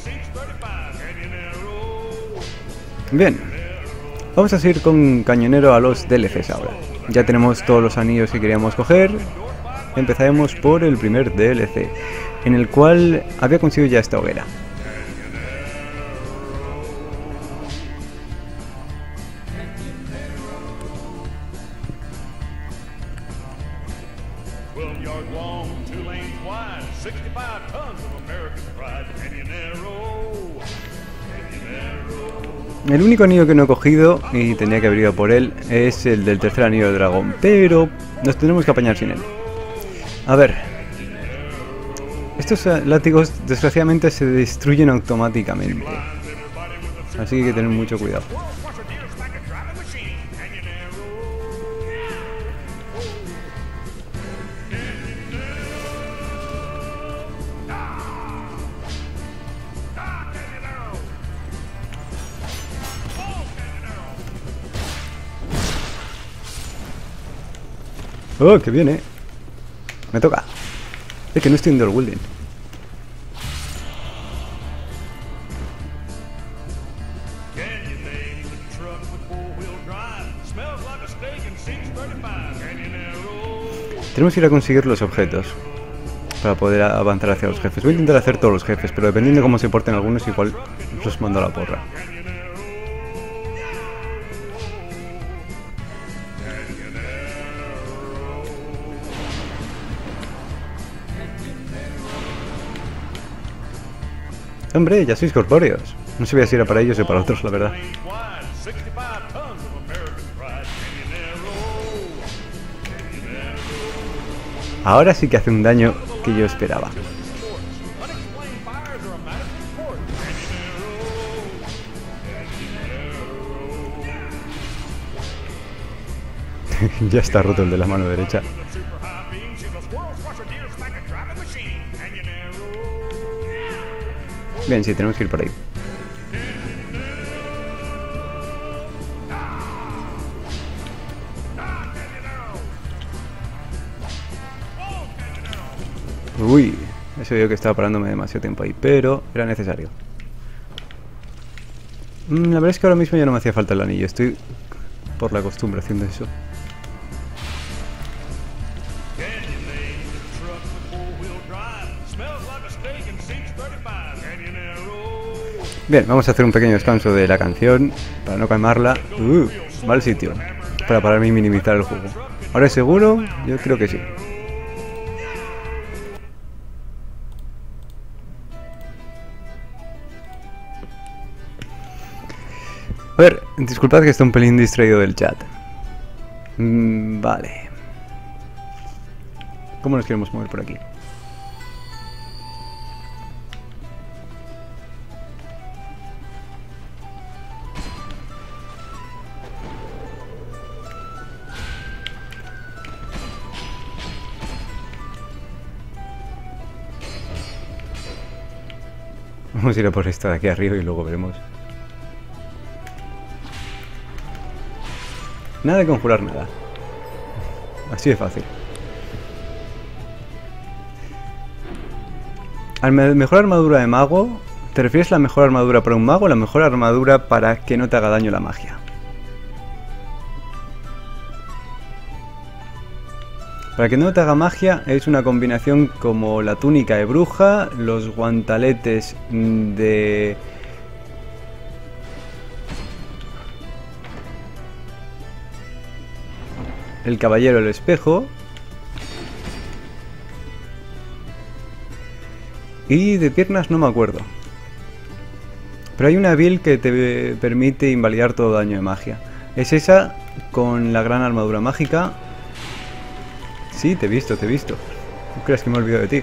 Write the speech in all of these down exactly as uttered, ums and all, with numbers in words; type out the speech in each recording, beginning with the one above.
Bien, vamos a seguir con Cañonero a los D L Cs ahora. Ya tenemos todos los anillos que queríamos coger. Empezaremos por el primer D L C, en el cual había conseguido ya esta hoguera. El único anillo que no he cogido, y tenía que haber ido por él, es el del tercer anillo de dragón, pero nos tendremos que apañar sin él. A ver, estos látigos desgraciadamente se destruyen automáticamente, así que hay que tener mucho cuidado. ¡Oh, que viene! Me toca. Es que no estoy en Dual Wielding. Tenemos que ir a conseguir los objetos para poder avanzar hacia los jefes. Voy a intentar hacer todos los jefes, pero dependiendo de cómo se porten algunos, igual los mando a la porra. Hombre, ya sois corpóreos. No sabía si era para ellos o para otros, la verdad. Ahora sí que hace un daño que yo esperaba. Ya está roto el de la mano derecha. Bien, sí, tenemos que ir por ahí. Uy, eso digo que estaba parándome demasiado tiempo ahí, pero era necesario. Mm, la verdad es que ahora mismo ya no me hacía falta el anillo, estoy por la costumbre haciendo eso. Bien, vamos a hacer un pequeño descanso de la canción para no calmarla. Uh, mal sitio para pararme y minimizar el juego. ¿Ahora es seguro? Yo creo que sí. A ver, disculpad que estoy un pelín distraído del chat. Mm, vale. ¿Cómo nos queremos mover por aquí? Vamos a ir a por esta de aquí arriba y luego veremos. Nada de conjurar nada. Así de fácil. Al mejor armadura de mago, ¿te refieres a la mejor armadura para un mago o la mejor armadura para que no te haga daño la magia? Para que no te haga magia es una combinación como la túnica de bruja, los guantaletes de... el caballero del espejo. Y de piernas no me acuerdo. Pero hay una build que te permite invalidar todo daño de magia. Es esa con la gran armadura mágica. Sí, te he visto, te he visto. ¿No crees que me he olvidado de ti?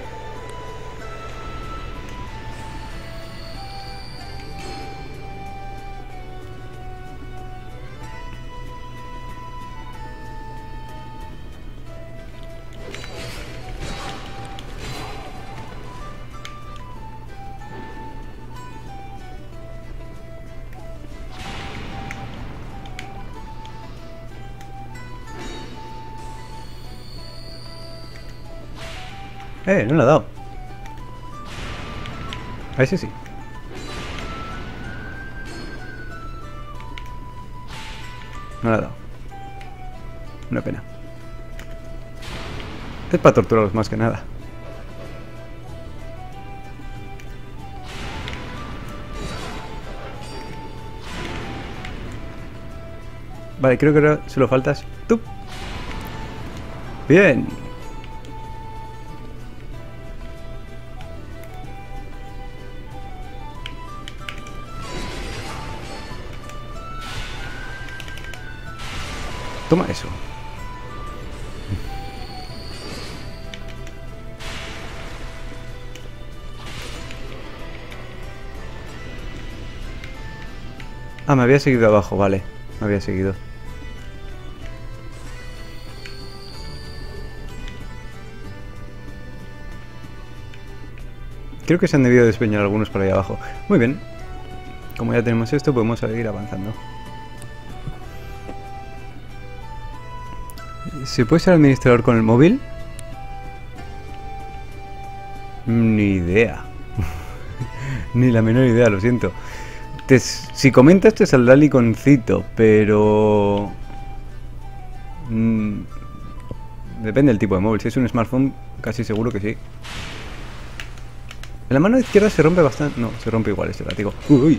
Eh, no le ha dado. A ese sí. No le ha dado. Una pena. Es para torturarlos más que nada. Vale, creo que ahora solo faltas tú. Bien. Toma eso. Ah, me había seguido abajo, vale. Me había seguido. Creo que se han debido despeñar algunos por ahí abajo. Muy bien. Como ya tenemos esto, podemos seguir avanzando. ¿Se puede ser administrador con el móvil? Ni idea. Ni la menor idea, lo siento. Te, si comentas te saldrá el iconcito, pero... Mm, depende del tipo de móvil. Si es un smartphone, casi seguro que sí. En la mano izquierda se rompe bastante... No, se rompe igual este látigo. Uy, uy.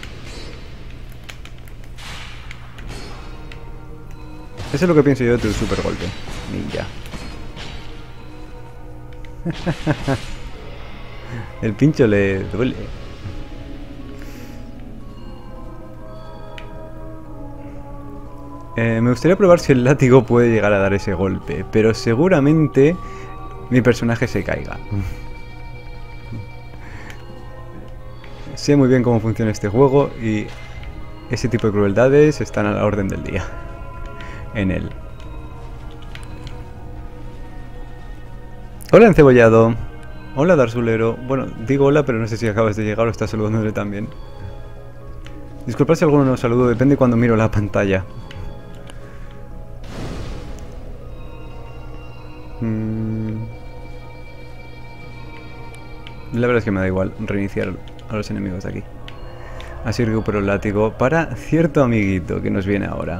Eso es lo que pienso yo de tu super golpe. Ninja. El pincho le duele. Eh, me gustaría probar si el látigo puede llegar a dar ese golpe, pero seguramente mi personaje se caiga. Sé muy bien cómo funciona este juego y ese tipo de crueldades están a la orden del día en él. Hola, encebollado. Hola, Darsulero. Bueno, digo hola, pero no sé si acabas de llegar o estás saludándole también. Disculpad si alguno no saludo, depende cuando miro la pantalla. Mm. La verdad es que me da igual reiniciar a los enemigos de aquí. Así recupero el látigo para cierto amiguito que nos viene ahora.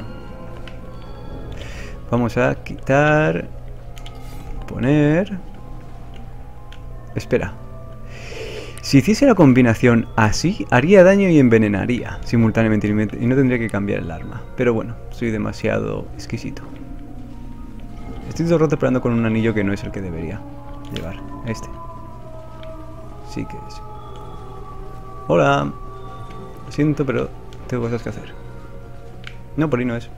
Vamos a quitar... Poner... Espera. Si hiciese la combinación así, haría daño y envenenaría simultáneamente y no tendría que cambiar el arma. Pero bueno, soy demasiado exquisito. Estoy todo el rato esperando con un anillo que no es el que debería llevar. Este. Sí que es. Hola. Lo siento, pero tengo cosas que hacer. No, por ahí no es.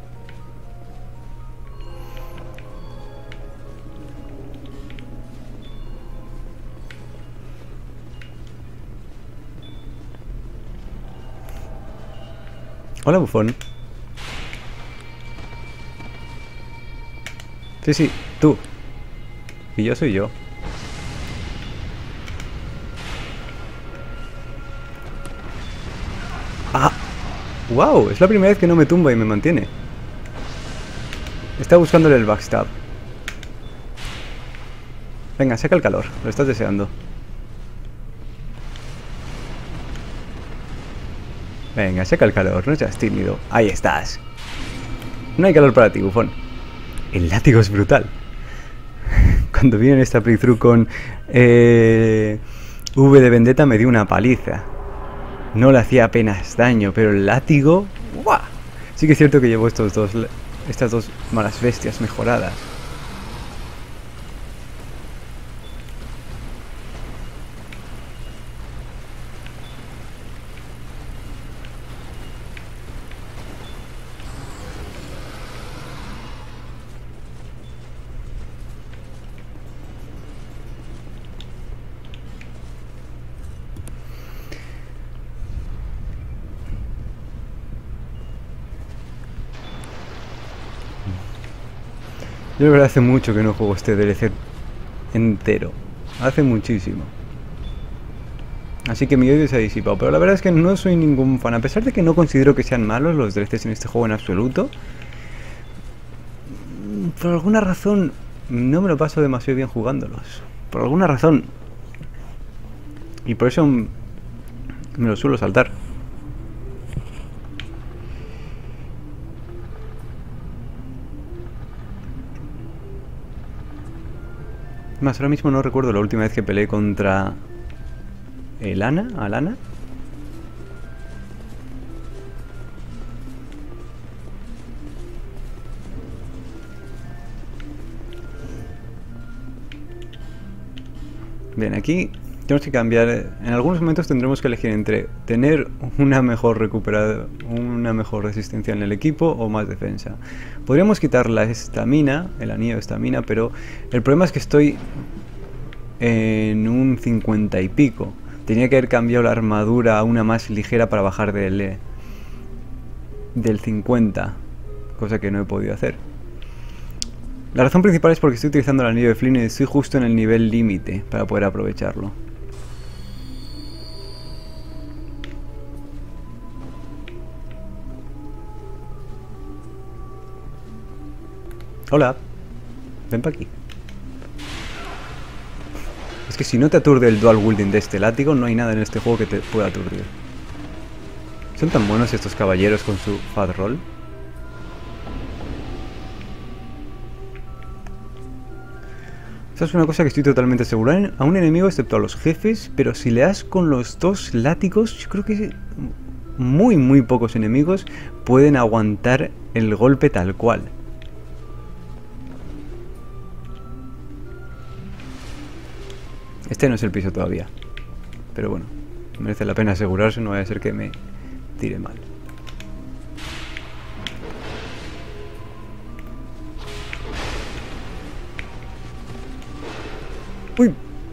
Hola, bufón. Sí, sí, tú. Y yo soy yo. ¡Ah! ¡Wow! Es la primera vez que no me tumba y me mantiene. Está buscándole el backstab. Venga, saca el calor. Lo estás deseando. Venga, saca el calor. No seas tímido. Ahí estás. No hay calor para ti, bufón. El látigo es brutal. Cuando vine en esta playthrough con eh, V de Vendetta me dio una paliza. No le hacía apenas daño, pero el látigo... ¡Guau! Sí que es cierto que llevo estos dos, estas dos malas bestias mejoradas. Yo la verdad hace mucho que no juego este D L C entero. Hace muchísimo. Así que mi odio se ha disipado. Pero la verdad es que no soy ningún fan. A pesar de que no considero que sean malos los D L Cs en este juego en absoluto. Por alguna razón no me lo paso demasiado bien jugándolos. Por alguna razón. Y por eso me lo suelo saltar. Más, ahora mismo no recuerdo la última vez que peleé contra... ¿Elana? ¿Alana? Bien, aquí tenemos que cambiar. En algunos momentos tendremos que elegir entre tener una mejor recuperada, una mejor resistencia en el equipo o más defensa. Podríamos quitar la estamina, el anillo de estamina, pero el problema es que estoy en un cincuenta y pico. Tenía que haber cambiado la armadura a una más ligera para bajar del, del cincuenta, cosa que no he podido hacer. La razón principal es porque estoy utilizando el anillo de Flynn y estoy justo en el nivel límite para poder aprovecharlo. Hola, ven para aquí. Es que si no te aturde el dual wielding de este látigo, no hay nada en este juego que te pueda aturdir. ¿Son tan buenos estos caballeros con su fat roll? Esa es una cosa que estoy totalmente segura a un enemigo, excepto a los jefes, pero si le das con los dos látigos, yo creo que muy muy pocos enemigos pueden aguantar el golpe tal cual. Este no es el piso todavía, pero bueno, merece la pena asegurarse, no vaya a ser que me tire mal. ¡Uy!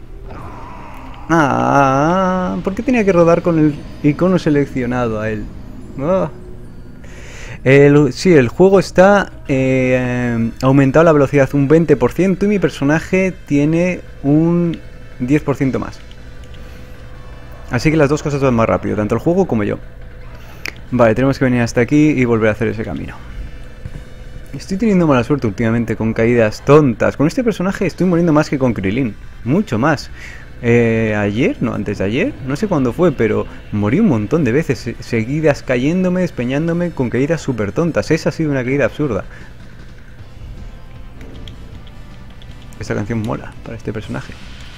Ah, ¿por qué tenía que rodar con el icono seleccionado a él? Oh. El, sí, el juego está eh, aumentado la velocidad un veinte por ciento y mi personaje tiene un diez por ciento más. Así que las dos cosas van más rápido, tanto el juego como yo. Vale, tenemos que venir hasta aquí y volver a hacer ese camino. Estoy teniendo mala suerte últimamente con caídas tontas. Con este personaje estoy muriendo más que con Krilin. Mucho más. Eh, ayer, no, antes de ayer, no sé cuándo fue, pero morí un montón de veces seguidas cayéndome, despeñándome con caídas súper tontas. Esa ha sido una caída absurda. Esta canción mola para este personaje.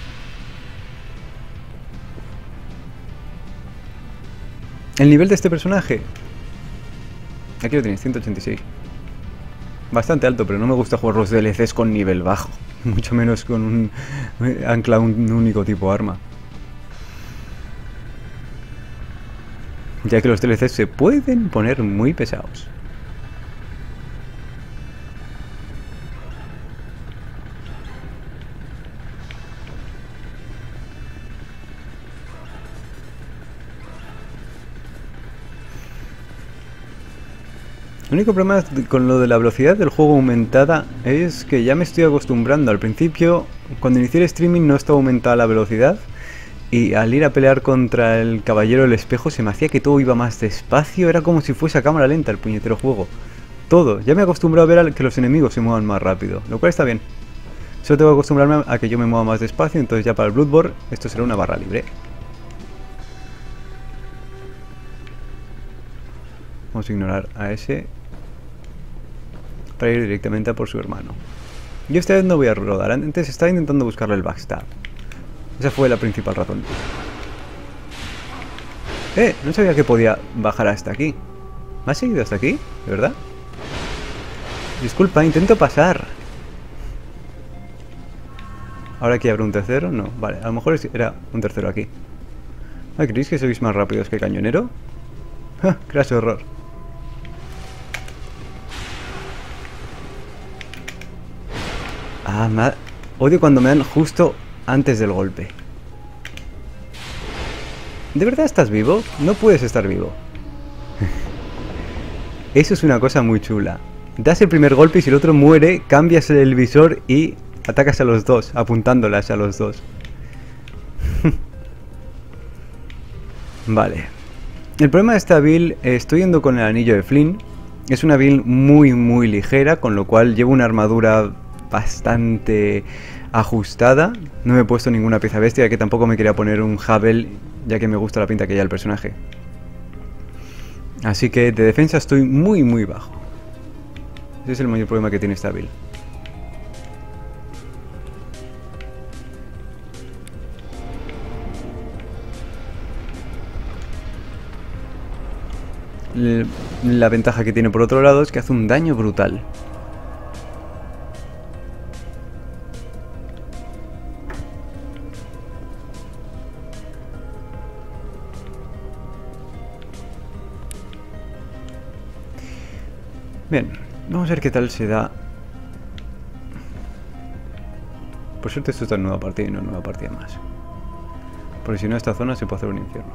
El nivel de este personaje, aquí lo tienes, ciento ochenta y seis. Bastante alto, pero no me gusta jugar los D L Cs con nivel bajo. Mucho menos con un ancla un único tipo de arma. Ya que los D L Cs se pueden poner muy pesados. El único problema con lo de la velocidad del juego aumentada es que ya me estoy acostumbrando. Al principio, cuando inicié el streaming no estaba aumentada la velocidad y al ir a pelear contra el caballero del espejo se me hacía que todo iba más despacio. Era como si fuese a cámara lenta el puñetero juego. Todo. Ya me he acostumbrado a ver a que los enemigos se muevan más rápido, lo cual está bien. Solo tengo que acostumbrarme a que yo me mueva más despacio, entonces ya para el Bloodborne esto será una barra libre. Vamos a ignorar a ese para ir directamente a por su hermano. Yo esta vez no voy a rodar. Antes estaba intentando buscarle el backstab. Esa fue la principal razón. Eh, no sabía que podía bajar hasta aquí. ¿Me has seguido hasta aquí? ¿De verdad? Disculpa, intento pasar. ¿Ahora aquí habrá un tercero? No, vale, a lo mejor era un tercero aquí. Ah, ¿creéis que sois más rápidos que Cañonero? ¡Ja! ¡Crash horror! Ah, me odio cuando me dan justo antes del golpe. ¿De verdad estás vivo? No puedes estar vivo. Eso es una cosa muy chula. Das el primer golpe y si el otro muere, cambias el visor y atacas a los dos, apuntándolas a los dos. Vale. El problema de esta build, eh, estoy yendo con el anillo de Flynn. Es una build muy muy ligera, con lo cual llevo una armadura bastante ajustada. No me he puesto ninguna pieza bestia, ya que tampoco me quería poner un Havel, ya que me gusta la pinta que lleva el personaje. Así que de defensa estoy muy muy bajo. Ese es el mayor problema que tiene esta build. la ventaja que tiene por otro lado es que hace un daño brutal. Bien, vamos a ver qué tal se da. Por suerte esto está en nueva partida y no en nueva partida más. Porque si no, esta zona se puede hacer un infierno.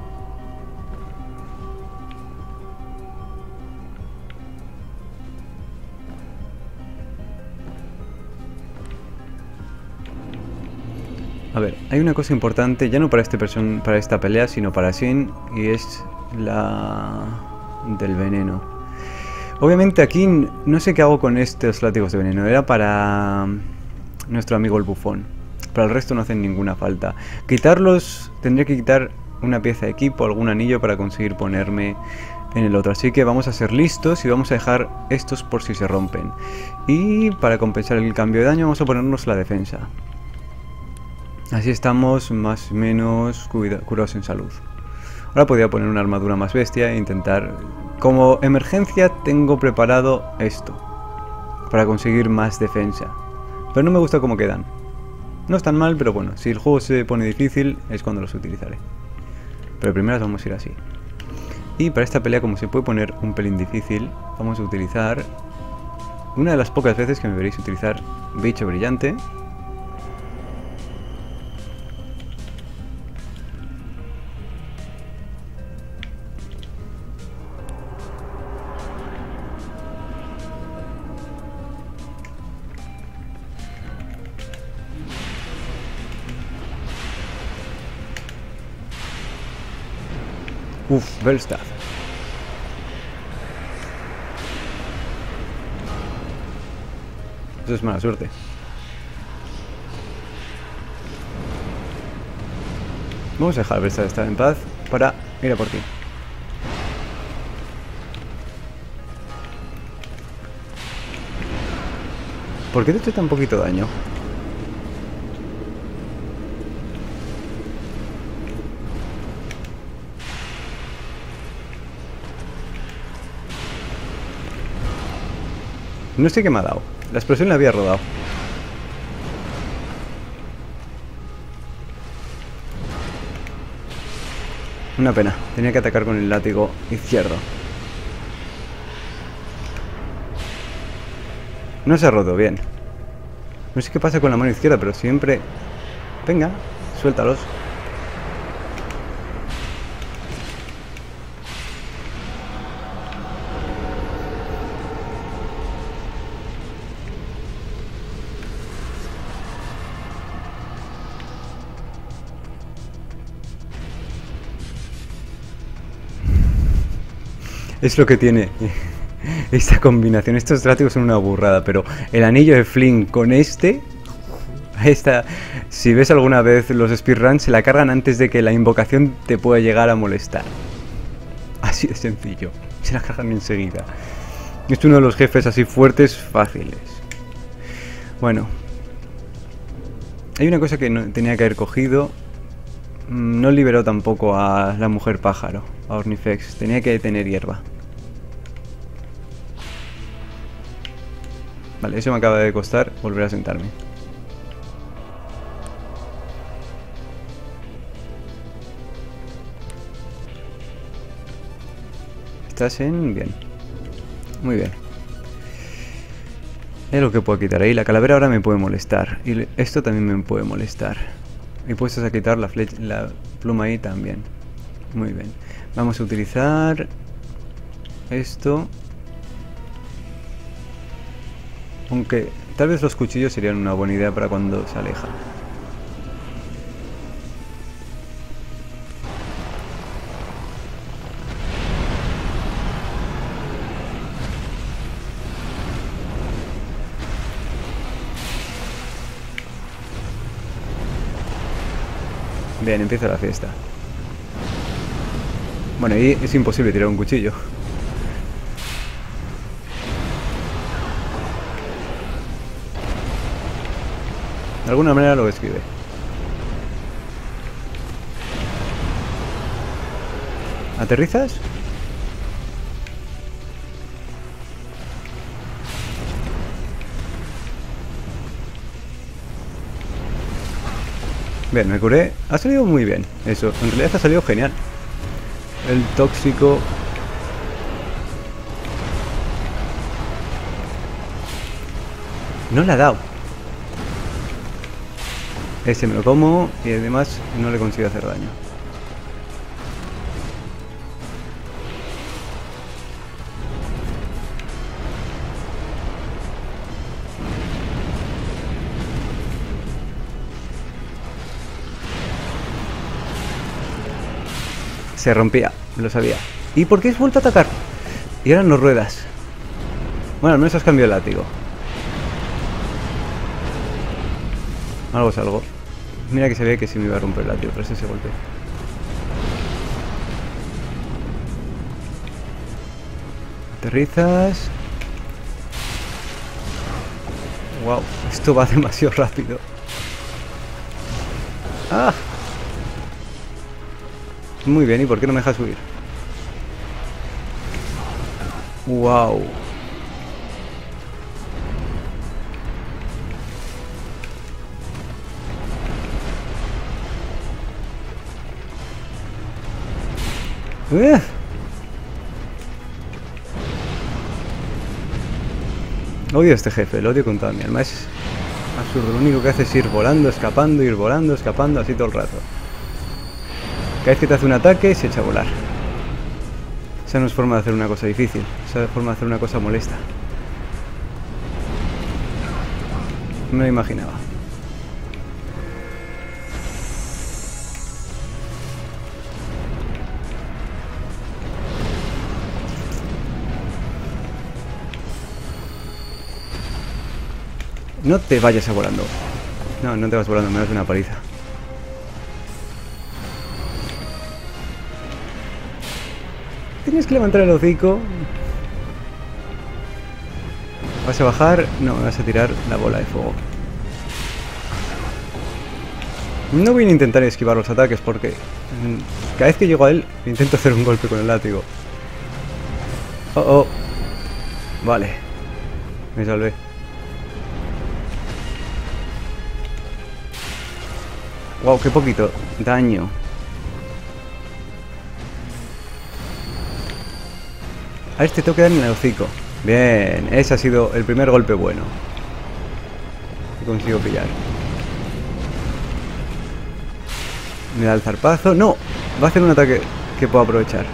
A ver, hay una cosa importante, ya no para este person para esta pelea, sino para Sin, y es la del veneno. Obviamente aquí no sé qué hago con estos látigos de veneno, era para nuestro amigo el bufón. Para el resto no hacen ninguna falta. Quitarlos, tendría que quitar una pieza de equipo, algún anillo para conseguir ponerme en el otro. Así que vamos a ser listos y vamos a dejar estos por si se rompen. Y para compensar el cambio de daño vamos a ponernos la defensa. Así estamos más o menos curados en salud. Ahora podría poner una armadura más bestia e intentar... Como emergencia tengo preparado esto. Para conseguir más defensa. Pero no me gusta cómo quedan. No están mal, pero bueno, si el juego se pone difícil es cuando los utilizaré. Pero primero vamos a ir así. Y para esta pelea, como se puede poner un pelín difícil, vamos a utilizar... Una de las pocas veces que me veréis utilizar bicho brillante. Uf, Belstaff. Eso es mala suerte. Vamos a dejar a Belstaff estar en paz para ir a por ti. ¿Por qué te he hecho tan poquito daño? No sé qué me ha dado. La explosión la había rodado. Una pena. Tenía que atacar con el látigo izquierdo. No se ha roto bien. No sé qué pasa con la mano izquierda, pero siempre... Venga, suéltalos. Es lo que tiene esta combinación. Estos látigos son una burrada, pero el anillo de Flynn con este... Esta, si ves alguna vez los speedruns, se la cargan antes de que la invocación te pueda llegar a molestar. Así de sencillo. Se la cargan enseguida. Es uno de los jefes así fuertes, fáciles. Bueno. Hay una cosa que no tenía que haber cogido. No liberó tampoco a la mujer pájaro, a Ornifex. Tenía que tener hierba. Vale, eso me acaba de costar volver a sentarme. ¿Estás en? Bien. Muy bien. Es lo que puedo quitar ahí. La calavera ahora me puede molestar. Y esto también me puede molestar. Y puestos a quitar la, flecha, la pluma ahí también. Muy bien. Vamos a utilizar esto. Aunque tal vez los cuchillos serían una buena idea para cuando se aleja. Bien, empieza la fiesta. Bueno, ahí es imposible tirar un cuchillo. De alguna manera lo escribe. ¿Aterrizas? Bien, me curé. Ha salido muy bien eso. En realidad ha salido genial. El tóxico... No le ha dado. Ese me lo como y además no le consigo hacer daño. Se rompía, lo sabía. ¿Y por qué has vuelto a atacar? Y eran las ruedas. Bueno, al menos has cambiado el látigo. Algo es algo. Mira que se ve que sí me iba a romper el látigo, pero es ese golpe. Aterrizas. Wow, esto va demasiado rápido. ¡Ah! Muy bien, ¿y por qué no me dejas subir? ¡Wow! ¡Uh! Odio a este jefe, lo odio con toda mi alma. Es absurdo, lo único que hace es ir volando, escapando, ir volando, escapando, así todo el rato. Cada vez que te hace un ataque, se echa a volar. Esa no es forma de hacer una cosa difícil. Esa es forma de hacer una cosa molesta. No me lo imaginaba. No te vayas a volando. No, no te vas volando, me das una paliza. Tienes que levantar el hocico. ¿Vas a bajar? No, me vas a tirar la bola de fuego. No voy a intentar esquivar los ataques porque cada vez que llego a él intento hacer un golpe con el látigo. Oh, oh. Vale. Me salvé. Wow, qué poquito daño. A este tengo que dar en el hocico. Bien, ese ha sido el primer golpe bueno que consigo pillar. Me da el zarpazo. No, va a hacer un ataque que puedo aprovechar.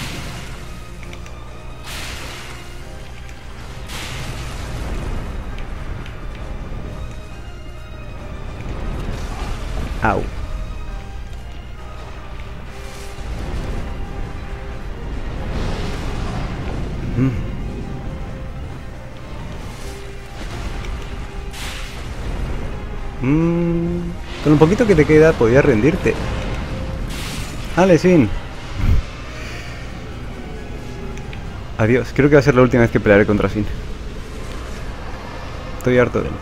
Au. Mm. Mm. Con un poquito que te queda podías rendirte. Vale, Sin. Adiós. Creo que va a ser la última vez que pelearé contra Sin. Estoy harto de él.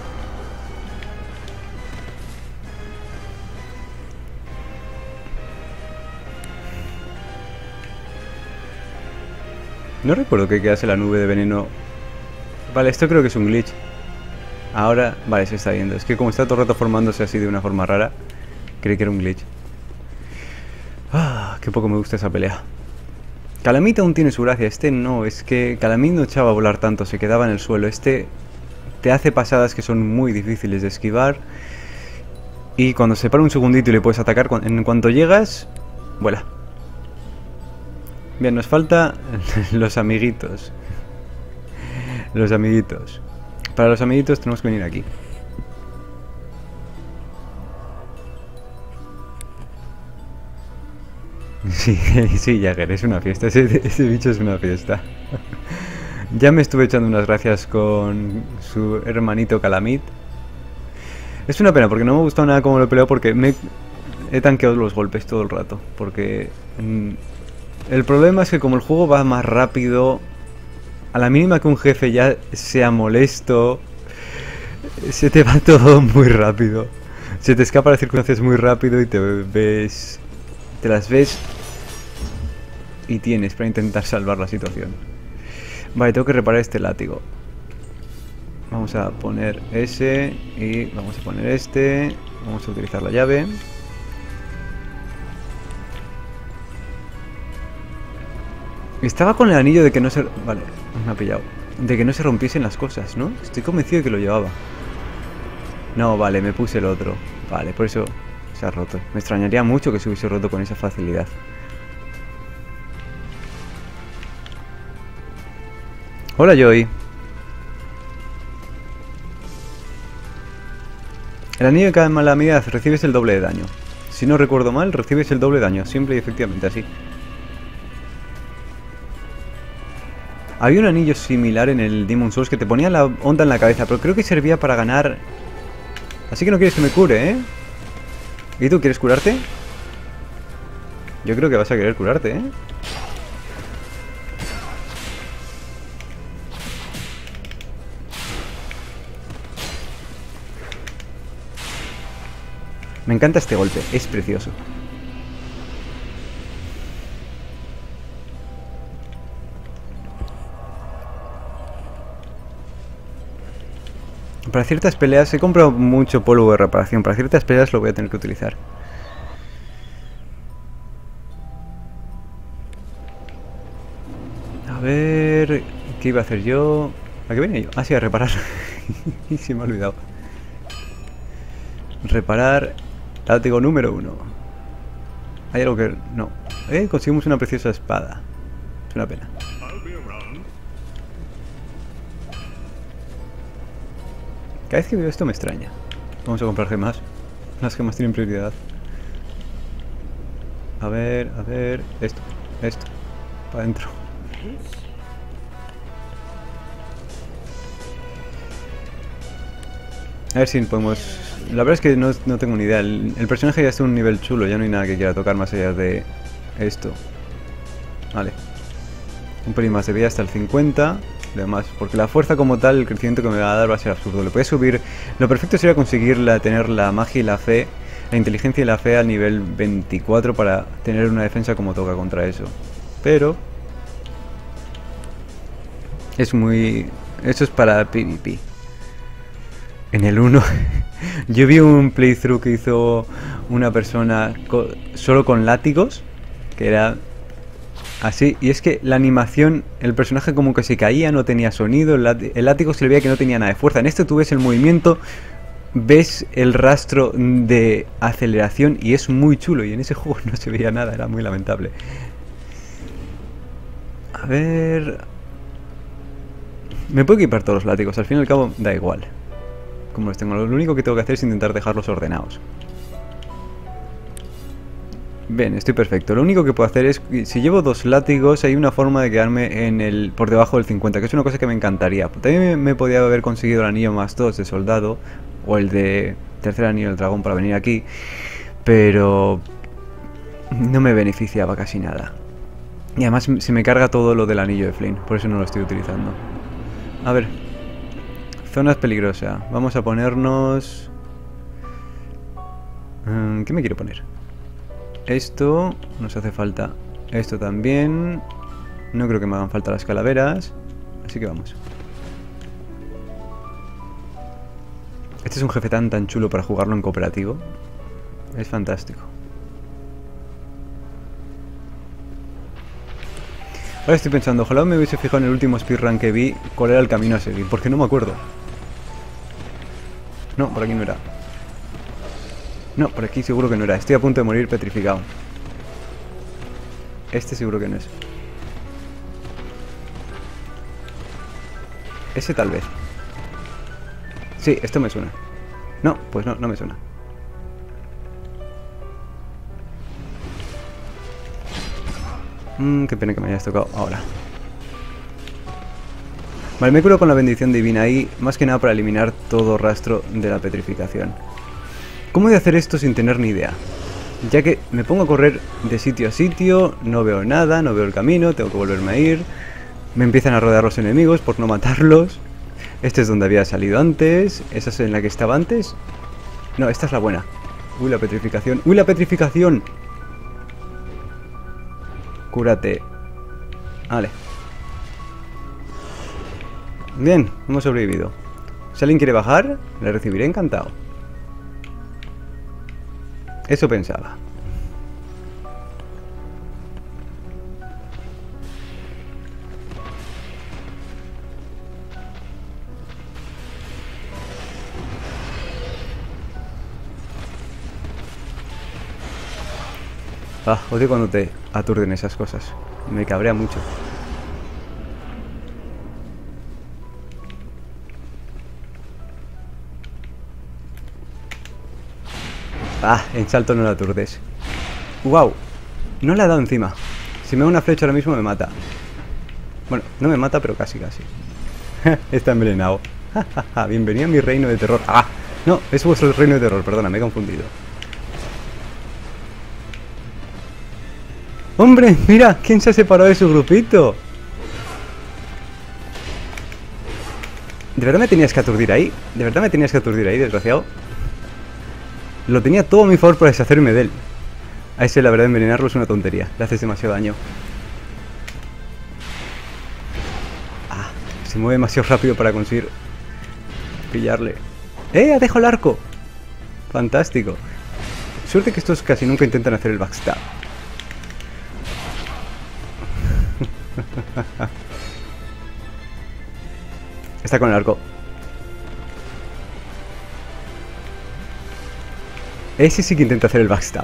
No recuerdo que quedase la nube de veneno. Vale, esto creo que es un glitch. Ahora, vale, se está viendo. Es que como está todo el rato formándose así de una forma rara, creí que era un glitch. Ah, qué poco me gusta esa pelea. Calamit aún tiene su gracia. Este no, es que Calamit no echaba a volar tanto, se quedaba en el suelo. Este te hace pasadas que son muy difíciles de esquivar. Y cuando se para un segundito y le puedes atacar, en cuanto llegas, vuela. Bien, nos falta los amiguitos. Los amiguitos. Para los amiguitos tenemos que venir aquí. Sí, sí, Jagger, es una fiesta. Ese, ese bicho es una fiesta. Ya me estuve echando unas gracias con su hermanito Calamit. Es una pena porque no me ha gustado nada cómo lo he peleado porque me he tanqueado los golpes todo el rato. Porque... Mmm, el problema es que como el juego va más rápido, a la mínima que un jefe ya sea molesto, se te va todo muy rápido. Se te escapa las circunstancias muy rápido y te ves... Te las ves y tienes para intentar salvar la situación. Vale, tengo que reparar este látigo. Vamos a poner ese y vamos a poner este Vamos a utilizar la llave. Estaba con el anillo de que no se... Vale, me ha pillado. De que no se rompiesen las cosas, ¿no? Estoy convencido de que lo llevaba. No, vale, me puse el otro. Vale, por eso se ha roto. Me extrañaría mucho que se hubiese roto con esa facilidad. Hola, Joy. El anillo de calamidad, recibes el doble de daño. Si no recuerdo mal, recibes el doble de daño. Simple y efectivamente así. Había un anillo similar en el Demon's Souls que te ponía la onda en la cabeza, pero creo que servía para ganar. Así que no quieres que me cure, ¿eh? ¿Y tú quieres curarte? Yo creo que vas a querer curarte, ¿eh? Me encanta este golpe, es precioso. Para ciertas peleas he comprado mucho polvo de reparación. Para ciertas peleas lo voy a tener que utilizar. A ver... ¿Qué iba a hacer yo? ¿A qué venía yo? Ah, sí, a reparar. Y se me ha olvidado. Reparar... Látigo número uno. Hay algo que... No. Eh, conseguimos una preciosa espada. Es una pena. Cada vez que veo esto me extraña. Vamos a comprar gemas. Las gemas tienen prioridad. A ver, a ver... Esto, esto. Para adentro. A ver si podemos... La verdad es que no, no tengo ni idea. El, el personaje ya está a un nivel chulo. Ya no hay nada que quiera tocar más allá de esto. Vale. Un pelín más de vida hasta el cincuenta. Además, porque la fuerza como tal, el crecimiento que me va a dar va a ser absurdo. Le puedes subir... Lo perfecto sería conseguir la, tener la magia y la fe, la inteligencia y la fe al nivel veinticuatro para tener una defensa como toca contra eso. Pero... Es muy... Eso es para PvP. En el uno... Yo vi un playthrough que hizo una persona co solo con látigos, que era así, y es que la animación, el personaje como que se caía, no tenía sonido, el, el látigo se le veía que no tenía nada de fuerza. En este tú ves el movimiento, ves el rastro de aceleración y es muy chulo, y en ese juego no se veía nada, era muy lamentable. A ver... Me puedo equipar todos los látigos, al fin y al cabo da igual. Como los tengo, lo único que tengo que hacer es intentar dejarlos ordenados. Bien, estoy perfecto. Lo único que puedo hacer es, si llevo dos látigos, hay una forma de quedarme en el por debajo del cincuenta, que es una cosa que me encantaría. También me podía haber conseguido el anillo más dos de soldado, o el de tercer anillo del dragón para venir aquí, pero no me beneficiaba casi nada. Y además se me carga todo lo del anillo de Flynn, por eso no lo estoy utilizando. A ver... Zonas peligrosas. Vamos a ponernos... ¿Qué me quiero poner? Esto nos hace falta. Esto también. No creo que me hagan falta las calaveras. Así que vamos. Este es un jefe tan tan chulo para jugarlo en cooperativo. Es fantástico. Ahora estoy pensando, ojalá me hubiese fijado en el último speedrun que vi cuál era el camino a seguir, porque no me acuerdo. No, por aquí no era. No, por aquí seguro que no era. Estoy a punto de morir petrificado. Este seguro que no es. Ese tal vez. Sí, esto me suena. No, pues no, no me suena. Mmm, qué pena que me hayas tocado ahora. Vale, me curo con la bendición divina ahí, más que nada para eliminar todo rastro de la petrificación. ¿Cómo he de hacer esto sin tener ni idea? Ya que me pongo a correr de sitio a sitio, no veo nada, no veo el camino, tengo que volverme a ir. Me empiezan a rodear los enemigos por no matarlos. Este es donde había salido antes. Esa es en la que estaba antes. No, esta es la buena. Uy, la petrificación. ¡Uy, la petrificación! Cúrate. Vale. Bien, hemos sobrevivido. Si alguien quiere bajar, le recibiré encantado. Eso pensaba. Ah, odio cuando te aturden esas cosas. Me cabrea mucho. Ah, en salto no la aturdes. ¡Wow! No le ha dado encima. Si me da una flecha ahora mismo me mata. Bueno, no me mata, pero casi, casi. Está envenenado. Bienvenido a mi reino de terror. ¡Ah! No, es vuestro reino de terror, perdona, me he confundido. ¡Hombre! ¡Mira! ¿Quién se ha separado de su grupito? ¿De verdad me tenías que aturdir ahí? ¿De verdad me tenías que aturdir ahí, desgraciado? Lo tenía todo a mi favor para deshacerme de él. A ese, la verdad, envenenarlo es una tontería. Le haces demasiado daño. Ah, se mueve demasiado rápido para conseguir pillarle. ¡Eh! ¡Ha dejado el arco! Fantástico. Suerte que estos casi nunca intentan hacer el backstab. Está con el arco. Ese sí que intenta hacer el backstab.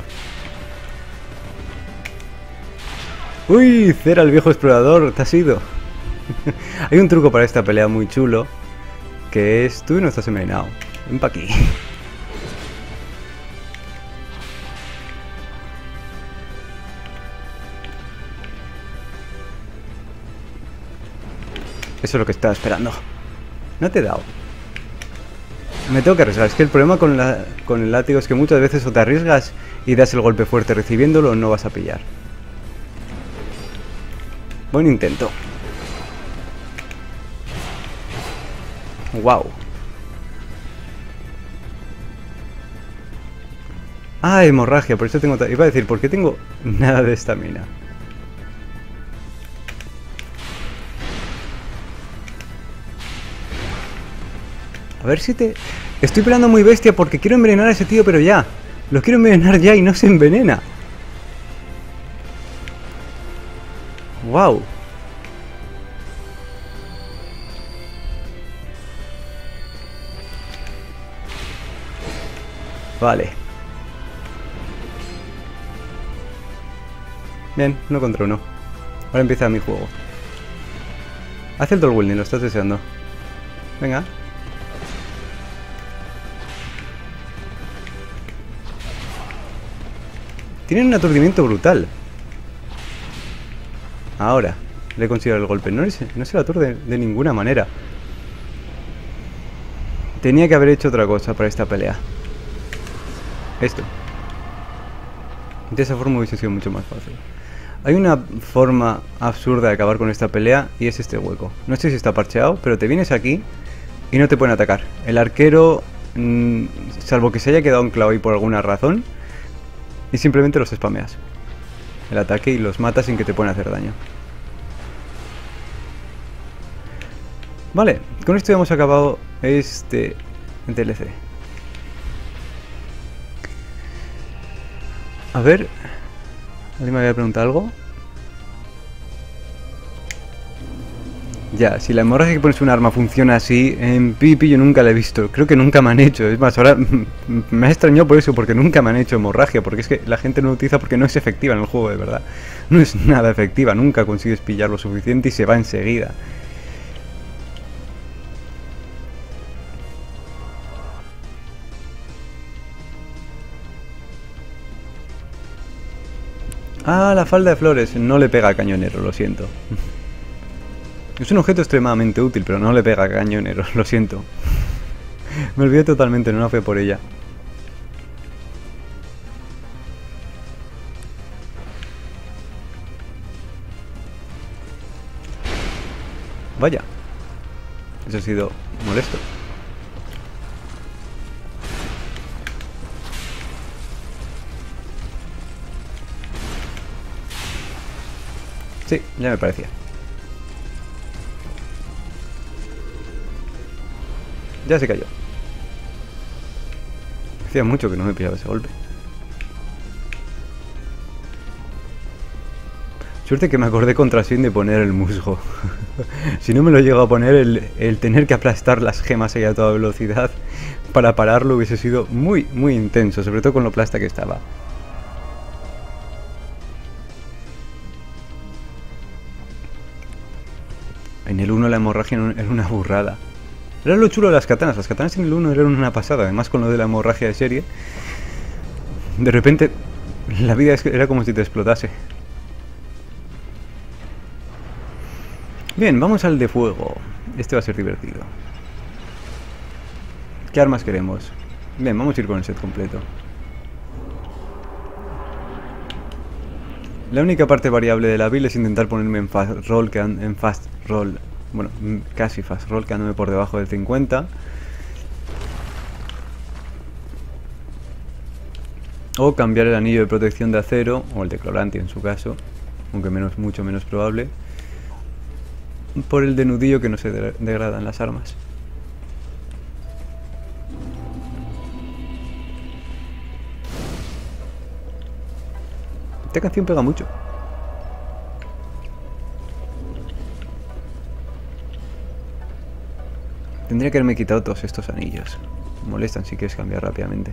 Uy, Cera, el viejo explorador, te has ido. Hay un truco para esta pelea muy chulo, que es, tú no estás envenenado. Ven pa' aquí. Eso es lo que estaba esperando. No te he dado. Me tengo que arriesgar. Es que el problema con, la, con el látigo es que muchas veces o te arriesgas y das el golpe fuerte recibiéndolo o no vas a pillar. Buen intento. Wow. Ah, hemorragia. Por eso tengo... Iba a decir, ¿por qué tengo nada de estamina? A ver si te... Estoy peleando muy bestia porque quiero envenenar a ese tío, pero ya. Lo quiero envenenar ya y no se envenena. Wow. Vale. Bien, no contra uno. Ahora empieza mi juego. Haz el Dolwilling, lo estás deseando. Venga. Tienen un aturdimiento brutal. Ahora, le he conseguido el golpe. No, es, no se lo aturde de ninguna manera. Tenía que haber hecho otra cosa para esta pelea. Esto. De esa forma hubiese sido mucho más fácil. Hay una forma absurda de acabar con esta pelea y es este hueco. No sé si está parcheado, pero te vienes aquí y no te pueden atacar. El arquero, mmm, salvo que se haya quedado anclado ahí por alguna razón, y simplemente los spameas el ataque y los matas sin que te puedan hacer daño. Vale, con esto ya hemos acabado este D L C. A ver, ¿alguien me había preguntado algo? Ya, si la hemorragia que pones un arma funciona así, en PvP yo nunca la he visto. Creo que nunca me han hecho. Es más, ahora me ha extrañado por eso, porque nunca me han hecho hemorragia. Porque es que la gente no lo utiliza porque no es efectiva en el juego, de verdad. No es nada efectiva, nunca consigues pillar lo suficiente y se va enseguida. Ah, la falda de flores. No le pega a cañonero, lo siento. Es un objeto extremadamente útil, pero no le pega a cañonero, lo siento. Me olvidé totalmente, no fue por ella. Vaya. Eso ha sido molesto. Sí, ya me parecía. Ya se cayó. Hacía mucho que no me pillaba ese golpe. Suerte que me acordé contra Sin de poner el musgo. Si no me lo llego a poner, el, el tener que aplastar las gemas ahí a toda velocidad para pararlo hubiese sido muy, muy intenso, sobre todo con lo plasta que estaba. En el uno la hemorragia era una burrada. Era lo chulo de las katanas. Las katanas en el uno eran una pasada, además con lo de la hemorragia de serie. De repente, la vida era como si te explotase. Bien, vamos al de fuego. Este va a ser divertido. ¿Qué armas queremos? Bien, vamos a ir con el set completo. La única parte variable de la build es intentar ponerme en fast roll, que en fast roll, bueno, casi fast roll, quedándome por debajo del cincuenta. O cambiar el anillo de protección de acero, o el de clorantio en su caso, aunque menos, mucho menos probable, por el de nudillo, que no se de degradan las armas. Esta canción pega mucho. Tendría que haberme quitado todos estos anillos. Me molestan si quieres cambiar rápidamente.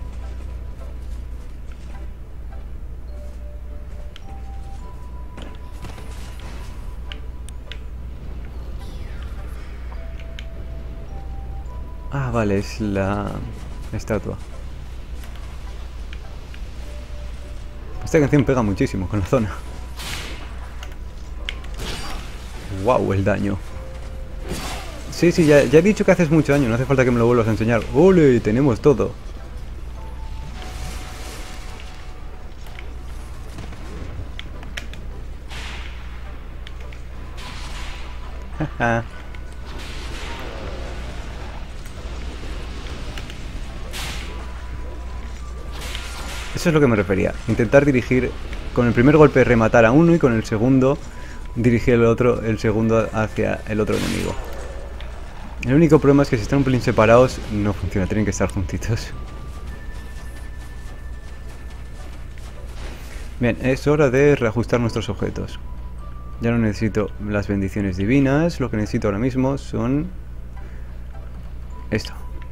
Ah, vale, es la estatua. Esta canción pega muchísimo con la zona. Wow, el daño. Sí, sí, ya, ya he dicho que haces mucho daño, no hace falta que me lo vuelvas a enseñar. ¡Ole! Tenemos todo. Jaja. Eso es lo que me refería. Intentar dirigir con el primer golpe, rematar a uno, y con el segundo dirigir el otro, el segundo hacia el otro enemigo. El único problema es que si están un pelín separados no funciona, tienen que estar juntitos. Bien, es hora de reajustar nuestros objetos. Ya no necesito las bendiciones divinas, lo que necesito ahora mismo son esto.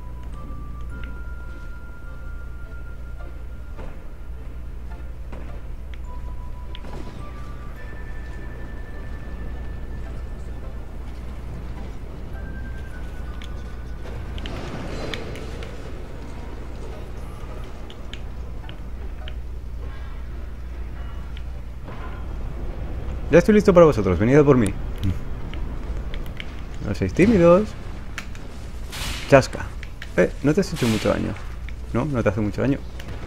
Ya estoy listo para vosotros, venid a por mí. No seáis tímidos. Chasca. Eh, no te has hecho mucho daño. No, no te hace mucho daño.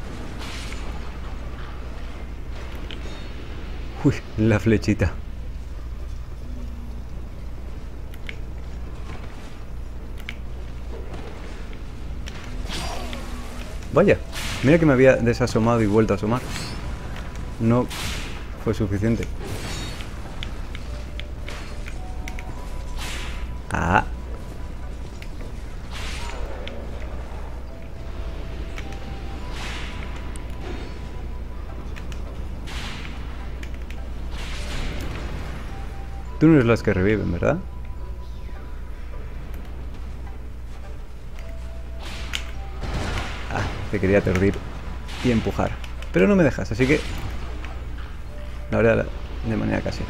Uy, la flechita. Vaya, mira que me había desasomado y vuelto a asomar. No fue suficiente. Ah. Tú no eres las que reviven, ¿verdad? Ah, te quería aturdir y empujar. Pero no me dejas, así que la haré de manera casera.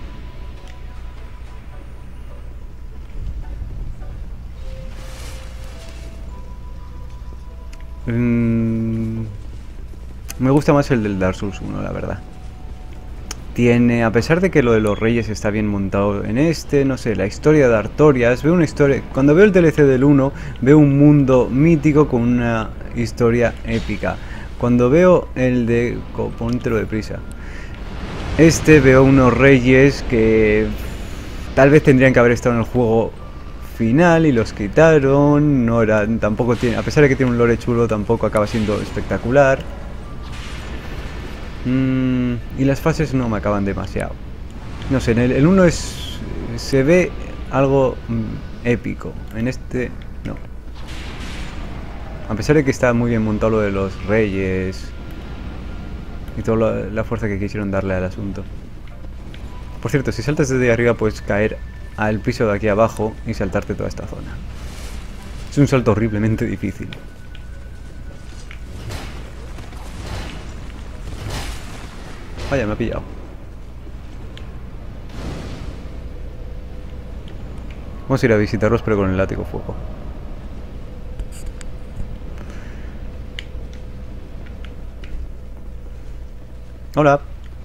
Mm, me gusta más el del Dark Souls uno, la verdad. Tiene, a pesar de que lo de los reyes está bien montado en este, no sé, la historia de Artorias, veo una historia, cuando veo el D L C del uno, veo un mundo mítico con una historia épica. Cuando veo el de, póntelo deprisa, este veo unos reyes que tal vez tendrían que haber estado en el juego final y los quitaron, no era, tampoco tiene, a pesar de que tiene un lore chulo, tampoco acaba siendo espectacular. Mm, y las fases no me acaban demasiado. No sé, en el, el uno es, se ve algo mm, épico. En este, no. A pesar de que está muy bien montado lo de los reyes y toda la, la fuerza que quisieron darle al asunto. Por cierto, si saltas desde arriba puedes caer al piso de aquí abajo y saltarte toda esta zona. Es un salto horriblemente difícil. Vaya, me ha pillado. Vamos a ir a visitarlos, pero con el látigo fuego. Hola.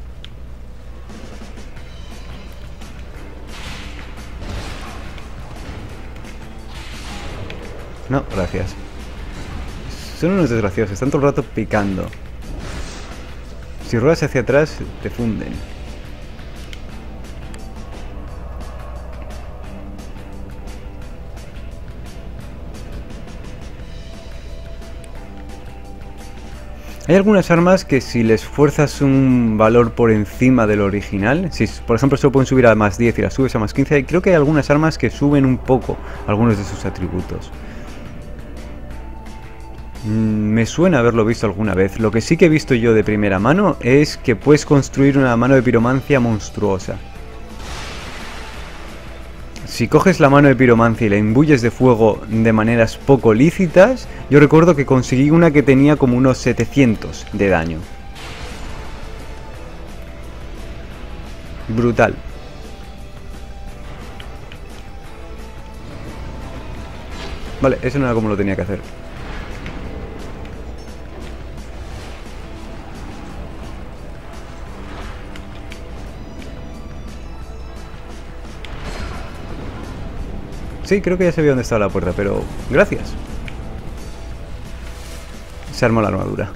No, gracias. Son unos desgraciados, están todo el rato picando. Si ruedas hacia atrás, te funden. Hay algunas armas que si les fuerzas un valor por encima del original, si por ejemplo solo pueden subir a más diez y las subes a más quince, creo que hay algunas armas que suben un poco algunos de sus atributos. Me suena haberlo visto alguna vez. Lo que sí que he visto yo de primera mano es que puedes construir una mano de piromancia monstruosa. Si coges la mano de piromancia y la imbuyes de fuego de maneras poco lícitas, yo recuerdo que conseguí una que tenía como unos setecientos de daño. Brutal. Vale, eso no era como lo tenía que hacer. Sí, creo que ya sabía dónde estaba la puerta, pero... gracias. Se armó la armadura.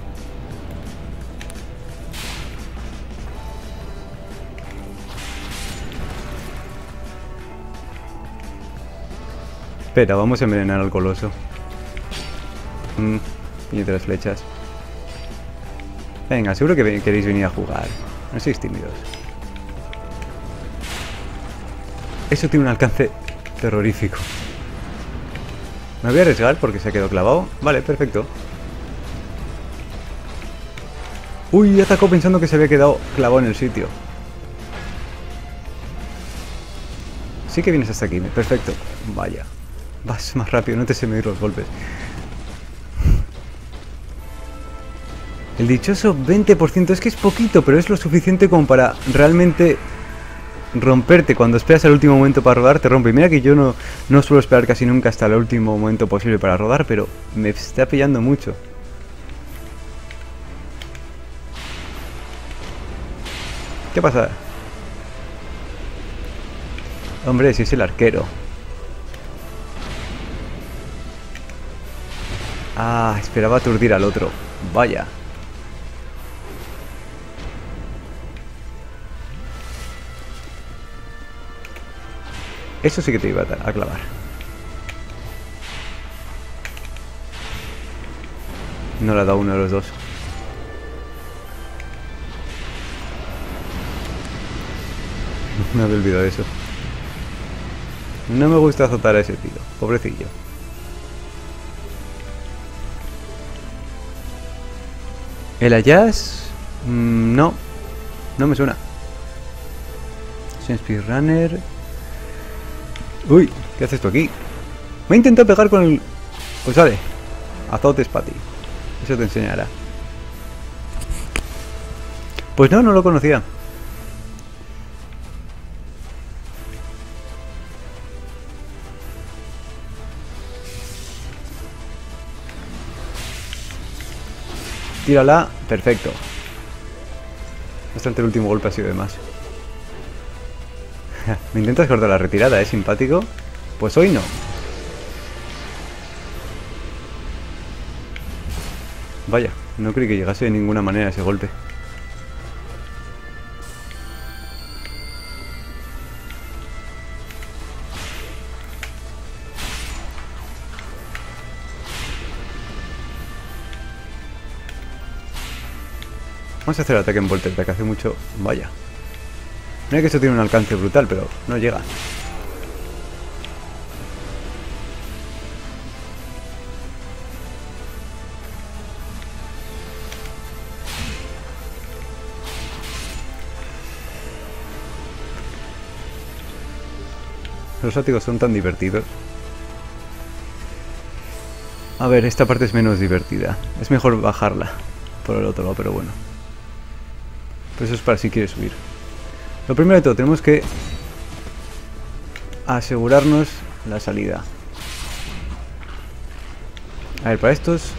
Espera, vamos a envenenar al coloso. Mmm, puñeteras flechas. Venga, seguro que queréis venir a jugar. No sois tímidos. Eso tiene un alcance terrorífico. Me voy a arriesgar porque se ha quedado clavado. Vale, perfecto. Uy, atacó pensando que se había quedado clavado en el sitio. Sí que vienes hasta aquí, perfecto. Vaya. Vas más rápido, no te sé medir los golpes. El dichoso veinte por ciento es que es poquito, pero es lo suficiente como para realmente romperte. Cuando esperas al último momento para rodar, te rompe. Y mira que yo no, no suelo esperar casi nunca hasta el último momento posible para rodar, pero me está pillando mucho. ¿Qué pasa? Hombre, si es el arquero. Ah, esperaba aturdir al otro. Vaya. Eso sí que te iba a clavar. No le ha dado uno de los dos. Me había olvidado de eso. No me gusta azotar a ese tío, pobrecillo. ¿El Ayas? Mm, no. No me suena. Soy Speedrunner. Uy, ¿qué haces tú aquí? Me he intentado pegar con el... Pues vale. Azotes para ti. Eso te enseñará. Pues no, no lo conocía. Tírala, perfecto. Bastante el último golpe ha sido de más. Me intentas cortar la retirada, ¿es simpático? Pues hoy no. Vaya, no creí que llegase de ninguna manera ese golpe. Vamos a hacer el ataque en voltereta, que hace mucho... Vaya. Mira que esto tiene un alcance brutal, pero no llega. Los látigos son tan divertidos. A ver, esta parte es menos divertida. Es mejor bajarla por el otro lado, pero bueno. Pero eso es para si quieres subir. Lo primero de todo, tenemos que asegurarnos la salida. A ver, para estos...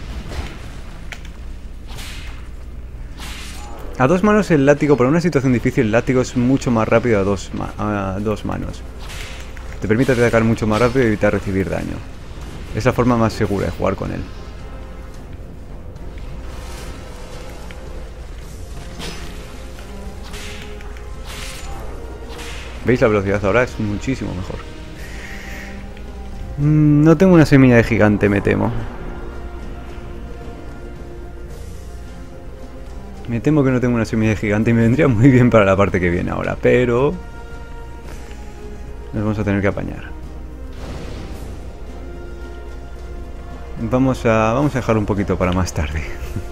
A dos manos el látigo, para una situación difícil, el látigo es mucho más rápido a dos, ma a dos manos. Te permite atacar mucho más rápido y evitar recibir daño. Es la forma más segura de jugar con él. ¿Veis? La velocidad ahora es muchísimo mejor. Mm, no tengo una semilla de gigante, me temo. Me temo que no tengo una semilla de gigante y me vendría muy bien para la parte que viene ahora, pero... nos vamos a tener que apañar. Vamos a, vamos a dejar un poquito para más tarde.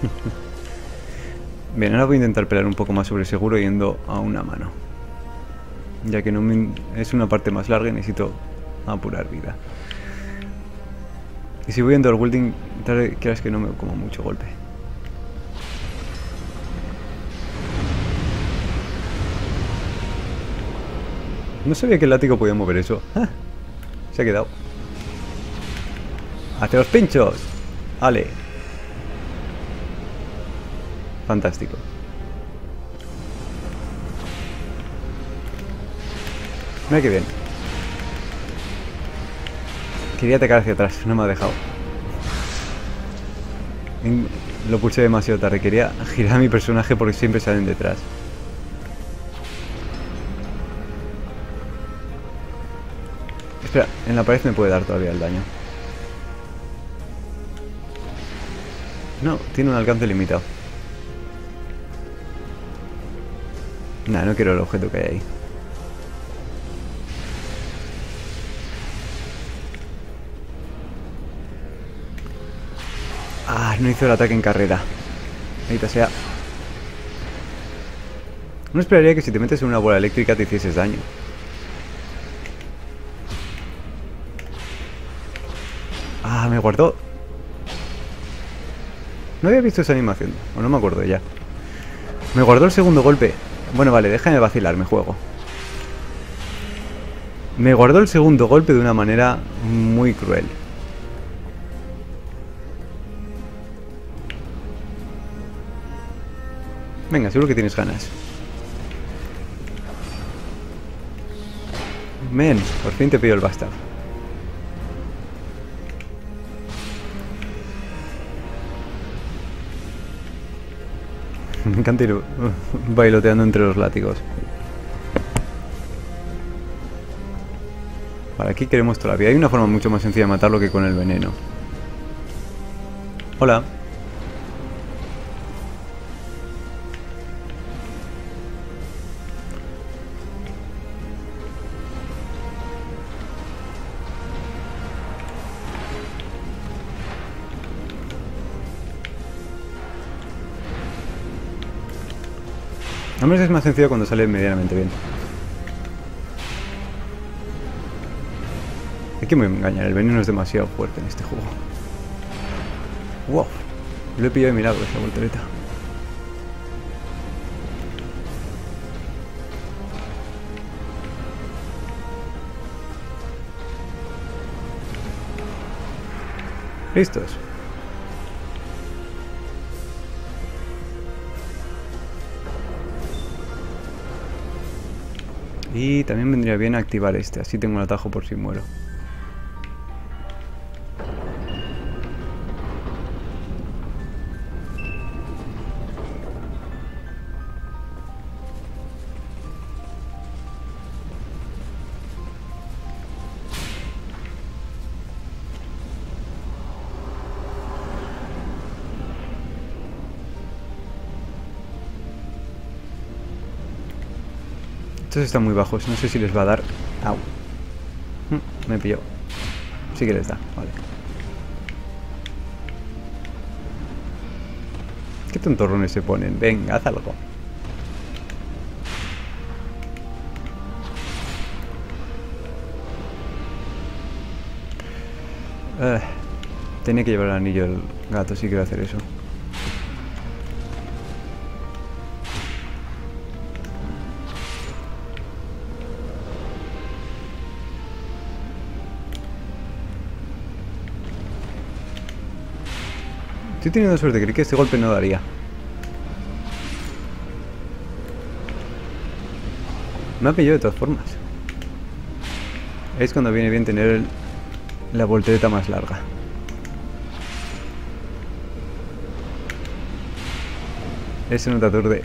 Bien, ahora voy a intentar pelear un poco más sobre seguro yendo a una mano. Ya que no me, es una parte más larga y necesito apurar vida. Y si voy yendo al Wilding, quieras que no me como mucho golpe. No sabía que el látigo podía mover eso. ¡Ah! Se ha quedado. ¡Hacia los pinchos! ¡Ale! Fantástico. Mira que bien. Quería atacar hacia atrás, no me ha dejado. Lo pulsé demasiado tarde. Quería girar a mi personaje porque siempre salen detrás. Espera, en la pared me puede dar todavía el daño. No, tiene un alcance limitado. Nah, no quiero el objeto que hay ahí. Ah, no hizo el ataque en carrera. Ahorita sea. No esperaría que si te metes en una bola eléctrica te hicieses daño. Ah, me guardó. No había visto esa animación, o no me acuerdo ya. Me guardó el segundo golpe. Bueno, vale, déjame vacilar, me juego. Me guardó el segundo golpe de una manera muy cruel. Venga, seguro que tienes ganas. Men, por fin te pido el basta. Me encanta ir uh, bailoteando entre los látigos. Vale, aquí queremos todavía. Hay una forma mucho más sencilla de matarlo que con el veneno. Hola. Al menos es más sencillo cuando sale medianamente bien. Hay que me engañar, el veneno es demasiado fuerte en este juego. Wow, lo he pillado de milagro esta voltereta. ¿Listos? Y también vendría bien activar este, así tengo un atajo por si muero. Estos están muy bajos, no sé si les va a dar. Au. Mm, me pilló. Sí que les da, vale. ¿Qué tontorrones se ponen? Venga, haz algo. Uh, tenía que llevar el anillo del gato, sí quiero hacer eso. Estoy teniendo suerte, creí que este golpe no daría. Me ha pillado de todas formas. Es cuando viene bien tener el, la voltereta más larga. Ese no te aturde.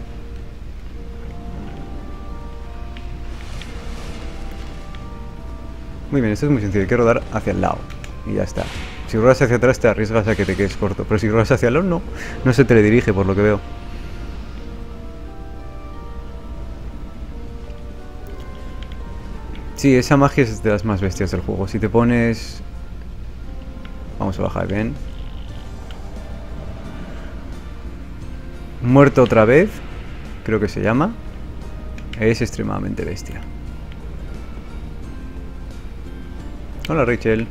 Muy bien, esto es muy sencillo. Hay que rodar hacia el lado. Y ya está. Si rodas hacia atrás te arriesgas a que te quedes corto. Pero si rodas hacia el lado, no. No se teledirige por lo que veo. Sí, esa magia es de las más bestias del juego. Si te pones... Vamos a bajar bien. Muerto otra vez, creo que se llama. Es extremadamente bestia. Hola, Rachel.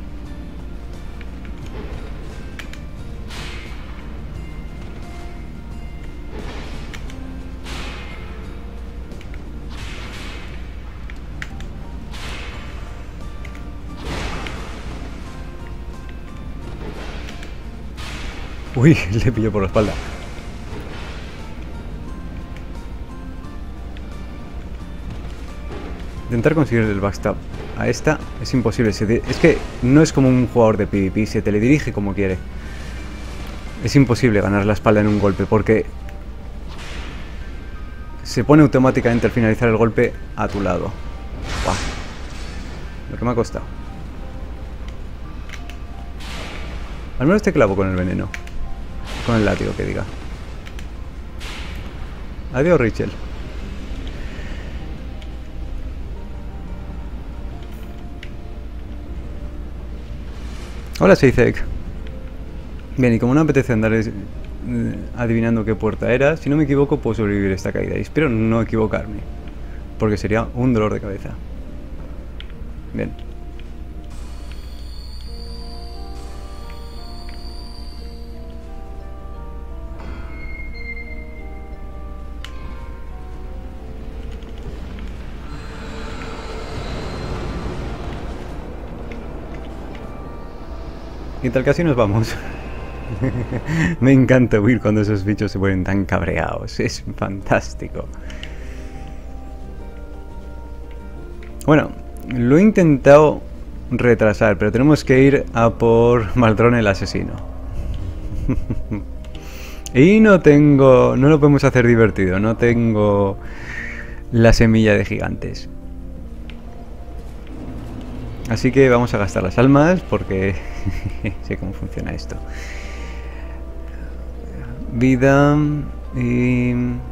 Uy, le pilló por la espalda. Intentar conseguir el backstab a esta es imposible. Se de... Es que no es como un jugador de PvP, se teledirige como quiere. Es imposible ganar la espalda en un golpe porque se pone automáticamente al finalizar el golpe a tu lado. Buah. Lo que me ha costado. Al menos te clavo con el veneno. Con el látigo, que diga. Adiós, Rachel. Hola, Seizek. Bien, y como no me apetece andar eh, adivinando qué puerta era, si no me equivoco puedo sobrevivir esta caída. Y espero no equivocarme, porque sería un dolor de cabeza. Bien. Y tal que así nos vamos. Me encanta huir cuando esos bichos se ponen tan cabreados. Es fantástico. Bueno, lo he intentado retrasar, pero tenemos que ir a por Maldrón el asesino. Y no tengo... No lo podemos hacer divertido. No tengo la semilla de gigantes. Así que vamos a gastar las almas porque sé cómo funciona esto. Vida y...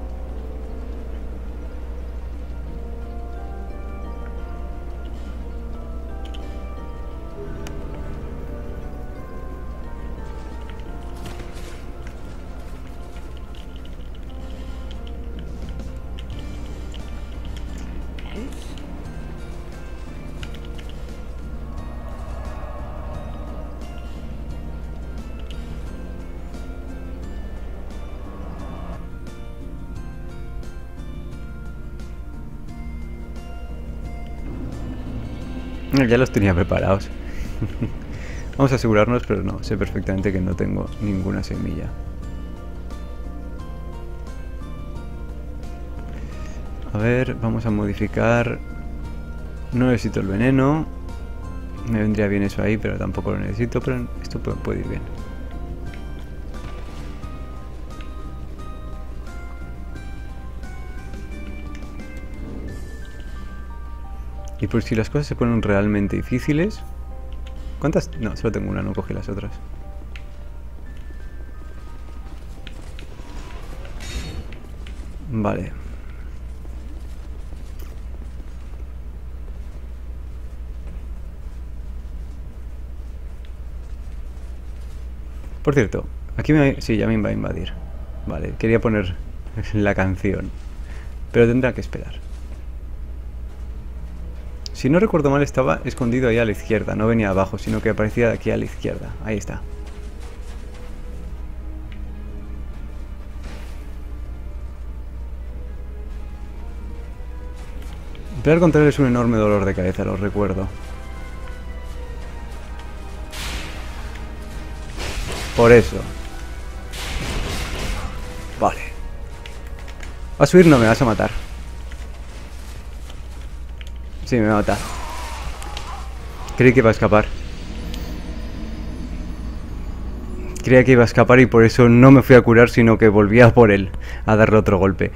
Ya los tenía preparados. Vamos a asegurarnos, pero no, sé perfectamente que no tengo ninguna semilla. A ver, vamos a modificar. No necesito el veneno. Me vendría bien eso ahí, pero tampoco lo necesito, pero esto puede, puede ir bien. Y por si las cosas se ponen realmente difíciles... ¿Cuántas? No, solo tengo una, no cogí las otras. Vale. Por cierto, aquí me... Sí, ya me va a invadir. Vale, quería poner la canción, pero tendrá que esperar. Si no recuerdo mal, estaba escondido ahí a la izquierda. No venía abajo, sino que aparecía de aquí a la izquierda. Ahí está. Pelear contra él es un enorme dolor de cabeza, lo recuerdo. Por eso. Vale. Va a subir, no me vas a matar. Sí, me va a matar. Creí que iba a escapar. Creía que iba a escapar y por eso no me fui a curar, sino que volví a por él, a darle otro golpe.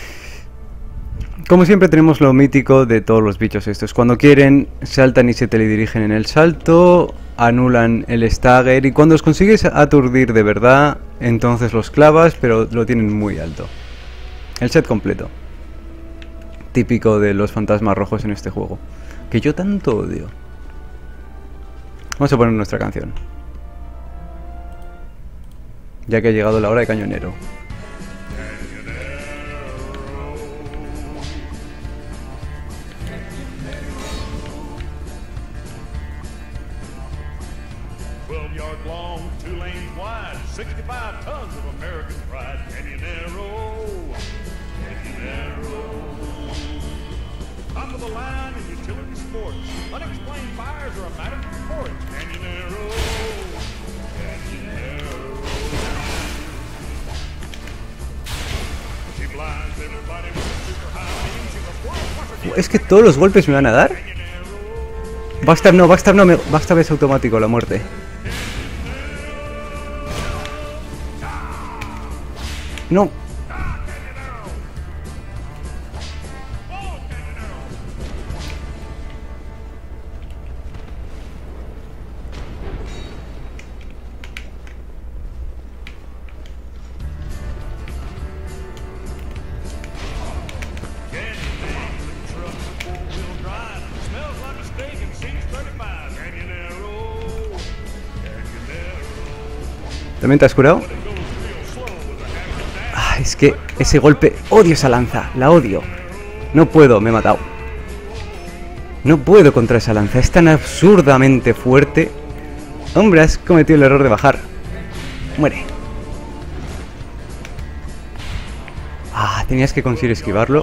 Como siempre tenemos lo mítico de todos los bichos estos. Cuando quieren, saltan y se teledirigen en el salto, anulan el stagger y cuando los consigues aturdir de verdad, entonces los clavas, pero lo tienen muy alto. El set completo. Típico de los fantasmas rojos en este juego. Que yo tanto odio. Vamos a poner nuestra canción. Ya que ha llegado la hora de cañonero. Es que todos los golpes me van a dar. Backstab no, Backstab no, me... Backstab es automático, la muerte. No. ¿También te has curado? Ah, es que ese golpe... Odio esa lanza, la odio. No puedo, me he matado. No puedo contra esa lanza, es tan absurdamente fuerte. Hombre, has cometido el error de bajar. Muere. Ah, tenías que conseguir esquivarlo.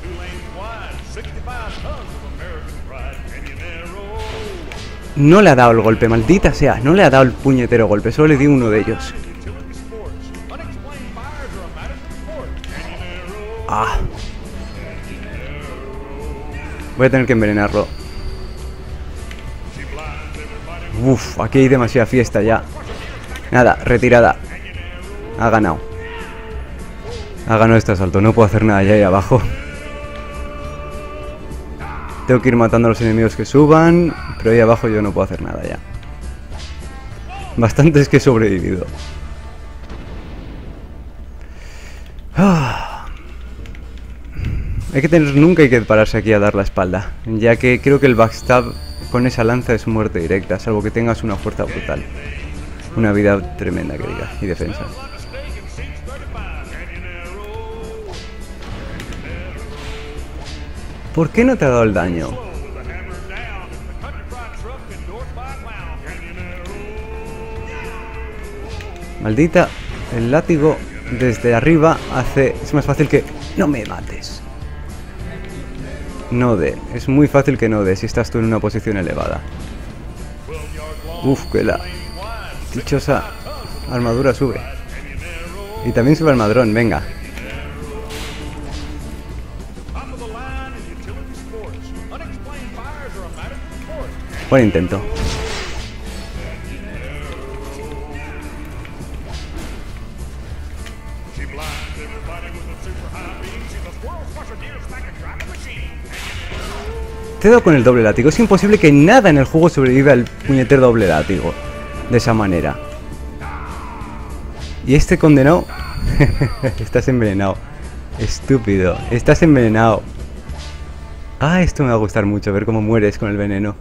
No le ha dado el golpe, maldita sea. No le ha dado el puñetero golpe, solo le di uno de ellos. Ah. Voy a tener que envenenarlo. Uf, aquí hay demasiada fiesta ya. Nada, retirada. Ha ganado. Ha ganado este asalto, no puedo hacer nada ya ahí abajo. Tengo que ir matando a los enemigos que suban, pero ahí abajo yo no puedo hacer nada ya. Bastante es que he sobrevivido. Ah. Hay que tener, nunca hay que pararse aquí a dar la espalda, ya que creo que el backstab con esa lanza es muerte directa, salvo que tengas una fuerza brutal. Una vida tremenda que diga, y defensa. ¿Por qué no te ha dado el daño? Maldita, el látigo desde arriba hace... Es más fácil que... No me mates. No de. Es muy fácil que no de si estás tú en una posición elevada. Uf, que la dichosa armadura sube. Y también sube el madrón, venga. Buen intento. Te he dado con el doble látigo. Es imposible que nada en el juego sobreviva al puñetero doble látigo de esa manera. Y este condenado... Estás envenenado. Estúpido. Estás envenenado. Ah, esto me va a gustar mucho, ver cómo mueres con el veneno.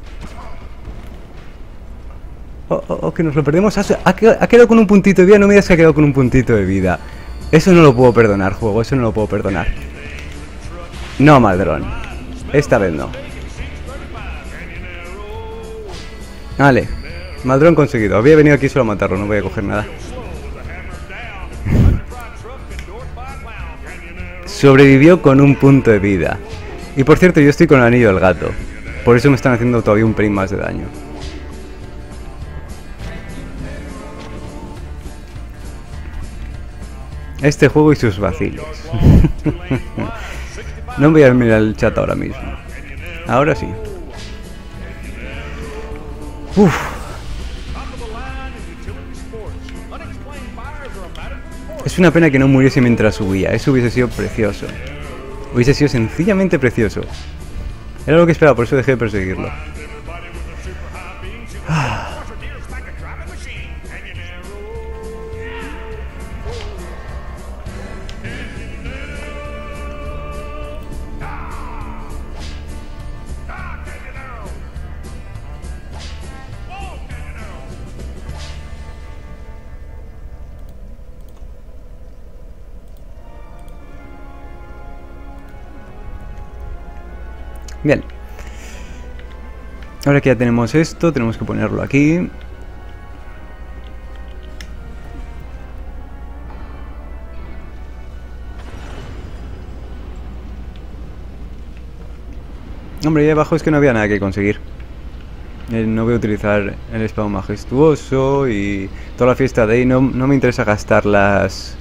Oh, oh, oh, que nos lo perdemos. Ha, ha quedado con un puntito de vida. No me digas que ha quedado con un puntito de vida. Eso no lo puedo perdonar, juego. Eso no lo puedo perdonar. No, madrón. Esta vez no. Vale. Maldrón conseguido. Había venido aquí solo a matarlo, no voy a coger nada. Sobrevivió con un punto de vida. Y por cierto, yo estoy con el anillo del gato. Por eso me están haciendo todavía un pelín más de daño. Este juego y sus vacilos. No voy a mirar el chat ahora mismo. Ahora sí. Uf. Es una pena que no muriese mientras subía. Eso hubiese sido precioso. Hubiese sido sencillamente precioso. Era lo que esperaba, por eso dejé de perseguirlo. Ah. Bien. Ahora que ya tenemos esto, tenemos que ponerlo aquí. Hombre, ahí abajo es que no había nada que conseguir. Eh, no voy a utilizar el spawn majestuoso y toda la fiesta de ahí. No, no me interesa gastar las...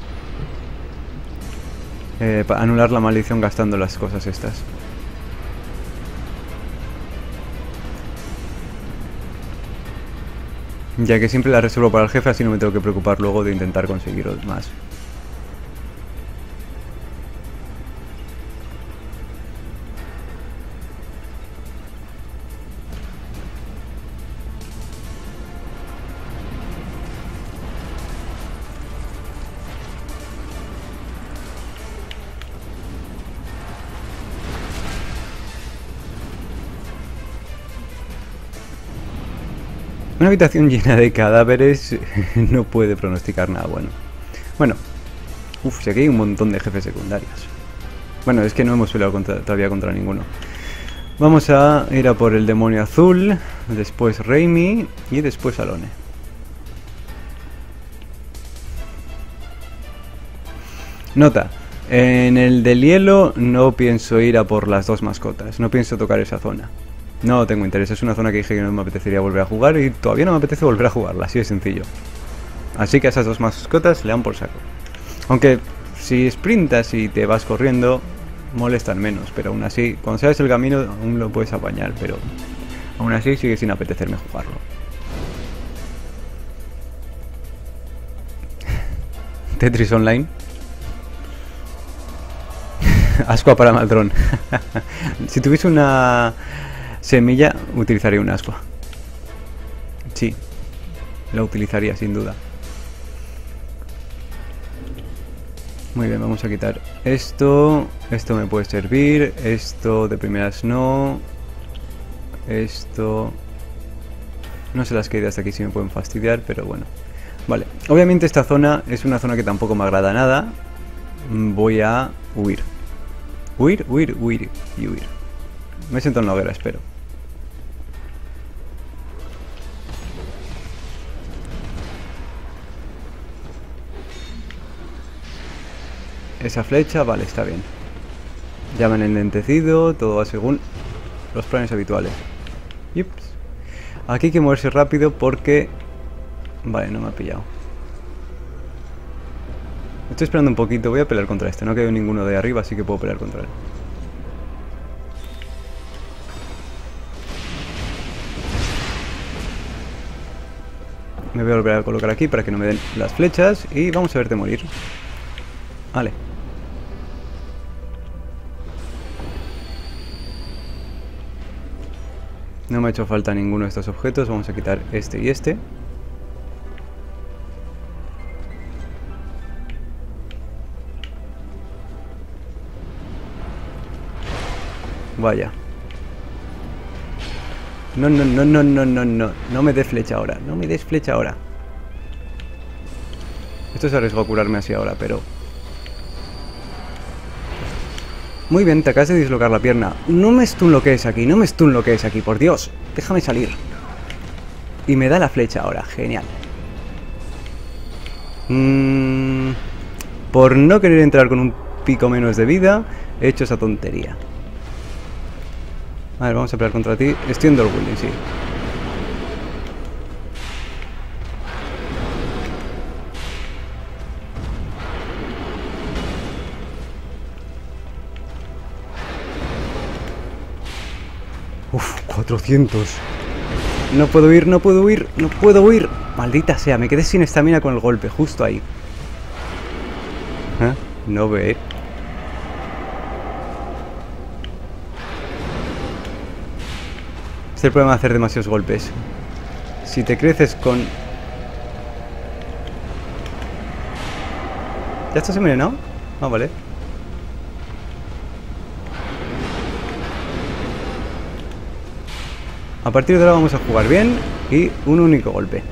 Eh, para anular la maldición gastando las cosas estas. Ya que siempre la resuelvo para el jefe, así no me tengo que preocupar luego de intentar conseguir más. Una habitación llena de cadáveres no puede pronosticar nada bueno. Bueno, uff, si aquí hay un montón de jefes secundarios. Bueno, es que no hemos peleado contra, todavía contra ninguno. Vamos a ir a por el demonio azul, después Raimi y después Alone. Nota, en el del hielo no pienso ir a por las dos mascotas, no pienso tocar esa zona. No tengo interés, es una zona que dije que no me apetecería volver a jugar y todavía no me apetece volver a jugarla, así de sencillo. Así que a esas dos mascotas le dan por saco. Aunque si sprintas y te vas corriendo, molestan menos, pero aún así, cuando sabes el camino aún lo puedes apañar, pero aún así sigue sin apetecerme jugarlo. Tetris Online. Ascua para Maldrón. Si tuviese una... semilla, utilizaría un ascua. Sí, la utilizaría sin duda. Muy bien, vamos a quitar esto. Esto me puede servir. Esto de primeras no. Esto... no sé, las caídas de aquí si me pueden fastidiar, pero bueno. Vale, obviamente esta zona es una zona que tampoco me agrada nada. Voy a huir. Huir, huir, huir y huir. Me siento en la hoguera, espero. Esa flecha, vale, está bien. Ya me han enlentecido, todo va según los planes habituales. Yups. Aquí hay que moverse rápido porque... vale, no me ha pillado. Estoy esperando un poquito, voy a pelear contra este. No quedó ninguno de arriba, así que puedo pelear contra él. Me voy a volver a colocar aquí para que no me den las flechas y vamos a verte morir. Vale. No me ha hecho falta ninguno de estos objetos. Vamos a quitar este y este. Vaya. No, no, no, no, no, no, no. No me des flecha ahora. No me des flecha ahora. Esto es arriesgo a curarme así ahora, pero... muy bien, te acabas de dislocar la pierna. No me stun lo que es aquí, no me stun lo que es aquí, por Dios. Déjame salir. Y me da la flecha ahora, genial. Mm, por no querer entrar con un pico menos de vida, he hecho esa tontería. A ver, vamos a pelear contra ti. Estoy en Dorwilling, sí. Uf, cuatrocientos. No puedo huir, no puedo huir, no puedo huir. Maldita sea, me quedé sin estamina con el golpe, justo ahí. ¿Eh? No ve. Es el problema de hacer demasiados golpes. Si te creces con... ¿Ya estás envenenado? Ah, vale. A partir de ahora vamos a jugar bien y un único golpe.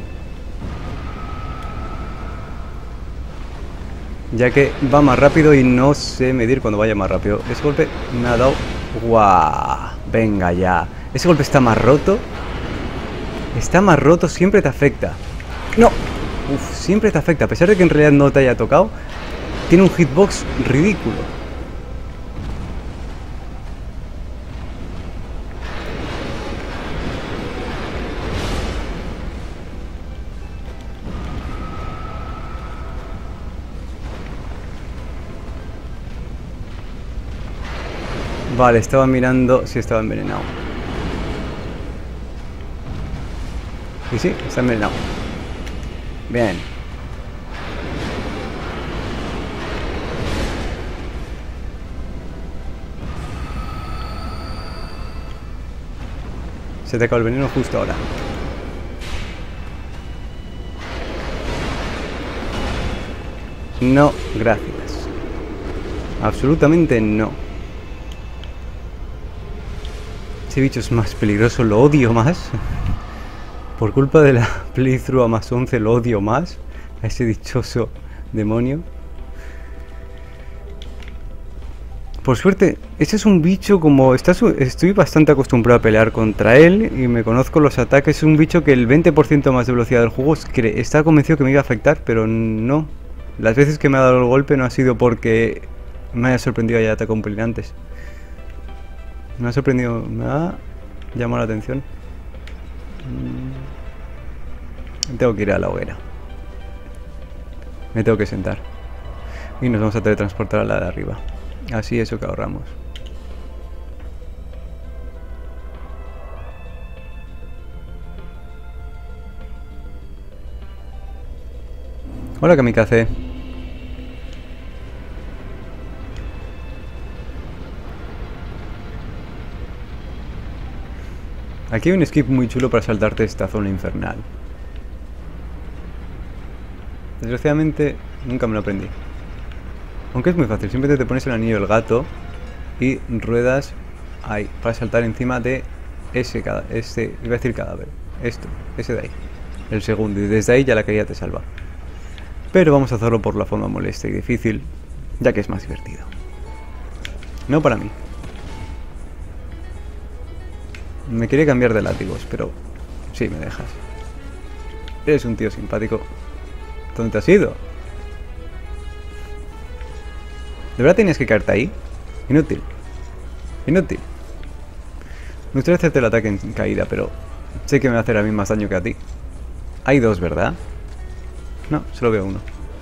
Ya que va más rápido y no sé medir cuando vaya más rápido. Ese golpe me ha dado... ¡Guau! Venga ya. Ese golpe está más roto. Está más roto, siempre te afecta. ¡No! Uf, siempre te afecta. A pesar de que en realidad no te haya tocado, tiene un hitbox ridículo. Vale, estaba mirando si estaba envenenado. Y sí, está envenenado. Bien. Se te acabó el veneno justo ahora. No, gracias. Absolutamente no. Ese bicho es más peligroso, lo odio más. Por culpa de la playthrough a más once lo odio más. A ese dichoso demonio. Por suerte, ese es un bicho como... Está su... Estoy bastante acostumbrado a pelear contra él y me conozco los ataques. Es un bicho que el veinte por ciento más de velocidad del juego está convencido que me iba a afectar, pero no. Las veces que me ha dado el golpe no ha sido porque me haya sorprendido y haya atacado un pelín antes. Me ha sorprendido, me ha llamado la atención. Tengo que ir a la hoguera. Me tengo que sentar. Y nos vamos a teletransportar a la de arriba. Así eso que ahorramos. Hola, Kamikaze. Aquí hay un skip muy chulo para saltarte esta zona infernal. Desgraciadamente nunca me lo aprendí. Aunque es muy fácil, simplemente te pones el anillo del gato y ruedas ahí para saltar encima de ese cadáver, este, iba a decir cadáver, esto, ese de ahí, el segundo, y desde ahí ya la caída te salva. Pero vamos a hacerlo por la forma molesta y difícil, ya que es más divertido. No para mí. Me quería cambiar de látigos, pero sí, me dejas. Eres un tío simpático. ¿Dónde te has ido? ¿De verdad tenías que caerte ahí? Inútil. Inútil. Me gustaría hacerte el ataque en caída, pero sé que me va a hacer a mí más daño que a ti. Hay dos, ¿verdad? No, solo veo uno.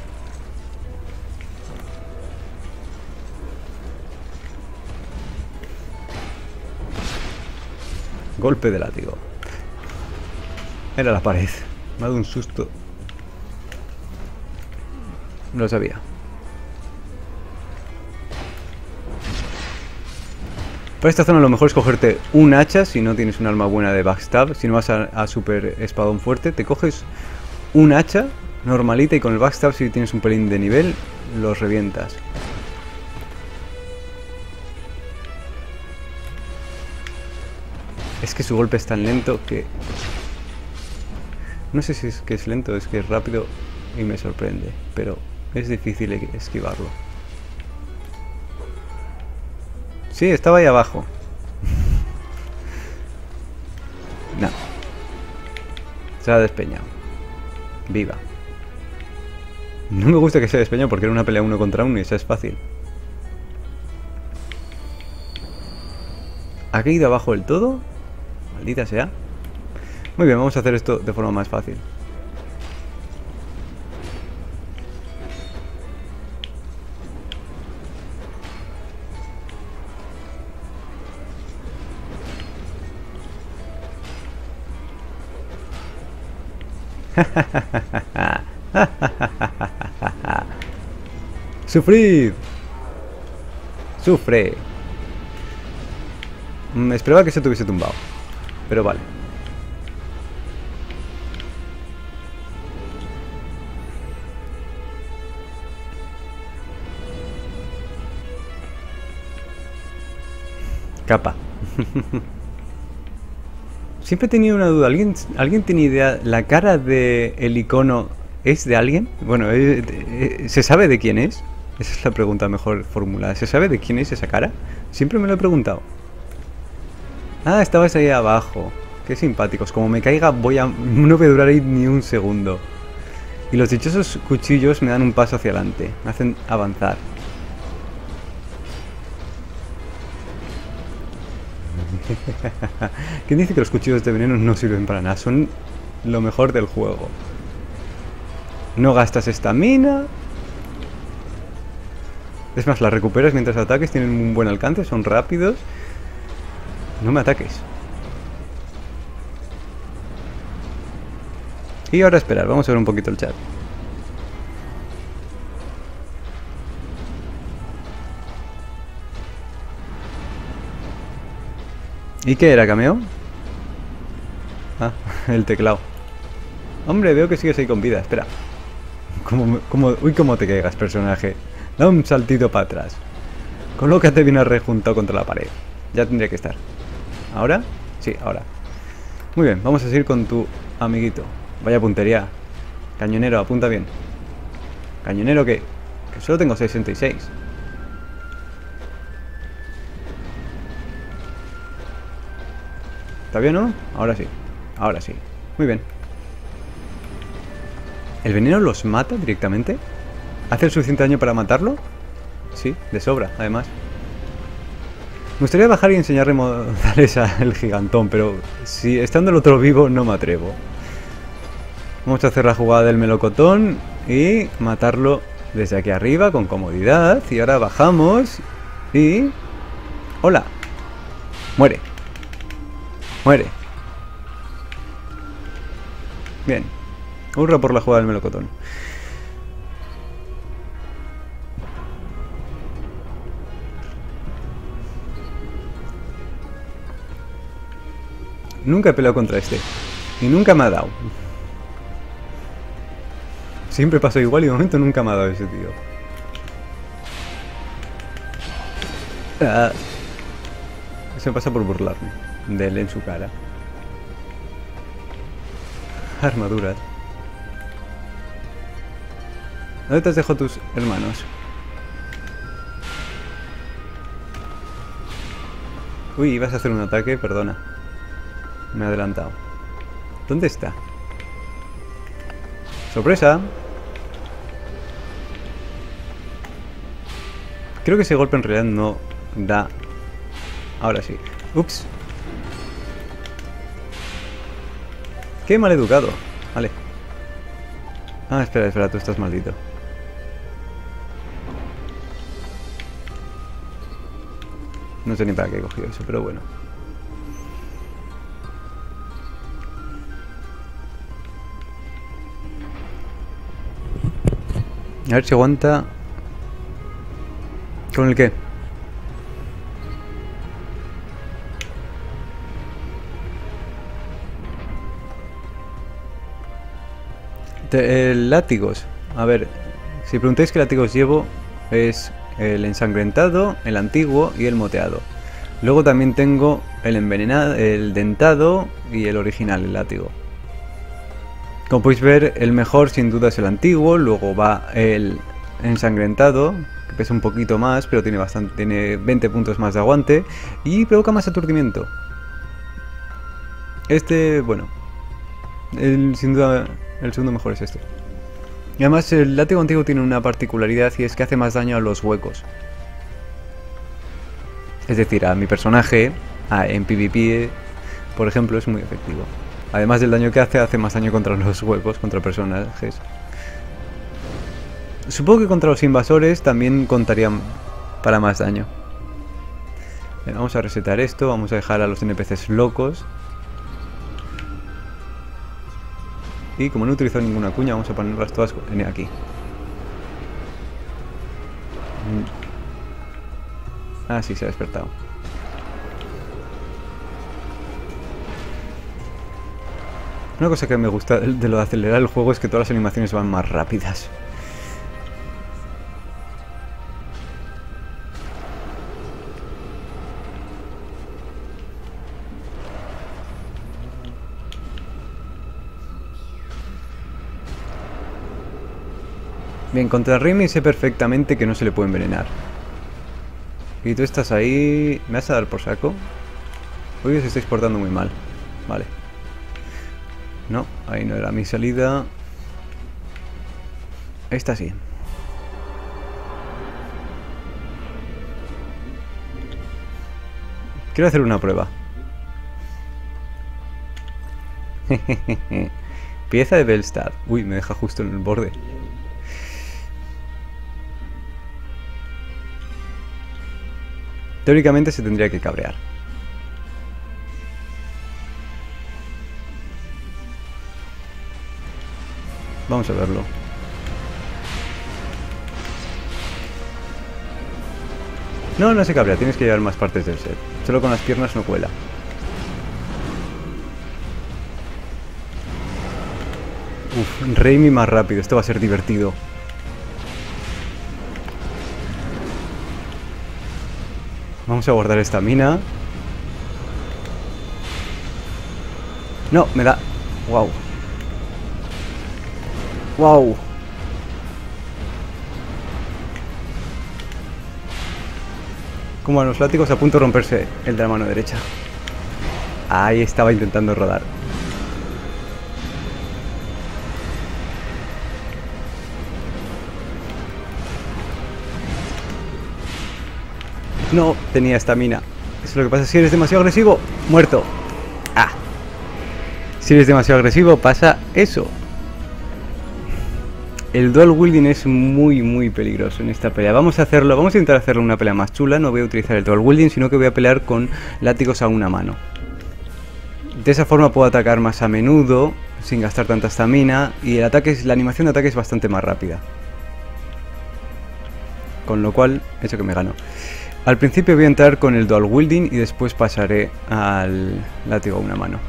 Golpe de látigo. Era la pared. Me ha dado un susto. No lo sabía. Para esta zona lo mejor es cogerte un hacha si no tienes un arma buena de backstab. Si no vas a, a super espadón fuerte, te coges un hacha normalita y con el backstab, si tienes un pelín de nivel, los revientas. Es que su golpe es tan lento que... No sé si es que es lento, es que es rápido y me sorprende, pero es difícil esquivarlo. Sí, estaba ahí abajo. No. Se ha despeñado. Viva. No me gusta que se despeñado porque era una pelea uno contra uno y esa es fácil. ¿Ha caído abajo del todo? Maldita sea. Muy bien, vamos a hacer esto de forma más fácil. ¡Sufrid! ¡Sufre! Me esperaba que se te hubiese tumbado, pero vale. Capa. Siempre he tenido una duda. ¿Alguien, ¿alguien tiene idea? ¿La cara del icono es de alguien? Bueno, eh, eh, ¿se sabe de quién es? Esa es la pregunta mejor formulada. ¿Se sabe de quién es esa cara? Siempre me lo he preguntado. Ah, estabas ahí abajo. Qué simpáticos. Como me caiga, voy a... no voy a durar ahí ni un segundo. Y los dichosos cuchillos me dan un paso hacia adelante. Me hacen avanzar. ¿Quién dice que los cuchillos de veneno no sirven para nada? Son lo mejor del juego. No gastas estamina. Es más, las recuperas mientras ataques. Tienen un buen alcance, son rápidos. No me ataques. Y ahora esperar, vamos a ver un poquito el chat. ¿Y qué era, cameo? Ah, el teclado. Hombre, veo que sigues ahí con vida, espera. Como, como, uy, cómo te caigas, personaje. Da un saltito para atrás. Colócate bien rejuntado contra la pared. Ya tendría que estar. ¿Ahora? Sí, ahora. Muy bien, vamos a seguir con tu amiguito. Vaya puntería. Cañonero, apunta bien. Cañonero, ¿qué? Que solo tengo sesenta y seis. ¿Está bien, no? Ahora sí. Ahora sí. Muy bien. ¿El veneno los mata directamente? ¿Hace el suficiente daño para matarlo? Sí, de sobra, además. Me gustaría bajar y enseñarle modales al gigantón, pero si estando el otro vivo no me atrevo. Vamos a hacer la jugada del melocotón y matarlo desde aquí arriba con comodidad. Y ahora bajamos y... ¡Hola! ¡Muere! ¡Muere! Bien. Hurra por la jugada del melocotón. Nunca he peleado contra este. Y nunca me ha dado. Siempre pasó igual y de momento nunca me ha dado ese tío. Ah. Eso me pasa por burlarme de él en su cara. Armaduras. ¿Dónde te has dejado tus hermanos? Uy, ibas a hacer un ataque, perdona. Me he adelantado. ¿Dónde está? ¡Sorpresa! Creo que ese golpe en realidad no da... Ahora sí. Ups. ¡Qué maleducado! Vale. Ah, espera, espera, tú estás maldito. No sé ni para qué he cogido eso, pero bueno. A ver si aguanta. ¿Con el qué? Te, el látigos. A ver, si preguntáis qué látigos llevo, es el ensangrentado, el antiguo y el moteado. Luego también tengo el envenenado, el dentado y el original, el látigo. Como podéis ver, el mejor sin duda es el antiguo, luego va el ensangrentado, que pesa un poquito más, pero tiene bastante, tiene veinte puntos más de aguante y provoca más aturdimiento. Este, bueno, El, sin duda, el segundo mejor es este. Y además el látigo antiguo tiene una particularidad y es que hace más daño a los huecos. Es decir, a mi personaje, a, en PvP, por ejemplo, es muy efectivo. Además del daño que hace, hace más daño contra los huecos, contra personajes. Supongo que contra los invasores también contarían para más daño. Bien, vamos a resetar esto, vamos a dejar a los N P Cs locos. Y como no he utilizado ninguna cuña, vamos a ponerlas todas aquí. Ah, sí, se ha despertado. Una cosa que me gusta de lo de acelerar el juego es que todas las animaciones van más rápidas. Bien, contra Remy sé perfectamente que no se le puede envenenar. Y tú estás ahí... ¿Me vas a dar por saco? Hoy os estáis portando muy mal. Vale. No, ahí no era mi salida. Esta sí. Quiero hacer una prueba. Pieza de Bellstad. Uy, me deja justo en el borde. Teóricamente se tendría que cabrear. Vamos a verlo. No, no se cabrea, tienes que llevar más partes del set. Solo con las piernas no cuela. Uf, Remy más rápido, esto va a ser divertido. Vamos a guardar esta mina. No, me da... Wow. Wow. Como a los látigos a punto de romperse el de la mano derecha. Ahí estaba intentando rodar. No tenía estamina. Eso es lo que pasa si eres demasiado agresivo. Muerto. Ah. Si eres demasiado agresivo pasa eso. El dual wielding es muy muy peligroso en esta pelea. Vamos a hacerlo, vamos a intentar hacerlo una pelea más chula. No voy a utilizar el dual wielding, sino que voy a pelear con látigos a una mano. De esa forma puedo atacar más a menudo, sin gastar tanta estamina. Y el ataque es, la animación de ataque es bastante más rápida. Con lo cual, eso que me gano. Al principio voy a entrar con el dual wielding y después pasaré al látigo a una mano.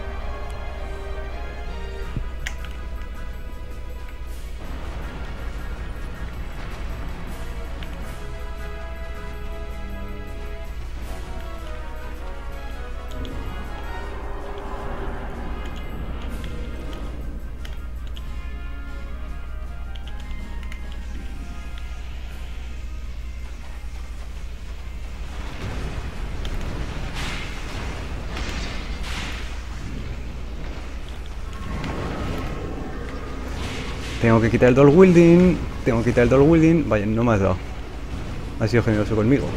Tengo que quitar el dual wielding. Tengo que quitar el dual wielding. Vaya, no me has dado. Has sido generoso conmigo.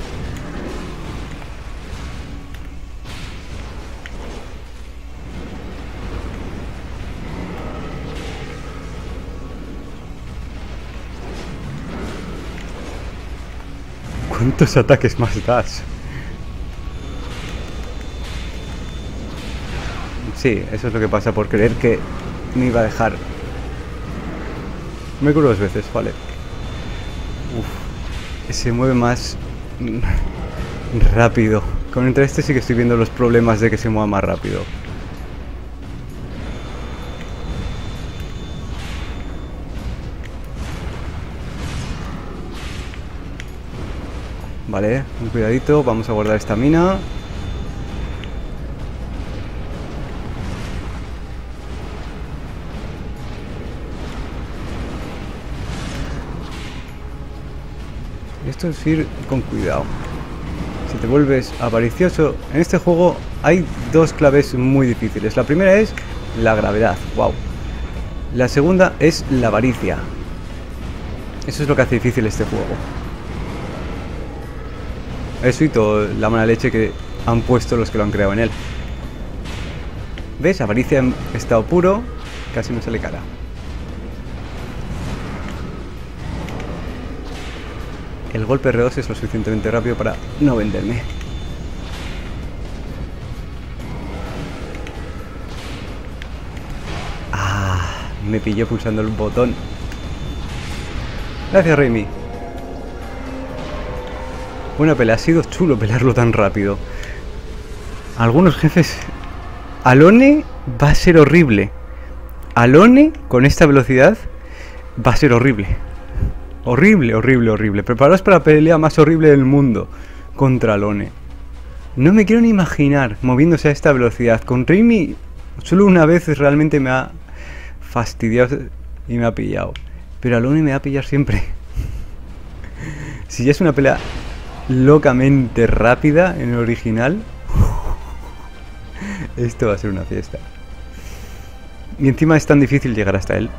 ¿Cuántos ataques más das? Sí, eso es lo que pasa por creer que me iba a dejar. Me curo dos veces, vale. Uf, se mueve más rápido. Con entre este sí que estoy viendo los problemas de que se mueva más rápido. Vale, un cuidadito, vamos a guardar esta mina. Esto es ir con cuidado. Si te vuelves avaricioso, en este juego hay dos claves muy difíciles. La primera es la gravedad. Wow. La segunda es la avaricia. Eso es lo que hace difícil este juego. Eso y toda la mala leche que han puesto los que lo han creado en él. ¿Ves? Avaricia en estado puro. Casi no sale cara. El golpe R dos es lo suficientemente rápido para no venderme. Ah, me pillé pulsando el botón. Gracias, Raimi. Buena pelea. Ha sido chulo pelearlo tan rápido. Algunos jefes... Alone va a ser horrible. Alone, con esta velocidad, va a ser horrible. Horrible, horrible, horrible. Preparaos para la pelea más horrible del mundo contra Alone. No me quiero ni imaginar moviéndose a esta velocidad. Con Raimi solo una vez realmente me ha fastidiado y me ha pillado. Pero Alone me va a pillar siempre. Si ya es una pelea locamente rápida en el original, esto va a ser una fiesta. Y encima es tan difícil llegar hasta él.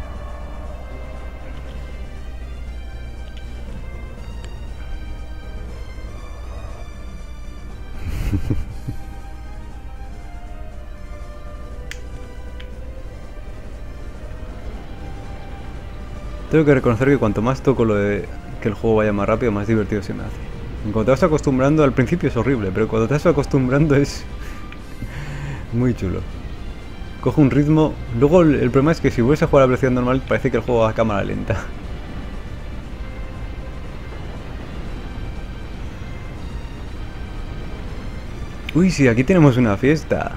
Tengo que reconocer que cuanto más toco lo de que el juego vaya más rápido, más divertido se me hace. Cuando te vas acostumbrando, al principio es horrible, pero cuando te vas acostumbrando es muy chulo. Coge un ritmo. Luego el, el problema es que si vuelves a jugar a velocidad normal, parece que el juego va a cámara lenta. Uy, sí, aquí tenemos una fiesta.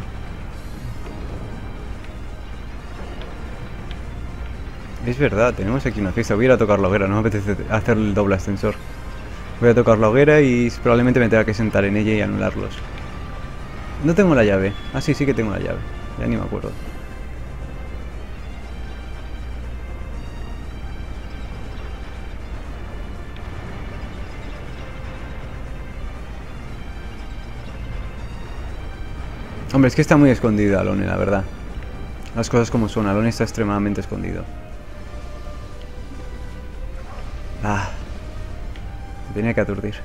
Es verdad, tenemos aquí una fiesta. Voy a ir a tocar la hoguera, no me apetece hacer el doble ascensor. Voy a tocar la hoguera y probablemente me tenga que sentar en ella y anularlos. No tengo la llave. Ah, sí, sí que tengo la llave. Ya ni me acuerdo. Hombre, es que está muy escondido Alone, la verdad. Las cosas como son, Alone está extremadamente escondido. Ah, me tenía que aturdir.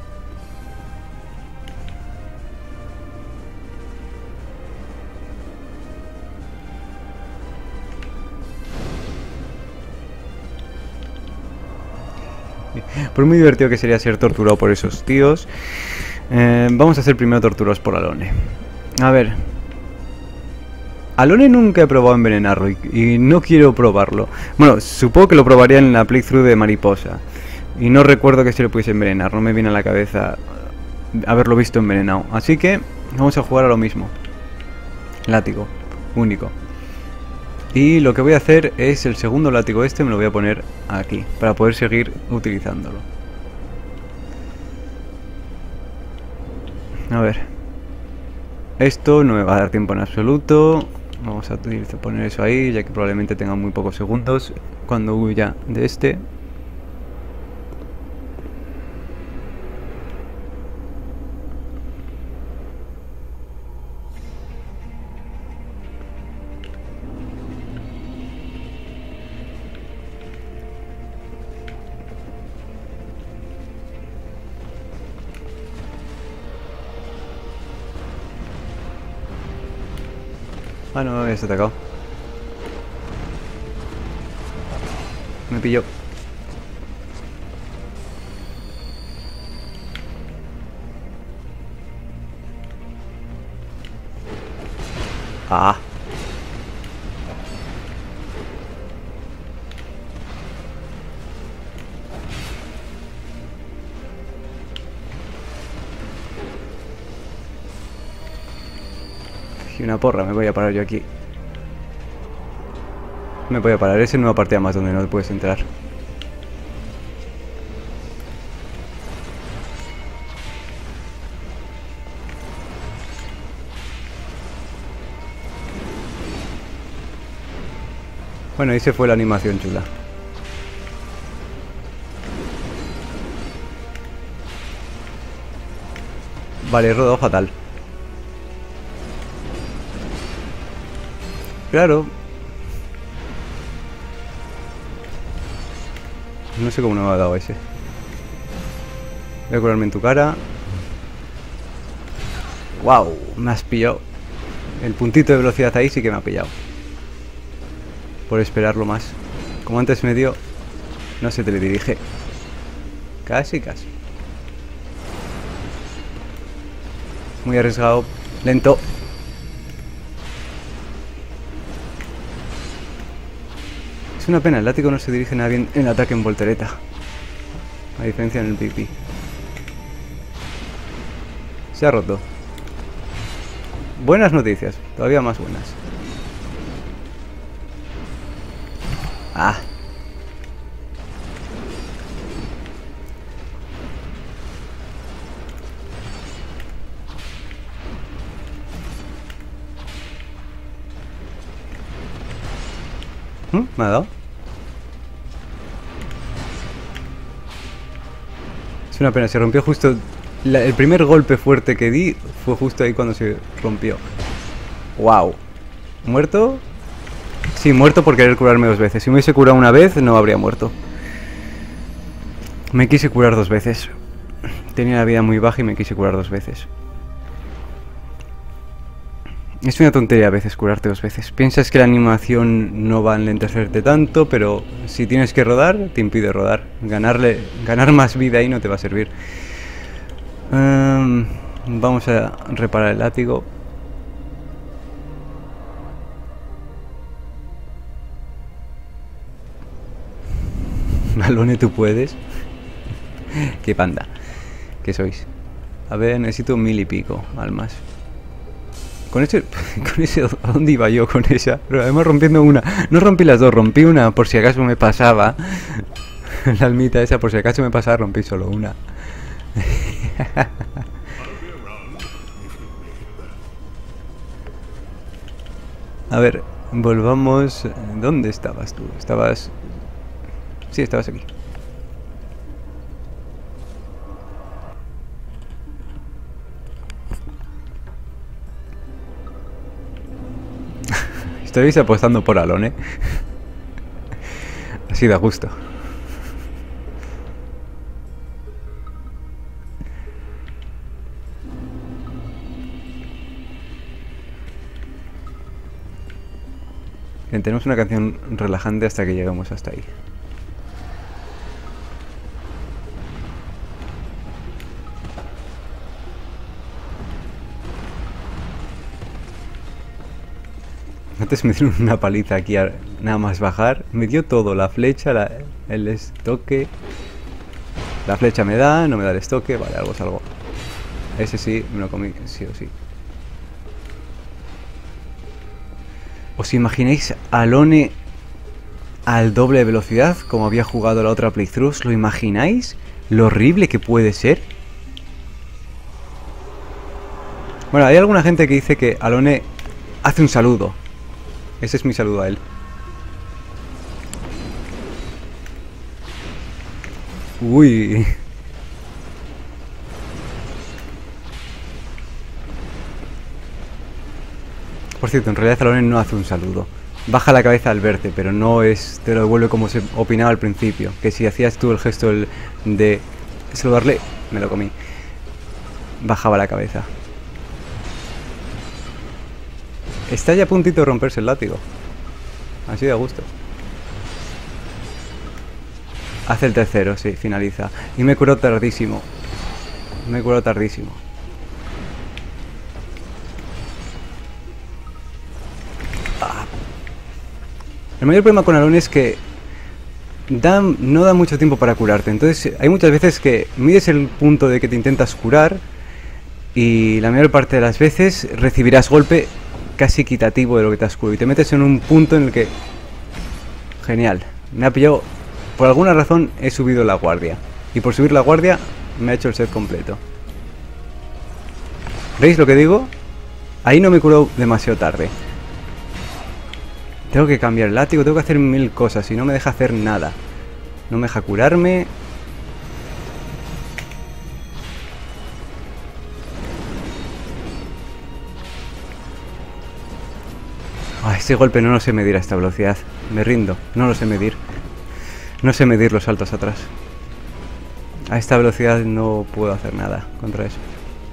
Por muy divertido que sería ser torturado por esos tíos, eh, vamos a ser primero torturados por Alone. A ver. Alone nunca he probado envenenarlo y, y no quiero probarlo. Bueno, supongo que lo probaría en la playthrough de Mariposa. Y no recuerdo que se le pudiese envenenar, no me viene a la cabeza haberlo visto envenenado. Así que vamos a jugar a lo mismo. Látigo, único. Y lo que voy a hacer es el segundo látigo este, me lo voy a poner aquí, para poder seguir utilizándolo. A ver. Esto no me va a dar tiempo en absoluto. Vamos a poner eso ahí, ya que probablemente tenga muy pocos segundos cuando huya de este. Ah, no me habías atacado. Me pilló. Ah. Y una porra, me voy a parar yo aquí. Me voy a parar, es en una partida más donde no te puedes entrar. Bueno, ahí se fue la animación chula. Vale, he rodado fatal. Claro. No sé cómo no me ha dado ese. Voy a curarme en tu cara. Wow, me has pillado. El puntito de velocidad ahí sí que me ha pillado. Por esperarlo más. Como antes me dio, no se teledirige. Casi, casi. Muy arriesgado. Lento. Es una pena, el látigo no se dirige nada bien en el ataque en voltereta. A diferencia en el P P. Se ha roto. Buenas noticias, todavía más buenas. Ah. ¿Mm? ¿Me ha dado? Es una pena, se rompió justo... La, el primer golpe fuerte que di fue justo ahí cuando se rompió. Wow. ¿Muerto? Sí, muerto por querer curarme dos veces. Si me hubiese curado una vez, no habría muerto. Me quise curar dos veces. Tenía la vida muy baja y me quise curar dos veces. Es una tontería a veces curarte dos veces. Piensas que la animación no va a enlentecerte tanto, pero si tienes que rodar, te impide rodar. Ganarle, ganar más vida ahí no te va a servir. Um, vamos a reparar el látigo. Alone, tú puedes. Qué panda. ¿Qué sois? A ver, necesito mil y pico almas. Con ese, con ese, ¿a dónde iba yo con esa? Pero además rompiendo una. No rompí las dos, rompí una por si acaso me pasaba. La almita esa, por si acaso me pasaba, rompí solo una. A ver, volvamos. ¿Dónde estabas tú? Estabas... Sí, estabas aquí. Estáis apostando por Alone. Así da gusto. Bien, tenemos una canción relajante hasta que lleguemos hasta ahí. Antes me dieron una paliza aquí a nada más bajar. Me dio todo, la flecha, la, el estoque. La flecha me da, no me da el estoque. Vale, algo es algo. Ese sí, me lo comí, sí o sí. ¿Os imagináis Alone al doble de velocidad como había jugado la otra playthrough? ¿Os lo imagináis? Lo horrible que puede ser. Bueno, hay alguna gente que dice que Alone hace un saludo. Ese es mi saludo a él. Uy. Por cierto, en realidad Alone no hace un saludo. Baja la cabeza al verte, pero no es... Te lo devuelve como se opinaba al principio. Que si hacías tú el gesto de saludarle, me lo comí. Bajaba la cabeza. Está ya a puntito de romperse el látigo. Así de gusto. Hace el tercero, sí, finaliza. Y me curó tardísimo. Me curó tardísimo. Ah. El mayor problema con Alone es que da, no da mucho tiempo para curarte. Entonces hay muchas veces que mides el punto de que te intentas curar y la mayor parte de las veces recibirás golpe casi equitativo de lo que te has curado y te metes en un punto en el que... Genial. Me ha pillado... Por alguna razón he subido la guardia. Y por subir la guardia me ha hecho el set completo. ¿Veis lo que digo? Ahí no me he curado demasiado tarde. Tengo que cambiar el látigo, tengo que hacer mil cosas y no me deja hacer nada. No me deja curarme. Ah, este golpe no lo sé medir a esta velocidad. Me rindo. No lo sé medir. No sé medir los saltos atrás. A esta velocidad no puedo hacer nada contra eso.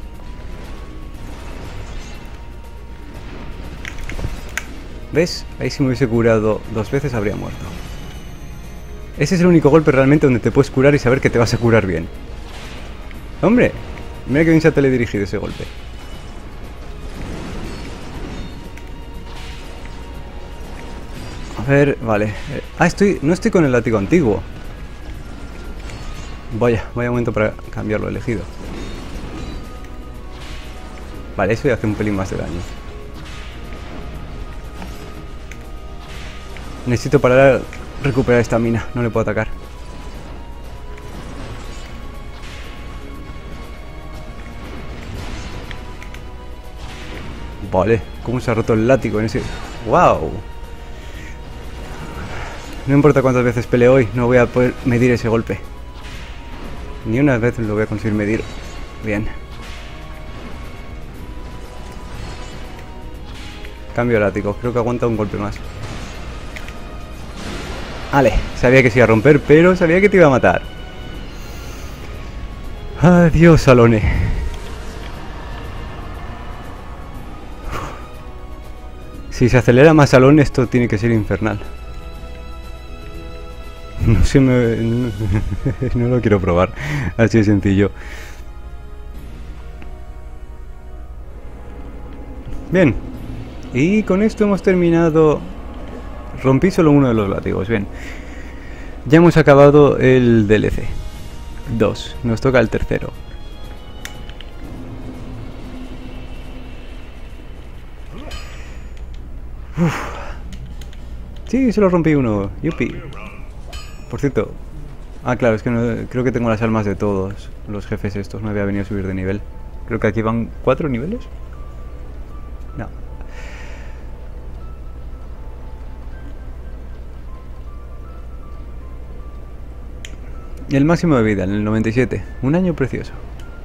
¿Ves? Ahí si me hubiese curado dos veces habría muerto. Ese es el único golpe realmente donde te puedes curar y saber que te vas a curar bien. ¡Hombre! Mira que bien se ha teledirigido ese golpe. A ver, vale. Ah, estoy, no estoy con el látigo antiguo. Vaya, vaya momento para cambiarlo elegido. Vale, eso ya hace un pelín más de daño. Necesito parar a recuperar esta mina. No le puedo atacar. Vale, ¿cómo se ha roto el látigo en ese...? ¡Wow! No importa cuántas veces pelee hoy, no voy a poder medir ese golpe. Ni una vez lo voy a conseguir medir. Bien. Cambio de látigo, creo que aguanta un golpe más. Vale, sabía que se iba a romper, pero sabía que te iba a matar. Adiós, Alone. Si se acelera más Alone, esto tiene que ser infernal. No sé, me... no, no lo quiero probar. Así de sencillo. Bien. Y con esto hemos terminado. Rompí solo uno de los látigos. Bien. Ya hemos acabado el D L C. Dos. Nos toca el tercero. Uf. Sí, solo rompí uno. Yupi. Por cierto. Ah, claro, es que no, creo que tengo las almas de todos los jefes estos. No había venido a subir de nivel. Creo que aquí van cuatro niveles. No. Y el máximo de vida, en el noventa y siete. Un año precioso.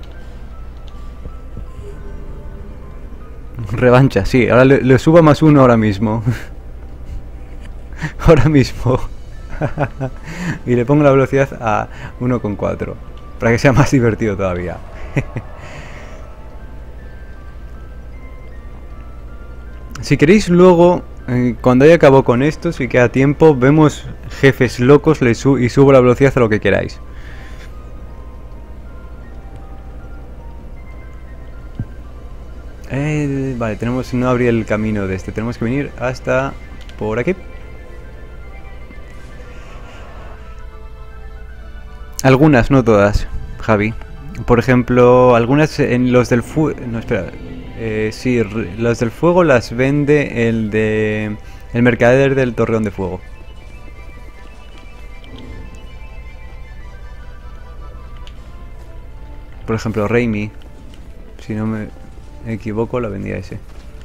Revancha, sí. Ahora le, le subo a más uno ahora mismo. Ahora mismo. Y le pongo la velocidad a uno coma cuatro. Para que sea más divertido todavía. Si queréis luego, eh, cuando haya acabado con esto, si queda tiempo, vemos jefes locos le su y subo la velocidad a lo que queráis. Eh, vale, tenemos no abrir el camino de este. Tenemos que venir hasta por aquí. Algunas, no todas, Javi. Por ejemplo, algunas en los del fuego... No, espera. Eh, sí, los del fuego las vende el de... El mercader del Torreón de Fuego. Por ejemplo, Raimi. Si no me equivoco, la vendía ese.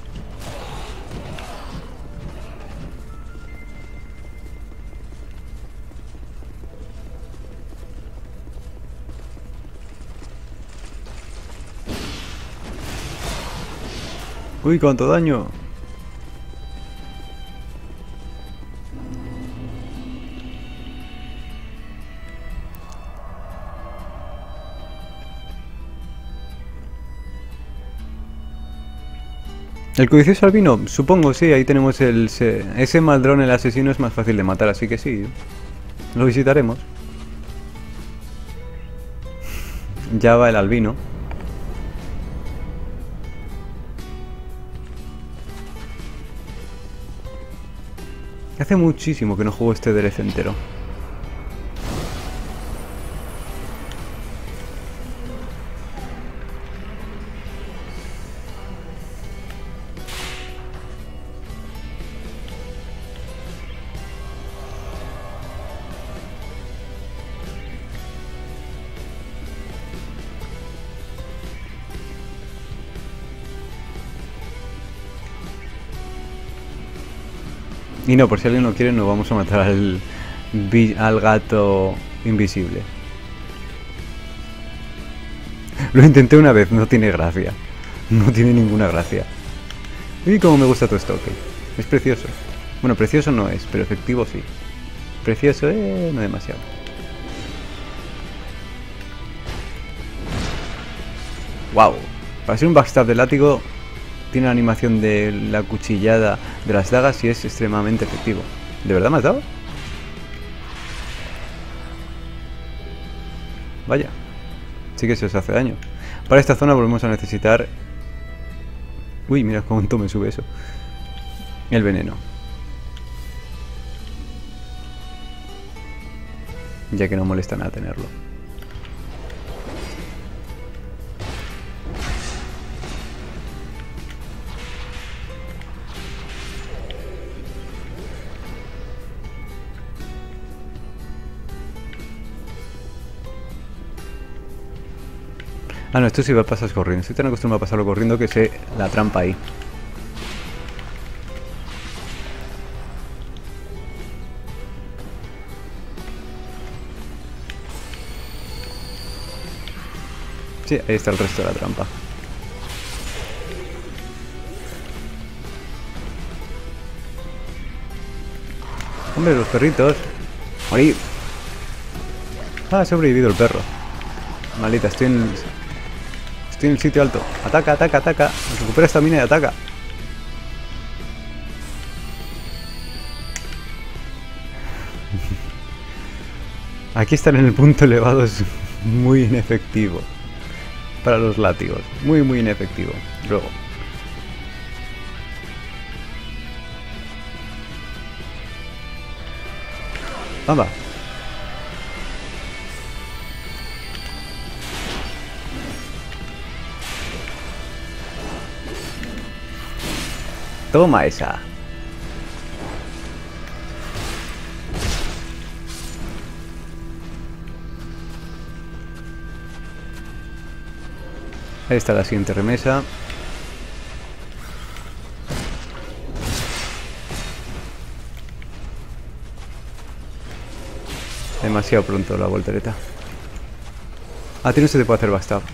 Uy, cuánto daño. El codicioso albino, supongo, sí, ahí tenemos el... Se, ese maldrón, el asesino, es más fácil de matar, así que sí. Lo visitaremos. Ya va el albino. Hace muchísimo que no juego este D L C entero. Y no, por si alguien no quiere, no vamos a matar al, al gato invisible. Lo intenté una vez, no tiene gracia. No tiene ninguna gracia. Y como me gusta tu estoque. Es precioso. Bueno, precioso no es, pero efectivo sí. Precioso, eh, no demasiado. Wow. Para ser un backstab de látigo, tiene la animación de la cuchillada de las dagas y es extremadamente efectivo. ¿De verdad me has dado? Vaya. Sí que se os hace daño. Para esta zona volvemos a necesitar... Uy, mira cuánto me sube eso. El veneno. Ya que no molesta nada tenerlo. Ah, no, esto sí va a pasar corriendo. Estoy tan acostumbrado a pasarlo corriendo que sé la trampa ahí. Sí, ahí está el resto de la trampa. Hombre, los perritos. Morir. Ah, ha sobrevivido el perro. Maldita, estoy en... Estoy en el sitio alto. Ataca, ataca, ataca. Recupera estamina y ataca. Aquí estar en el punto elevado es muy inefectivo. Para los látigos. Muy, muy inefectivo. Luego. Vamos. Toma esa. Ahí está la siguiente remesa. Demasiado pronto la voltereta. A ti no se te puede hacer bastado.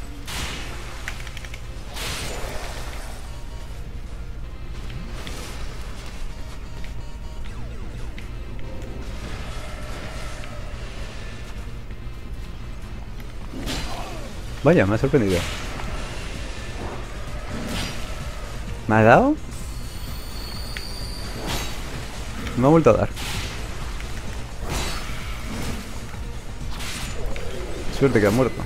Vaya, me ha sorprendido. ¿Me ha dado? Me ha vuelto a dar. Suerte que ha muerto.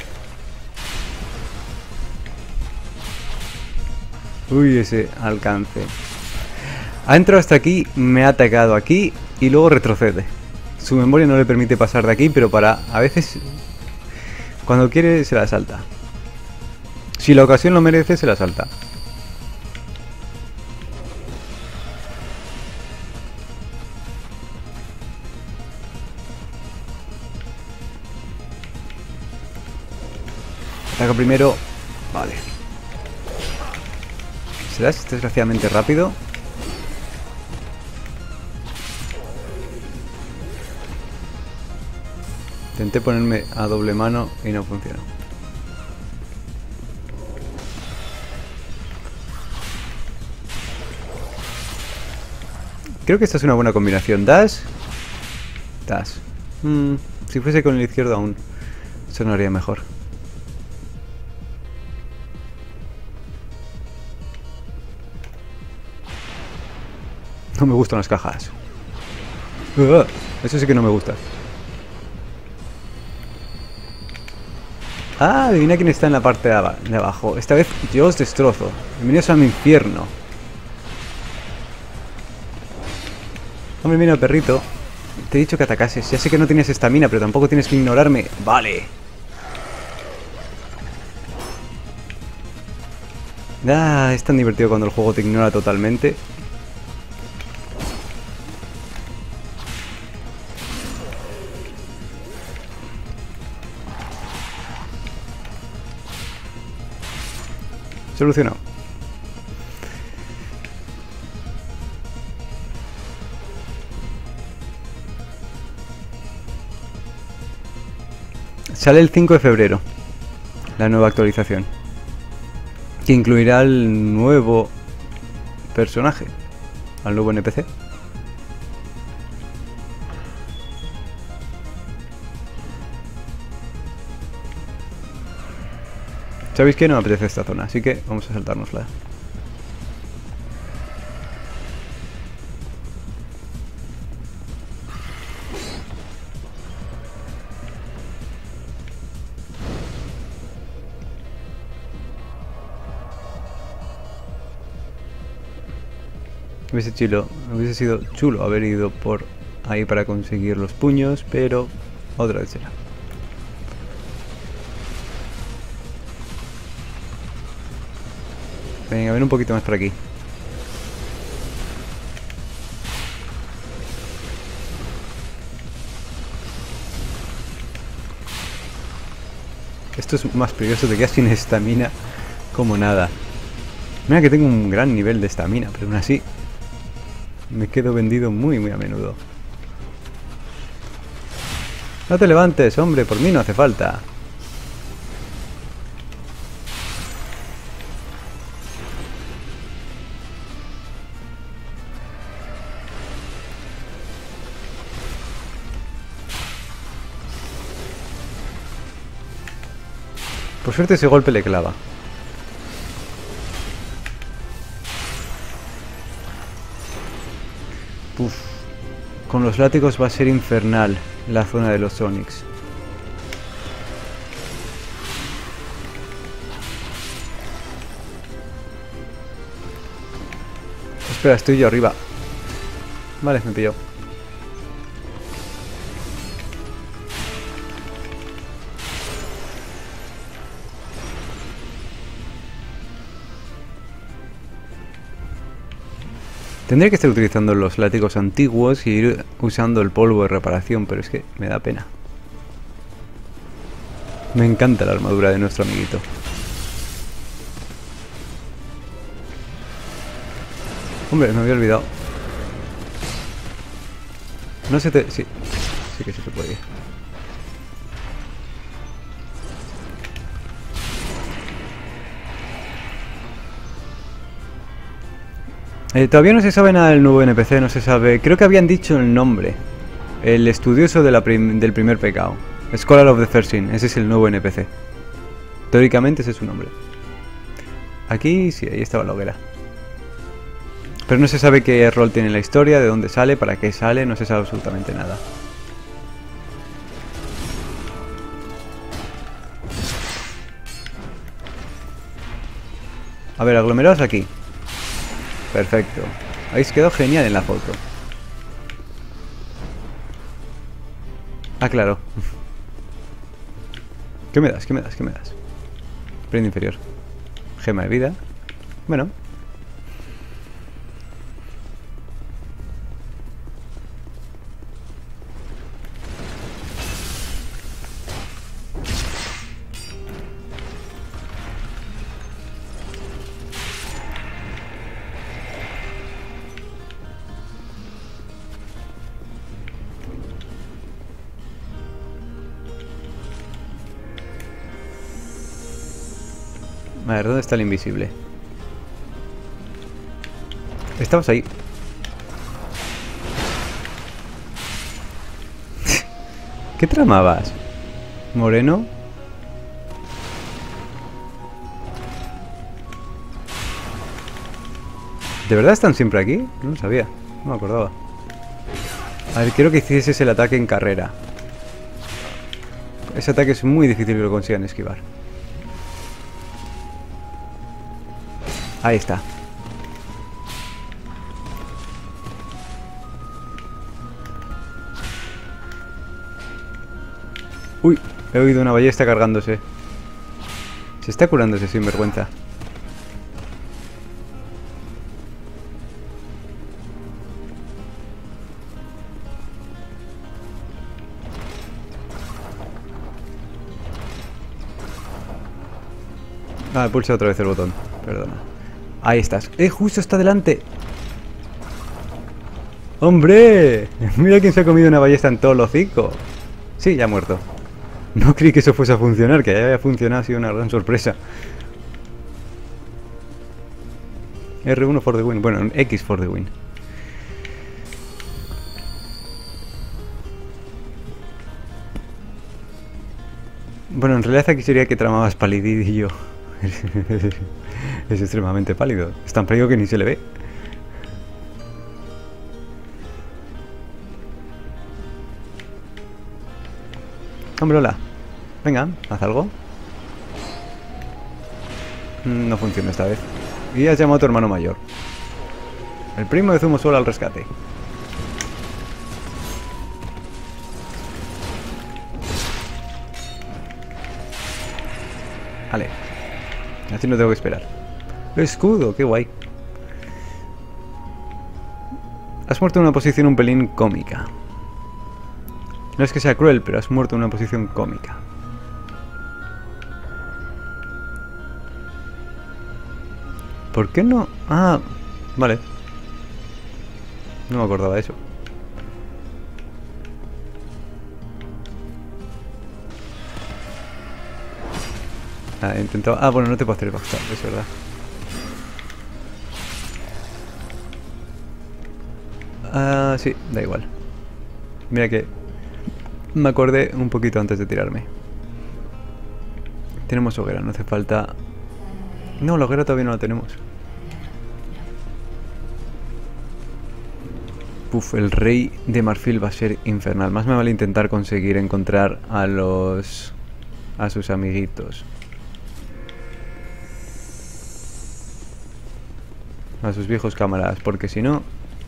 Uy, ese alcance. Ha entrado hasta aquí, me ha atacado aquí y luego retrocede. Su memoria no le permite pasar de aquí, pero para... A veces... Cuando quiere se la salta. Si la ocasión lo merece, se la salta. Ataca primero. Vale. ¿Será desgraciadamente rápido? Intenté ponerme a doble mano y no funcionó. Creo que esta es una buena combinación. Dash. Dash. Mm, si fuese con el izquierdo aún sonaría mejor. No me gustan las cajas. Uh, eso sí que no me gusta. Ah, adivina quién está en la parte de, ab de abajo. Esta vez yo os destrozo. Bienvenidos a mi infierno. Hombre, mira, perrito. Te he dicho que atacases. Ya sé que no tienes estamina, pero tampoco tienes que ignorarme. Vale. Ah, es tan divertido cuando el juego te ignora totalmente. Solucionado. Sale el cinco de febrero la nueva actualización, que incluirá el nuevo personaje, al nuevo N P C. Sabéis que no me apetece esta zona, así que vamos a saltárnosla. Hubiese, chilo, hubiese sido chulo haber ido por ahí para conseguir los puños, pero otra vez será. Venga, ven un poquito más por aquí. Esto es más peligroso, te quedas sin estamina como nada. Mira que tengo un gran nivel de estamina, pero aún así me quedo vendido muy muy a menudo. No te levantes, hombre, por mí no hace falta. Por suerte ese golpe le clava. Uf. Con los látigos va a ser infernal la zona de los Sonics. Espera, estoy yo arriba. Vale, me pilló. Tendría que estar utilizando los látigos antiguos y ir usando el polvo de reparación, pero es que me da pena. Me encanta la armadura de nuestro amiguito. Hombre, me había olvidado. No se te... Sí, sí que se te puede ir. Eh, todavía no se sabe nada del nuevo N P C, no se sabe... Creo que habían dicho el nombre. El estudioso de la prim del primer pecado. Scholar of the First Sin, ese es el nuevo N P C. Teóricamente ese es su nombre. Aquí sí, ahí estaba la hoguera. Pero no se sabe qué rol tiene en la historia, de dónde sale, para qué sale, no se sabe absolutamente nada. A ver, aglomerados aquí. Perfecto. Habéis quedado genial en la foto. Ah, claro. ¿Qué me das? ¿Qué me das? ¿Qué me das? Prenda inferior. Gema de vida. Bueno. A ver, ¿dónde está el invisible? Estamos ahí. ¿Qué tramabas? ¿Moreno? ¿De verdad están siempre aquí? No lo sabía, no me acordaba. A ver, quiero que hicieses el ataque en carrera. Ese ataque es muy difícil que lo consigan esquivar. Ahí está. Uy, he oído una ballesta cargándose. Se está curándose sin vergüenza. Ah, pulsa otra vez el botón. Perdona. Ahí estás. ¡Eh! Justo está delante. ¡Hombre! Mira quién se ha comido una ballesta en todo el hocico. Sí, ya ha muerto. No creí que eso fuese a funcionar. Que haya funcionado ha sido una gran sorpresa. R uno for the win. Bueno, X for the win. Bueno, en realidad aquí sería que tramabas palidillo. Es extremadamente pálido. Es tan frío que ni se le ve. Hombre, hola. Venga, haz algo. No funciona esta vez. Y has llamado a tu hermano mayor. El primo de Zumo solo al rescate. Vale. Así no tengo que esperar. Escudo, qué guay. Has muerto en una posición un pelín cómica. No es que sea cruel, pero has muerto en una posición cómica. ¿Por qué no? Ah, vale. No me acordaba de eso. Ah, he intentado... Ah, bueno, no te puedo hacer backstab, es verdad. Ah, sí, da igual. Mira que me acordé un poquito antes de tirarme. Tenemos hoguera, no hace falta... No, la hoguera todavía no la tenemos. Puf, el rey de marfil va a ser infernal. Más me vale intentar conseguir encontrar a los... a sus amiguitos. A sus viejos camaradas, porque si no...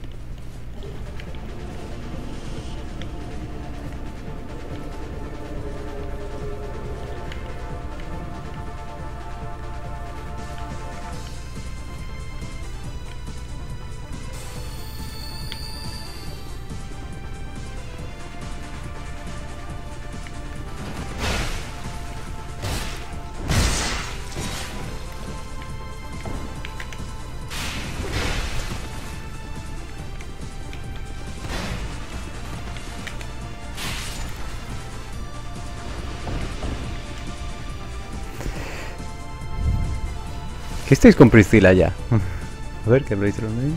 ¿Qué estáis con Priscila ya? A ver, ¿qué habréis dicho?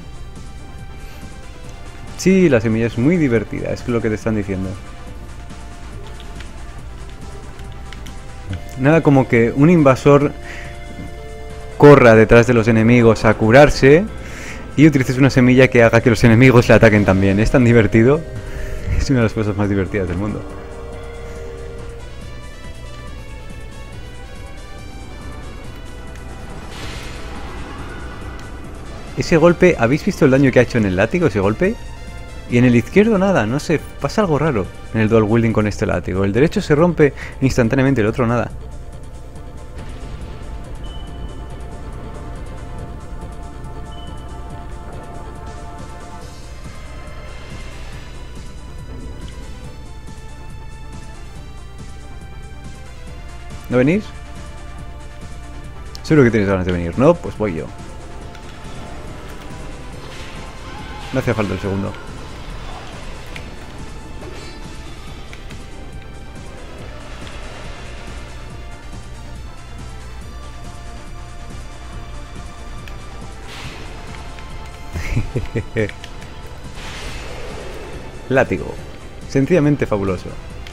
Sí, la semilla es muy divertida, es lo que te están diciendo. Nada como que un invasor corra detrás de los enemigos a curarse y utilices una semilla que haga que los enemigos le ataquen también. Es tan divertido. Es una de las cosas más divertidas del mundo. Ese golpe, ¿habéis visto el daño que ha hecho en el látigo ese golpe? Y en el izquierdo nada, no sé, pasa algo raro en el dual wielding con este látigo. El derecho se rompe instantáneamente, el otro nada. ¿No venís? Seguro que tienes ganas de venir, ¿no? Pues voy yo. No hacía falta el segundo. Látigo. Sencillamente fabuloso.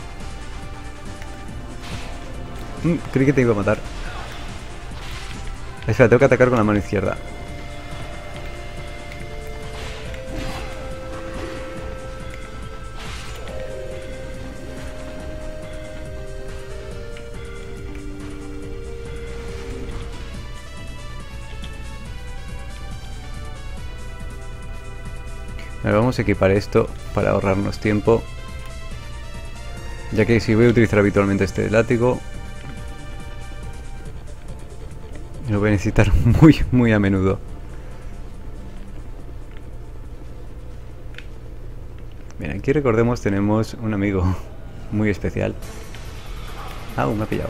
Mm, creí que te iba a matar. Espera, tengo que atacar con la mano izquierda. Ahora vamos a equipar esto para ahorrarnos tiempo, ya que si voy a utilizar habitualmente este látigo lo voy a necesitar muy muy a menudo. Bien, aquí recordemos tenemos un amigo muy especial. Ah, me ha pillado.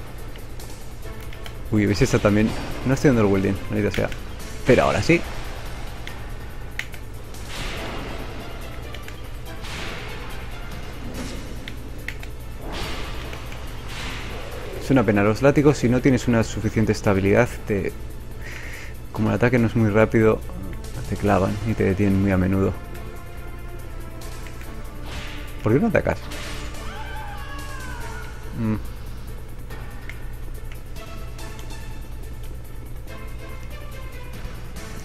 Uy, ¿veis esta también? No estoy dando el welding, maldita sea. Pero ahora sí. Es una pena, los látigos si no tienes una suficiente estabilidad, te... como el ataque no es muy rápido, te clavan y te detienen muy a menudo. ¿Por qué no atacas? Mm.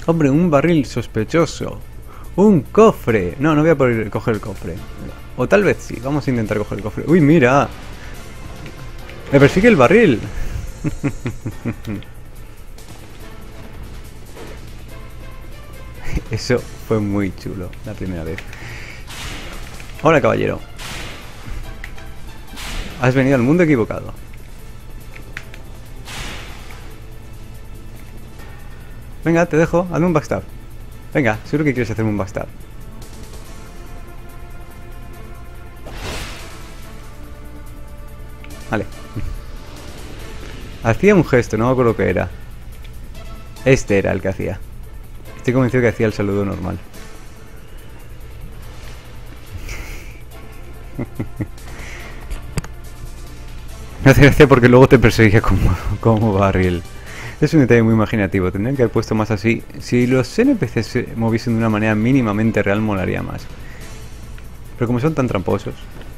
Hombre, un barril sospechoso. Un cofre. No, no voy a poder coger el cofre. O tal vez sí. Vamos a intentar coger el cofre. Uy, mira. Me persigue el barril. Eso fue muy chulo la primera vez. Hola, caballero. Has venido al mundo equivocado. Venga, te dejo. Hazme un backstab. Venga, seguro que quieres hacerme un backstab. Vale. Hacía un gesto, no me acuerdo qué era. Este era el que hacía. Estoy convencido que hacía el saludo normal. Me hace gracia porque luego te perseguía como, como barril. Es un detalle muy imaginativo. Tendrían que haber puesto más así. Si los N P Cs se moviesen de una manera mínimamente real, molaría más. Pero como son tan tramposos...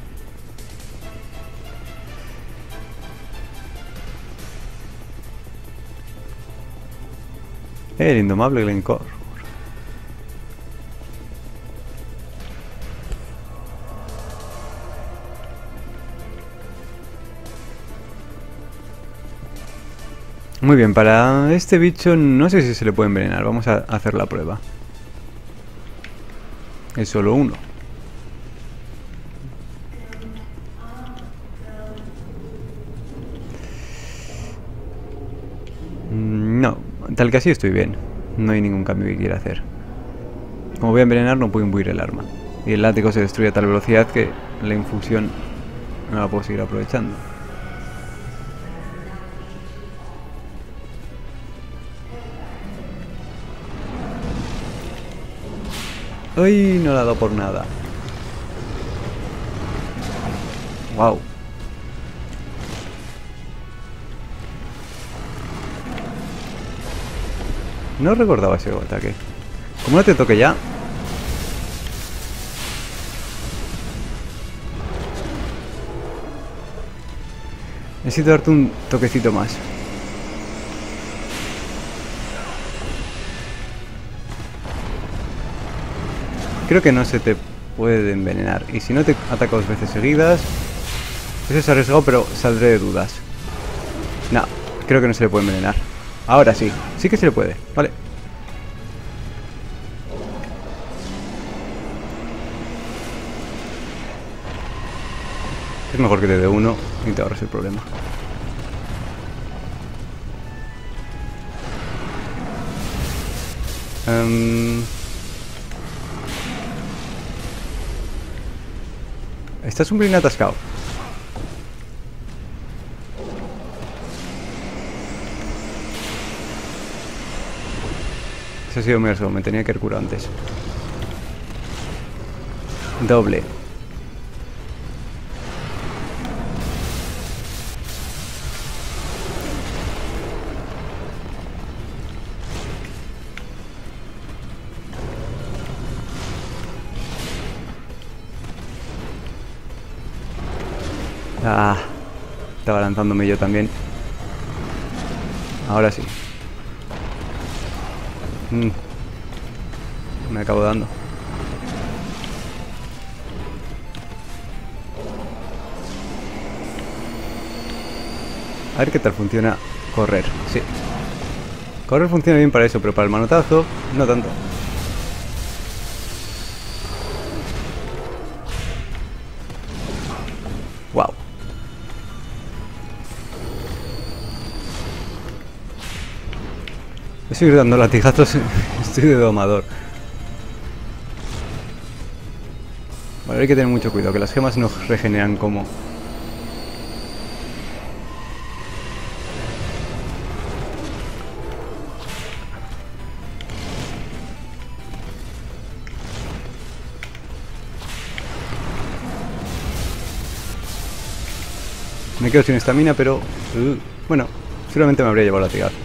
El indomable Glencore. Muy bien, para este bicho no sé si se le puede envenenar. Vamos a hacer la prueba. Es solo uno. No, tal que así estoy bien. No hay ningún cambio que quiera hacer. Como voy a envenenar, no puedo imbuir el arma. Y el látigo se destruye a tal velocidad que la infusión no la puedo seguir aprovechando. ¡Ay! No la he dado por nada. ¡Wow! No recordaba ese ataque. ¿Cómo no te toque ya? Necesito darte un toquecito más. Creo que no se te puede envenenar. Y si no te ataca dos veces seguidas... Eso es arriesgado, pero saldré de dudas. No, creo que no se le puede envenenar. Ahora sí, sí que se le puede. Vale. Es mejor que te dé uno y te ahorres el problema. Um... Estás un pelín atascado. Ese ha sido mi error, me tenía que haber curado antes. Doble. Ah, estaba lanzándome yo también. Ahora sí. Mm. Me acabo dando. A ver qué tal funciona correr. Sí. Correr funciona bien para eso, pero para el manotazo no tanto. Wow. Estoy dando latigazos. Estoy de domador. Vale, hay que tener mucho cuidado, que las gemas no regeneran como... Me quedo sin estamina, pero... Uh, bueno, seguramente me habría llevado a latigar.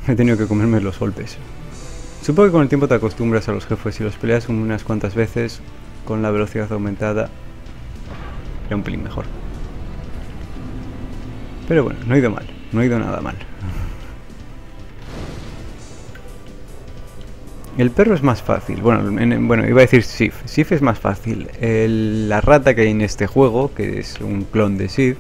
He tenido que comerme los golpes. Supongo que con el tiempo te acostumbras a los jefes y los peleas unas cuantas veces con la velocidad aumentada. Era un pelín mejor. Pero bueno, no ha ido mal. No ha ido nada mal. El perro es más fácil. Bueno, en, bueno iba a decir Sif. Sif es más fácil. El, la rata que hay en este juego, que es un clon de Sif,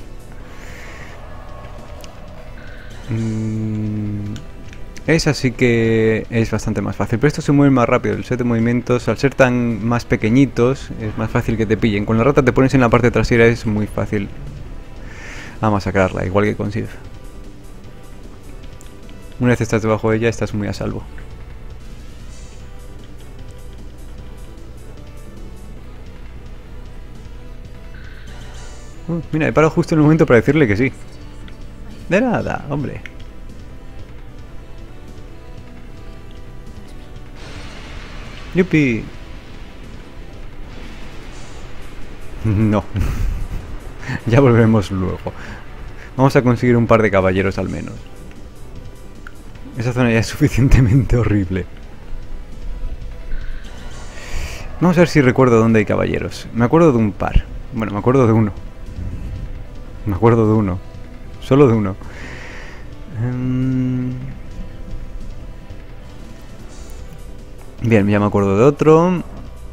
mmm, es así que es bastante más fácil. Pero estos se mueven más rápido. El set de movimientos, al ser tan más pequeñitos, es más fácil que te pillen. Con la rata te pones en la parte trasera, es muy fácil a masacrarla, igual que con Sif. Una vez estás debajo de ella, estás muy a salvo. Uh, mira, he parado justo en el momento para decirle que sí. De nada, hombre. ¡Yupi! No. Ya volveremos luego. Vamos a conseguir un par de caballeros al menos. Esa zona ya es suficientemente horrible. Vamos a ver si recuerdo dónde hay caballeros. Me acuerdo de un par. Bueno, me acuerdo de uno. Me acuerdo de uno. Solo de uno. Um... Bien, ya me acuerdo de otro.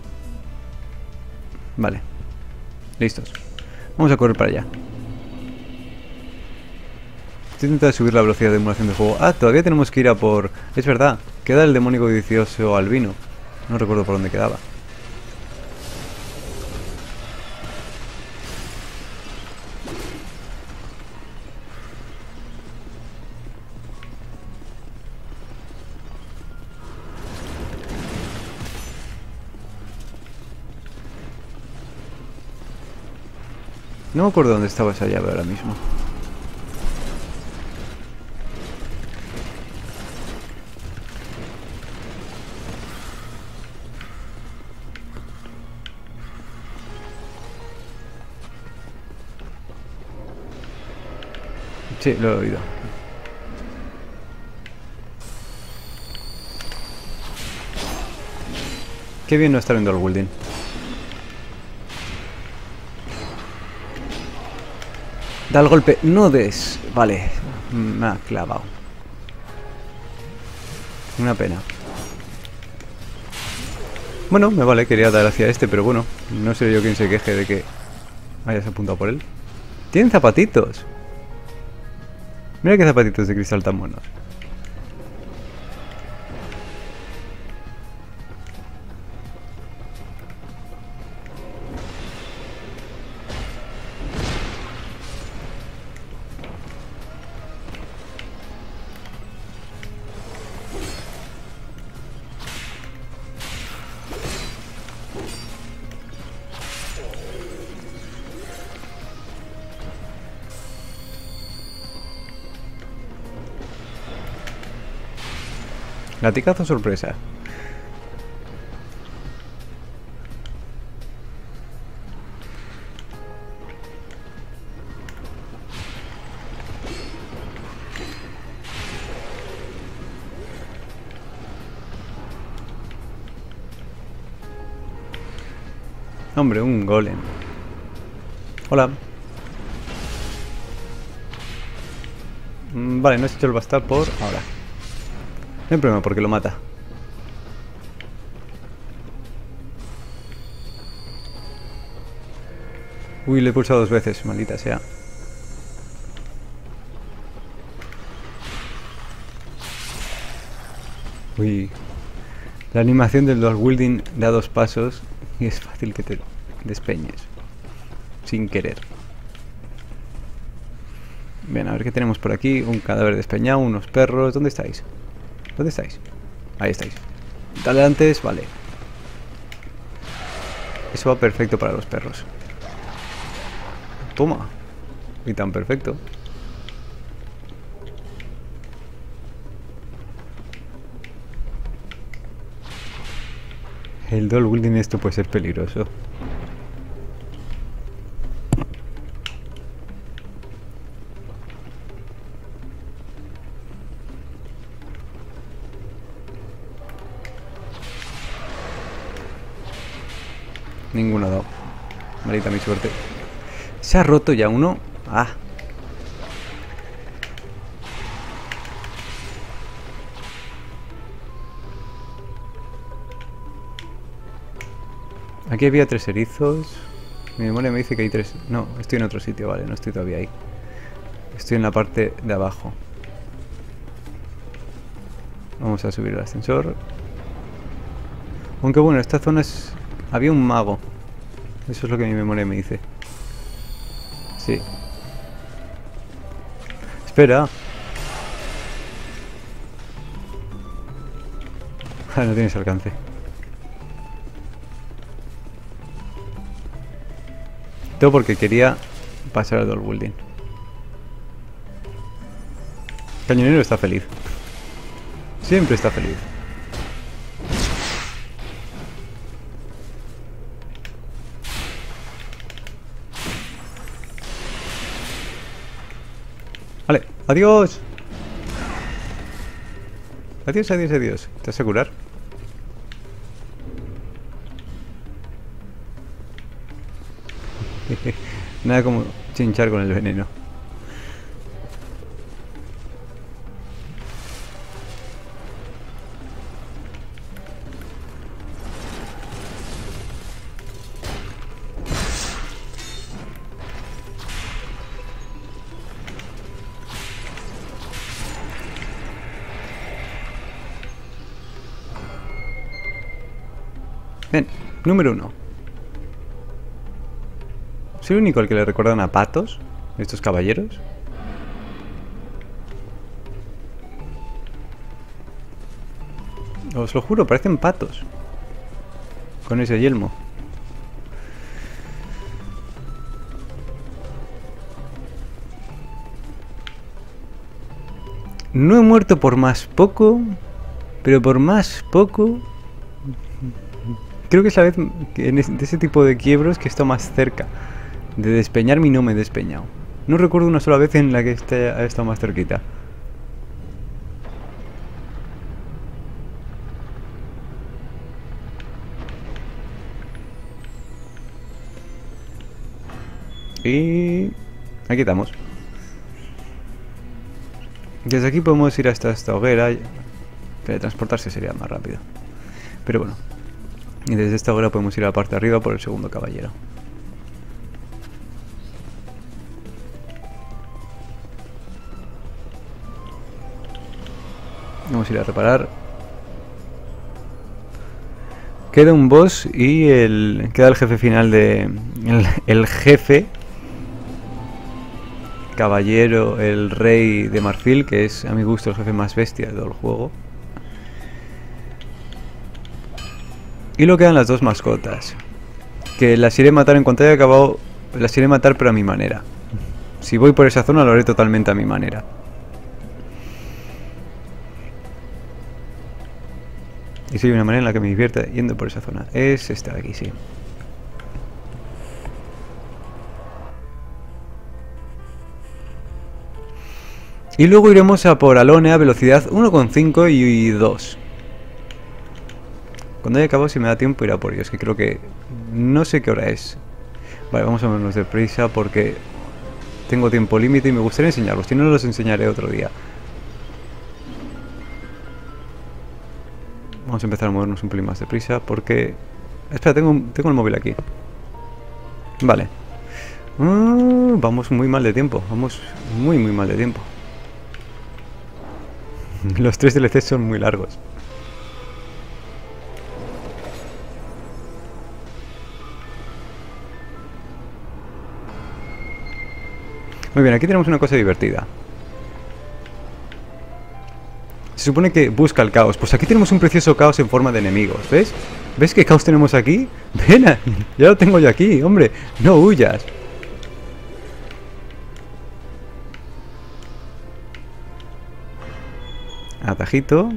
Vale. Listos. Vamos a correr para allá. Estoy intentando subir la velocidad de emulación del juego. Ah, todavía tenemos que ir a por... Es verdad, queda el demonio codicioso albino. No recuerdo por dónde quedaba. No me acuerdo dónde estaba esa llave ahora mismo. Sí, lo he oído. Qué bien no estar en Dol-Guldur. Da el golpe, no des. Vale, me ha clavado. Una pena. Bueno, me vale, quería dar hacia este, pero bueno, no seré yo quien se queje de que hayas apuntado por él. Tienen zapatitos. Mira qué zapatitos de cristal tan buenos. Latigazo sorpresa. Hombre, un golem. Hola. Mm, vale, no he hecho el bastar por ahora. No hay problema porque lo mata. Uy, le he pulsado dos veces, maldita sea. Uy. La animación del Dol-Guldur da dos pasos y es fácil que te despeñes. Sin querer. Bien, a ver qué tenemos por aquí. Un cadáver despeñado, unos perros. ¿Dónde estáis? ¿Dónde estáis? Ahí estáis. Dale antes, vale. Eso va perfecto para los perros. Toma. Y tan perfecto. El Dol-Guldur esto puede ser peligroso. Ninguno ha dado. Maldita mi suerte. Se ha roto ya uno. Ah. Aquí había tres erizos. Mi memoria me dice que hay tres. No, estoy en otro sitio, vale, no estoy todavía ahí. Estoy en la parte de abajo. Vamos a subir el ascensor. Aunque bueno, esta zona es... Había un mago. Eso es lo que mi memoria me dice. Sí. Espera. Ah, no tienes alcance. Todo porque quería pasar al Door Building. Cañonero está feliz. Siempre está feliz. Vale, adiós. Adiós, adiós, adiós. ¿Te vas a curar? Nada como chinchar con el veneno. Bien, número uno. ¿Soy el único al que le recuerdan a patos estos caballeros? Os lo juro, parecen patos. Con ese yelmo. No he muerto por más poco, pero por más poco... Creo que es la vez que en ese, de ese tipo de quiebros que he estado más cerca de despeñarme y no me he despeñado. No recuerdo una sola vez en la que esté, he estado más cerquita. Y... aquí estamos. Desde aquí podemos ir hasta esta hoguera. Teletransportarse sería más rápido. Pero bueno. Y desde esta hoguera podemos ir a la parte de arriba por el segundo caballero. Vamos a ir a reparar. Queda un boss y el queda el jefe final de... El, el jefe caballero, el rey de marfil, que es a mi gusto el jefe más bestia de todo el juego. Y luego quedan las dos mascotas, que las iré a matar en cuanto haya acabado. Las iré a matar pero a mi manera. Si voy por esa zona lo haré totalmente a mi manera. Y si hay una manera en la que me divierte yendo por esa zona, es esta de aquí, sí. Y luego iremos a por Alone a velocidad uno coma cinco y dos. Cuando haya acabado, si me da tiempo, irá por ellos, que creo que... no sé qué hora es. Vale, vamos a movernos deprisa porque tengo tiempo límite y me gustaría enseñarlos. Si no, los enseñaré otro día. Vamos a empezar a movernos un pelín más deprisa porque... Espera, tengo, tengo el móvil aquí. Vale. Uh, vamos muy mal de tiempo. Vamos muy, muy mal de tiempo. Los tres D L Cs son muy largos. Muy bien, aquí tenemos una cosa divertida. Se supone que busca el caos. Pues aquí tenemos un precioso caos en forma de enemigos, ¿ves? ¿Ves qué caos tenemos aquí? Ven, ya lo tengo yo aquí, hombre. No huyas. Atajito.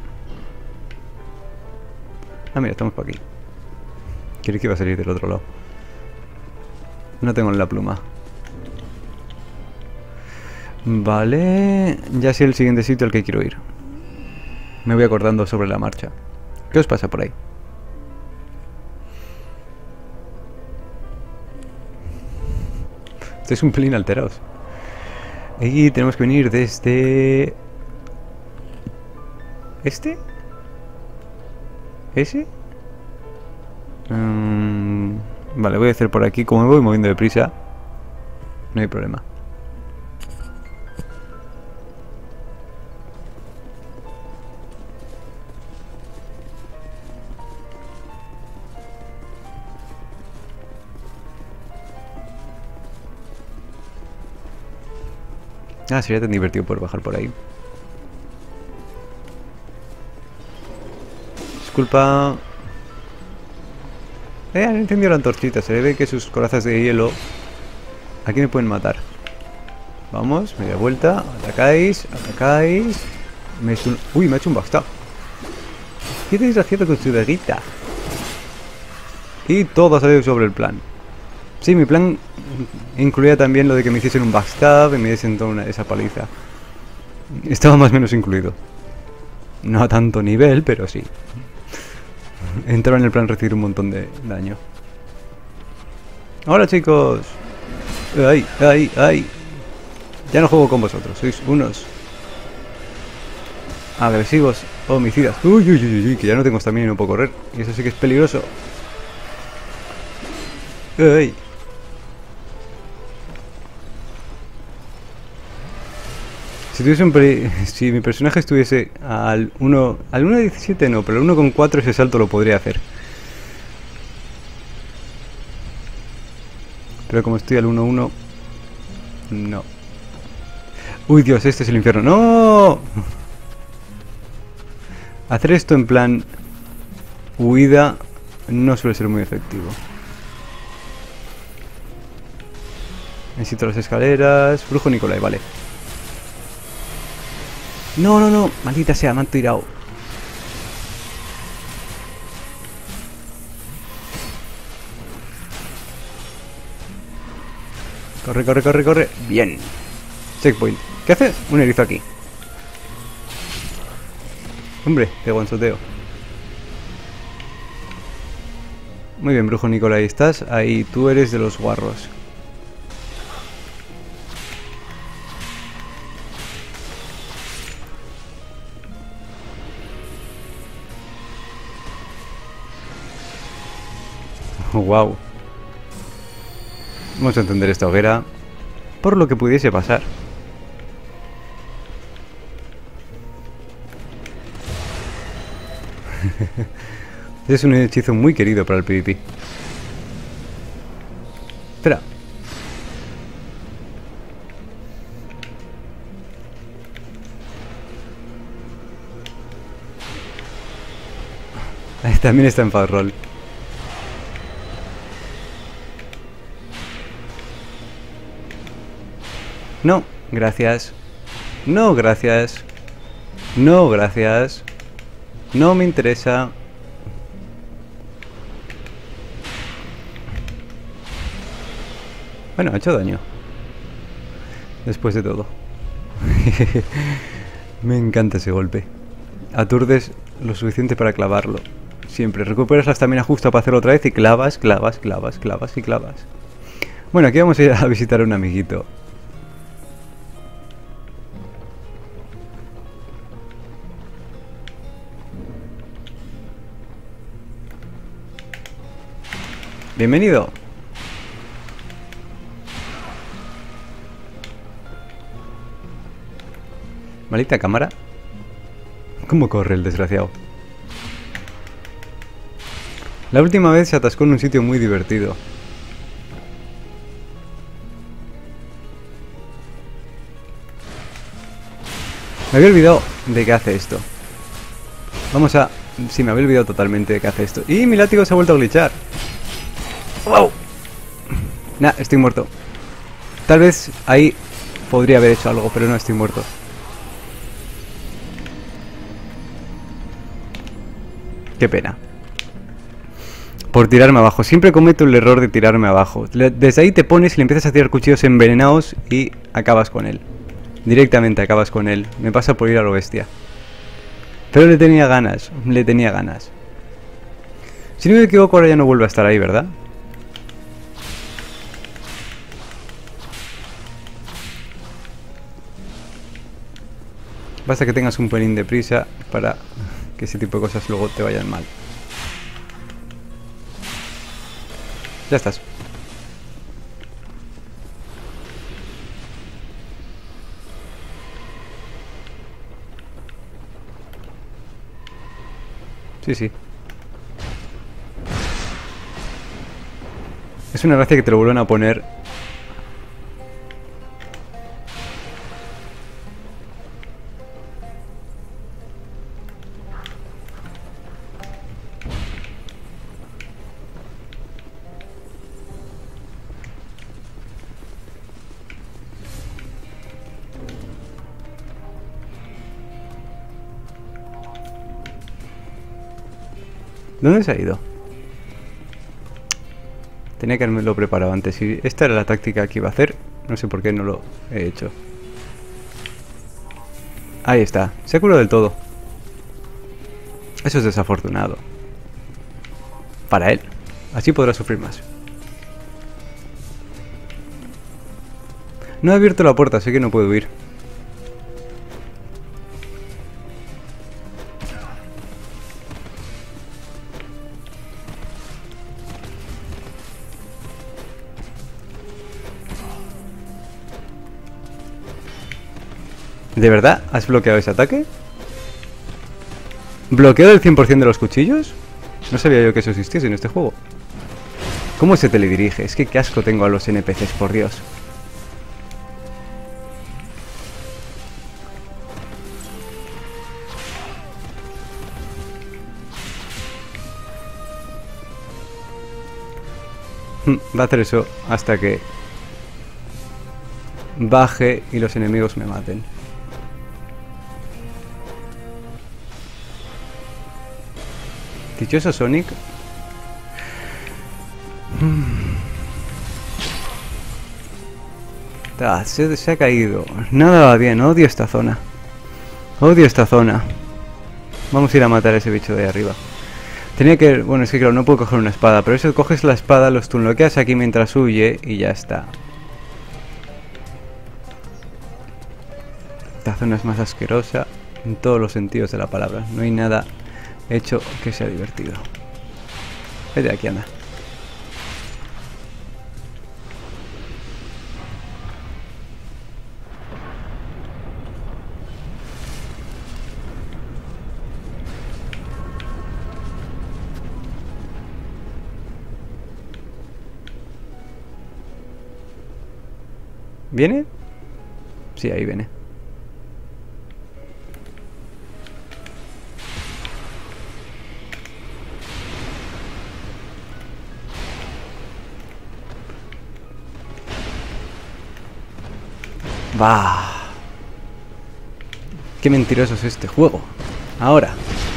Ah, mira, estamos por aquí. Quiero que iba a salir del otro lado. No tengo la pluma. Vale, ya sé el siguiente sitio al que quiero ir. Me voy acordando sobre la marcha. ¿Qué os pasa por ahí? Estáis un pelín alterados. Y tenemos que venir desde... ¿Este? ¿Ese? Um, vale, voy a hacer por aquí. Como me voy moviendo deprisa, no hay problema. Ah, sería tan divertido poder bajar por ahí. Disculpa. Eh, han encendido la antorchita. Se ve que sus corazas de hielo aquí me pueden matar. Vamos, media vuelta. Atacáis, atacáis. Me he hecho un... Uy, me ha hecho un backstab. ¿Qué tenéis haciendo con su daguita? Y todo ha salido sobre el plan. Sí, mi plan incluía también lo de que me hiciesen un backstab y me diesen toda una, esa paliza. Estaba más o menos incluido. No a tanto nivel, pero sí. Entraba en el plan recibir un montón de daño. Hola chicos. Ay, ay, ay. Ya no juego con vosotros, sois unos agresivos homicidas. Uy, uy, uy, uy, que ya no tengo estamina y no puedo correr. Y eso sí que es peligroso. Ay. Si tuviese un peli si mi personaje estuviese al uno al uno diecisiete no, pero al uno coma cuatro ese salto lo podría hacer. Pero como estoy al uno coma uno, no. Uy, Dios, este es el infierno. ¡No! Hacer esto en plan huida no suele ser muy efectivo. Necesito las escaleras. Brujo Nicolai, vale. No, no, no. Maldita sea, me han tirado. Corre, corre, corre, corre. Bien. Checkpoint. ¿Qué hace un erizo aquí? Hombre, qué guanzoteo. Muy bien, Brujo Nicolai, estás ahí. Tú eres de los guarros. Oh, wow. Vamos a entender esta hoguera por lo que pudiese pasar. Es un hechizo muy querido para el PvP. Espera. También está en fast roll. No, gracias. No, gracias. No, gracias. No me interesa. Bueno, ha hecho daño. Después de todo. Me encanta ese golpe. Aturdes lo suficiente para clavarlo. Siempre recuperas la estamina justa para hacerlo otra vez y clavas, clavas, clavas, clavas y clavas. Bueno, aquí vamos a ir a visitar a un amiguito. Bienvenido. Maldita cámara. ¿Cómo corre el desgraciado? La última vez se atascó en un sitio muy divertido. Me había olvidado de que hace esto. Vamos a... Sí, me había olvidado totalmente de que hace esto. ¡Y mi látigo se ha vuelto a glitchar! ¡Wow! Nah, estoy muerto. Tal vez ahí podría haber hecho algo, pero no, estoy muerto. Qué pena. Por tirarme abajo. Siempre cometo el error de tirarme abajo. Desde ahí te pones y le empiezas a tirar cuchillos envenenados y acabas con él. Directamente acabas con él. Me pasa por ir a lo bestia. Pero le tenía ganas. Le tenía ganas. Si no me equivoco, ahora ya no vuelve a estar ahí, ¿verdad? Basta que tengas un pelín de prisa para que ese tipo de cosas luego te vayan mal. Ya estás. Sí, sí. Es una gracia que te lo vuelvan a poner. ¿Dónde se ha ido? Tenía que haberme lo preparado antes. Y esta era la táctica que iba a hacer. No sé por qué no lo he hecho. Ahí está. Se ha curado del todo. Eso es desafortunado. Para él. Así podrá sufrir más. No he abierto la puerta, así que no puedo huir. ¿De verdad has bloqueado ese ataque? ¿Bloqueo del cien por cien de los cuchillos? No sabía yo que eso existiese en este juego. ¿Cómo se teledirige? Es que qué asco tengo a los N P Cs, por Dios. Va a hacer eso hasta que baje y los enemigos me maten. Dichoso Sonic. Ah, se, se ha caído. Nada va bien. Odio esta zona. Odio esta zona. Vamos a ir a matar a ese bicho de ahí arriba. Tenía que... Bueno, es que claro, no puedo coger una espada. Pero eso, coges la espada, los tunloqueas aquí mientras huye y ya está. Esta zona es más asquerosa en todos los sentidos de la palabra. No hay nada hecho que sea divertido. Vete de aquí, anda. ¿Viene? Sí, ahí viene. Bah. Qué mentiroso es este juego. Ahora.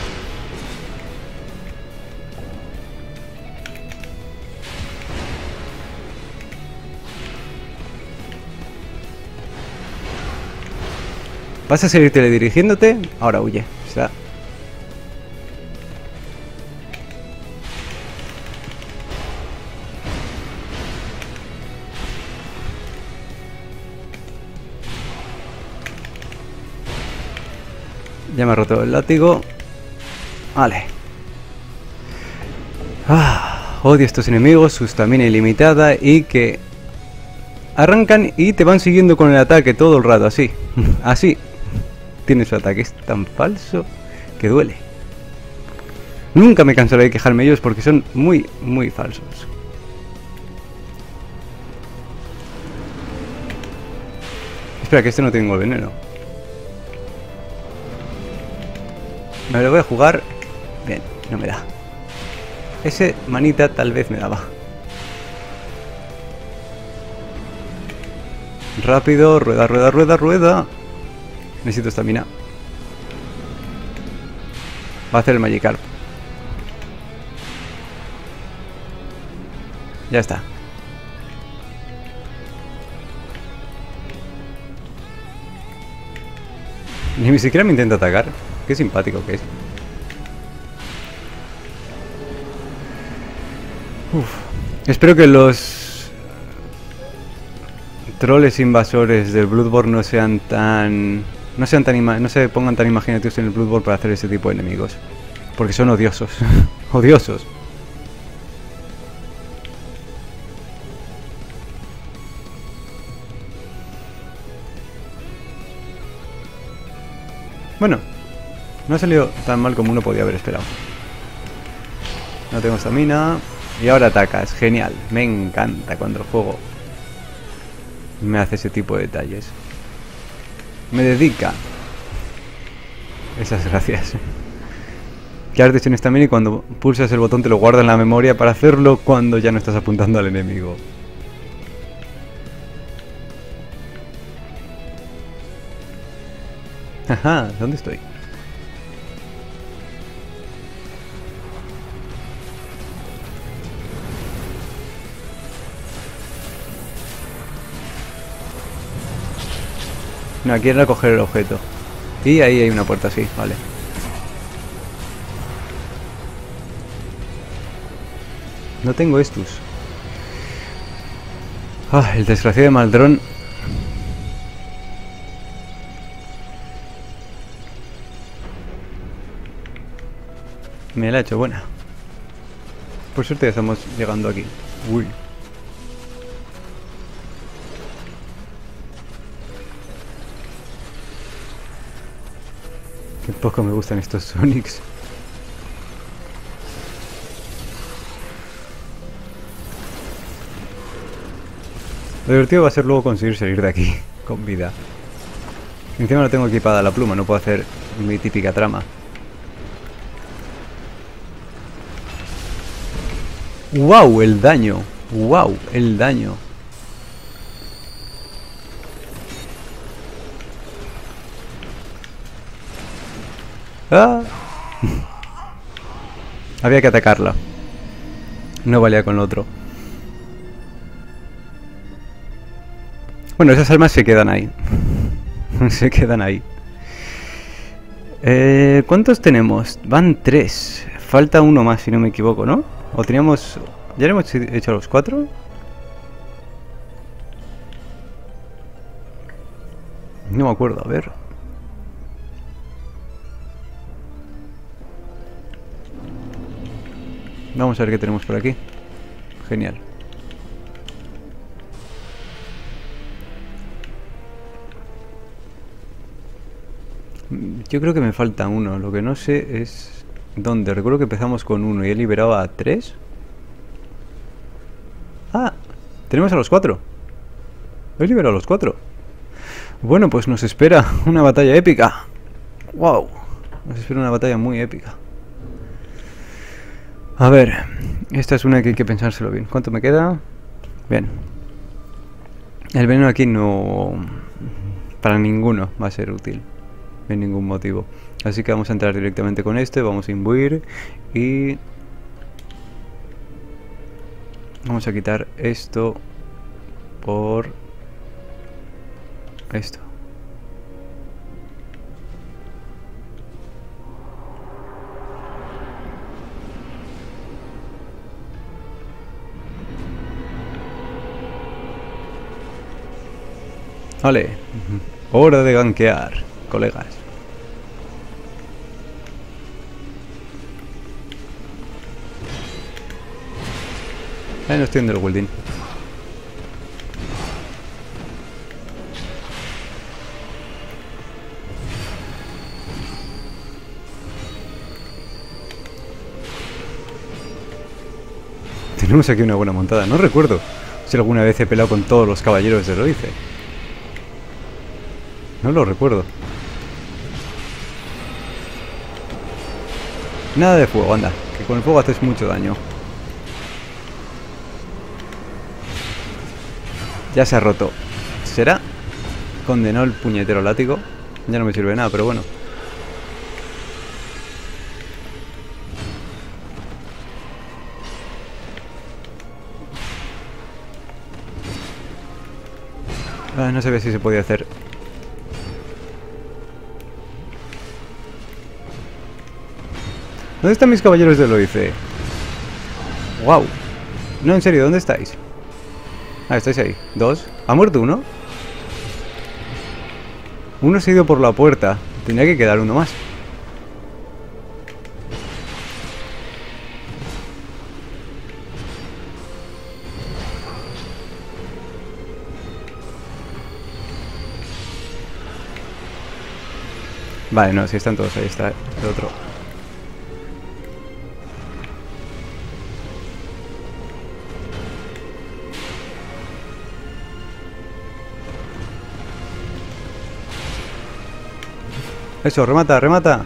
¿Vas a seguir teledirigiéndote? Ahora huye. Está. Ya me ha roto el látigo. Vale. Ah, odio a estos enemigos, su estamina ilimitada y que arrancan y te van siguiendo con el ataque todo el rato, así. Así. Tiene su ataque, es tan falso que duele. Nunca me cansaré de quejarme de ellos porque son muy, muy falsos. Espera, que este no tengo veneno. Me lo voy a jugar. Bien, no me da. Ese manita tal vez me daba. Rápido, rueda, rueda, rueda, rueda. Necesito estamina. Va a hacer el Magikarp. Ya está. Ni siquiera me intenta atacar. Qué simpático que es. Uf. Espero que los troles invasores del Bloodborne no sean tan No sean tan ima no se pongan tan imaginativos en el Bloodborne para hacer ese tipo de enemigos. Porque son odiosos. Odiosos. Bueno, no ha salido tan mal como uno podía haber esperado. No tengo estamina. Y ahora atacas. Genial. Me encanta cuando el juego me hace ese tipo de detalles. Me dedica. Esas gracias. Que artes en estamina y cuando pulsas el botón te lo guarda en la memoria para hacerlo cuando ya no estás apuntando al enemigo. Ajá, ¿dónde estoy? No, aquí era coger el objeto. Y ahí hay una puerta, sí, vale. No tengo estos. Ah, el desgraciado de Maldrón. Me la ha hecho buena. Por suerte ya estamos llegando aquí. Uy. Qué poco me gustan estos Sonics. Lo divertido va a ser luego conseguir salir de aquí con vida. Encima no tengo equipada la pluma, no puedo hacer mi típica trama. ¡Wow! El daño. ¡Wow! El daño. ¡Ah! Había que atacarla. No valía con lo otro. Bueno, esas almas se quedan ahí. Se quedan ahí. Eh, ¿Cuántos tenemos? Van tres. Falta uno más, si no me equivoco, ¿no? O teníamos... ¿Ya le hemos hecho los cuatro? No me acuerdo, a ver. Vamos a ver qué tenemos por aquí. Genial. Yo creo que me falta uno. Lo que no sé es... ¿dónde? Recuerdo que empezamos con uno y he liberado a tres. ¡Ah! Tenemos a los cuatro. He liberado a los cuatro. Bueno, pues nos espera una batalla épica. ¡Wow! Nos espera una batalla muy épica. A ver, esta es una que hay que pensárselo bien. ¿Cuánto me queda? Bien. El veneno aquí no... para ninguno va a ser útil. En ningún motivo. Así que vamos a entrar directamente con este. Vamos a imbuir. Y... vamos a quitar esto por... esto. Vale, hora de gankear, colegas. Ahí no estoy en el welding. Tenemos aquí una buena montada. No recuerdo si alguna vez he peleado con todos los caballeros de Loice. No lo recuerdo. Nada de fuego, anda. Que con el fuego haces mucho daño. Ya se ha roto. ¿Será? Condenó el puñetero látigo. Ya no me sirve nada, pero bueno. Ah, no sabía si se podía hacer. ¿Dónde están mis caballeros de Loice? ¡Wow! No, en serio, ¿dónde estáis? Ah, estáis ahí. Dos. ¿Ha muerto uno? Uno se ha ido por la puerta. Tendría que quedar uno más. Vale, no, si están todos, ahí está el otro. Eso, remata, remata.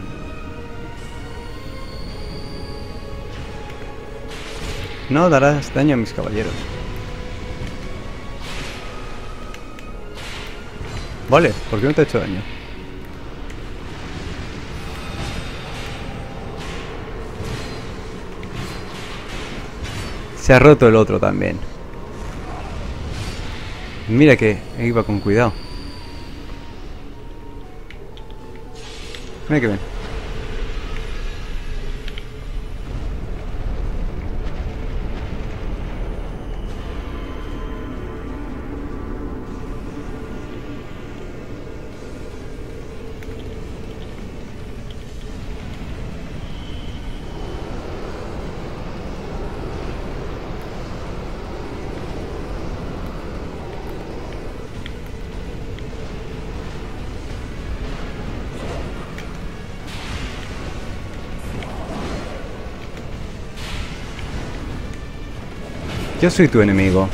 No darás daño a mis caballeros. Vale, ¿por qué no te he hecho daño? Se ha roto el otro también. Mira que iba con cuidado. Mira que bien. Yo soy tu enemigo.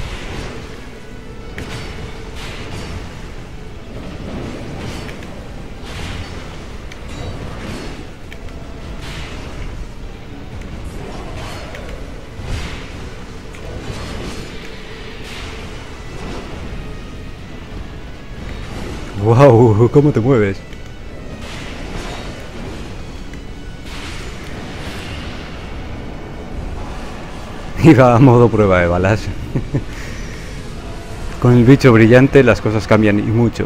Wow, ¿cómo te mueves? Iba a modo prueba de balas. Con el bicho brillante las cosas cambian y mucho.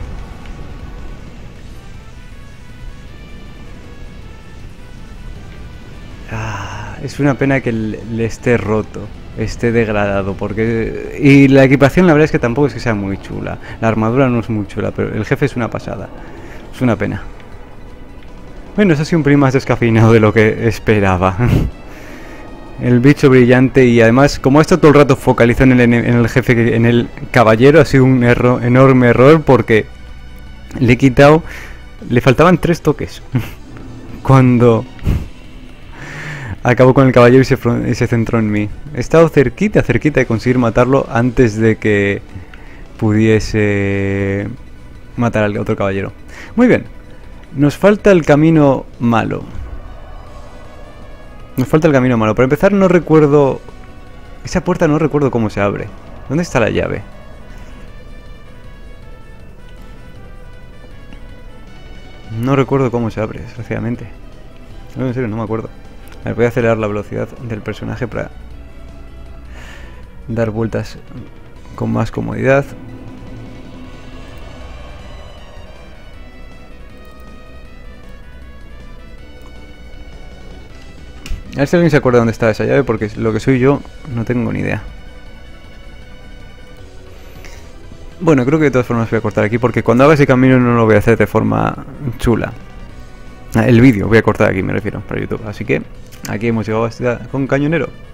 Ah, es una pena que le esté roto, esté degradado, porque... Y la equipación la verdad es que tampoco es que sea muy chula. La armadura no es muy chula, pero el jefe es una pasada. Es una pena. Bueno, eso ha sido un pelín más descafeinado de lo que esperaba. El bicho brillante y además, como esto todo el rato focalizó en el, en el jefe, en el caballero, ha sido un error, enorme error porque le he quitado... Le faltaban tres toques. Cuando acabó con el caballero y se, y se centró en mí. He estado cerquita, cerquita de conseguir matarlo antes de que pudiese matar al otro caballero. Muy bien. Nos falta el camino malo. Nos falta el camino malo. Para empezar no recuerdo... Esa puerta no recuerdo cómo se abre. ¿Dónde está la llave? No recuerdo cómo se abre, desgraciadamente. No, en serio, no me acuerdo. A ver, voy a acelerar la velocidad del personaje para dar vueltas con más comodidad. A ver si alguien se acuerda dónde está esa llave, porque lo que soy yo no tengo ni idea. Bueno, creo que de todas formas voy a cortar aquí, porque cuando haga ese camino no lo voy a hacer de forma chula. El vídeo voy a cortar aquí, me refiero, para YouTube. Así que aquí hemos llegado hasta con Cañonero.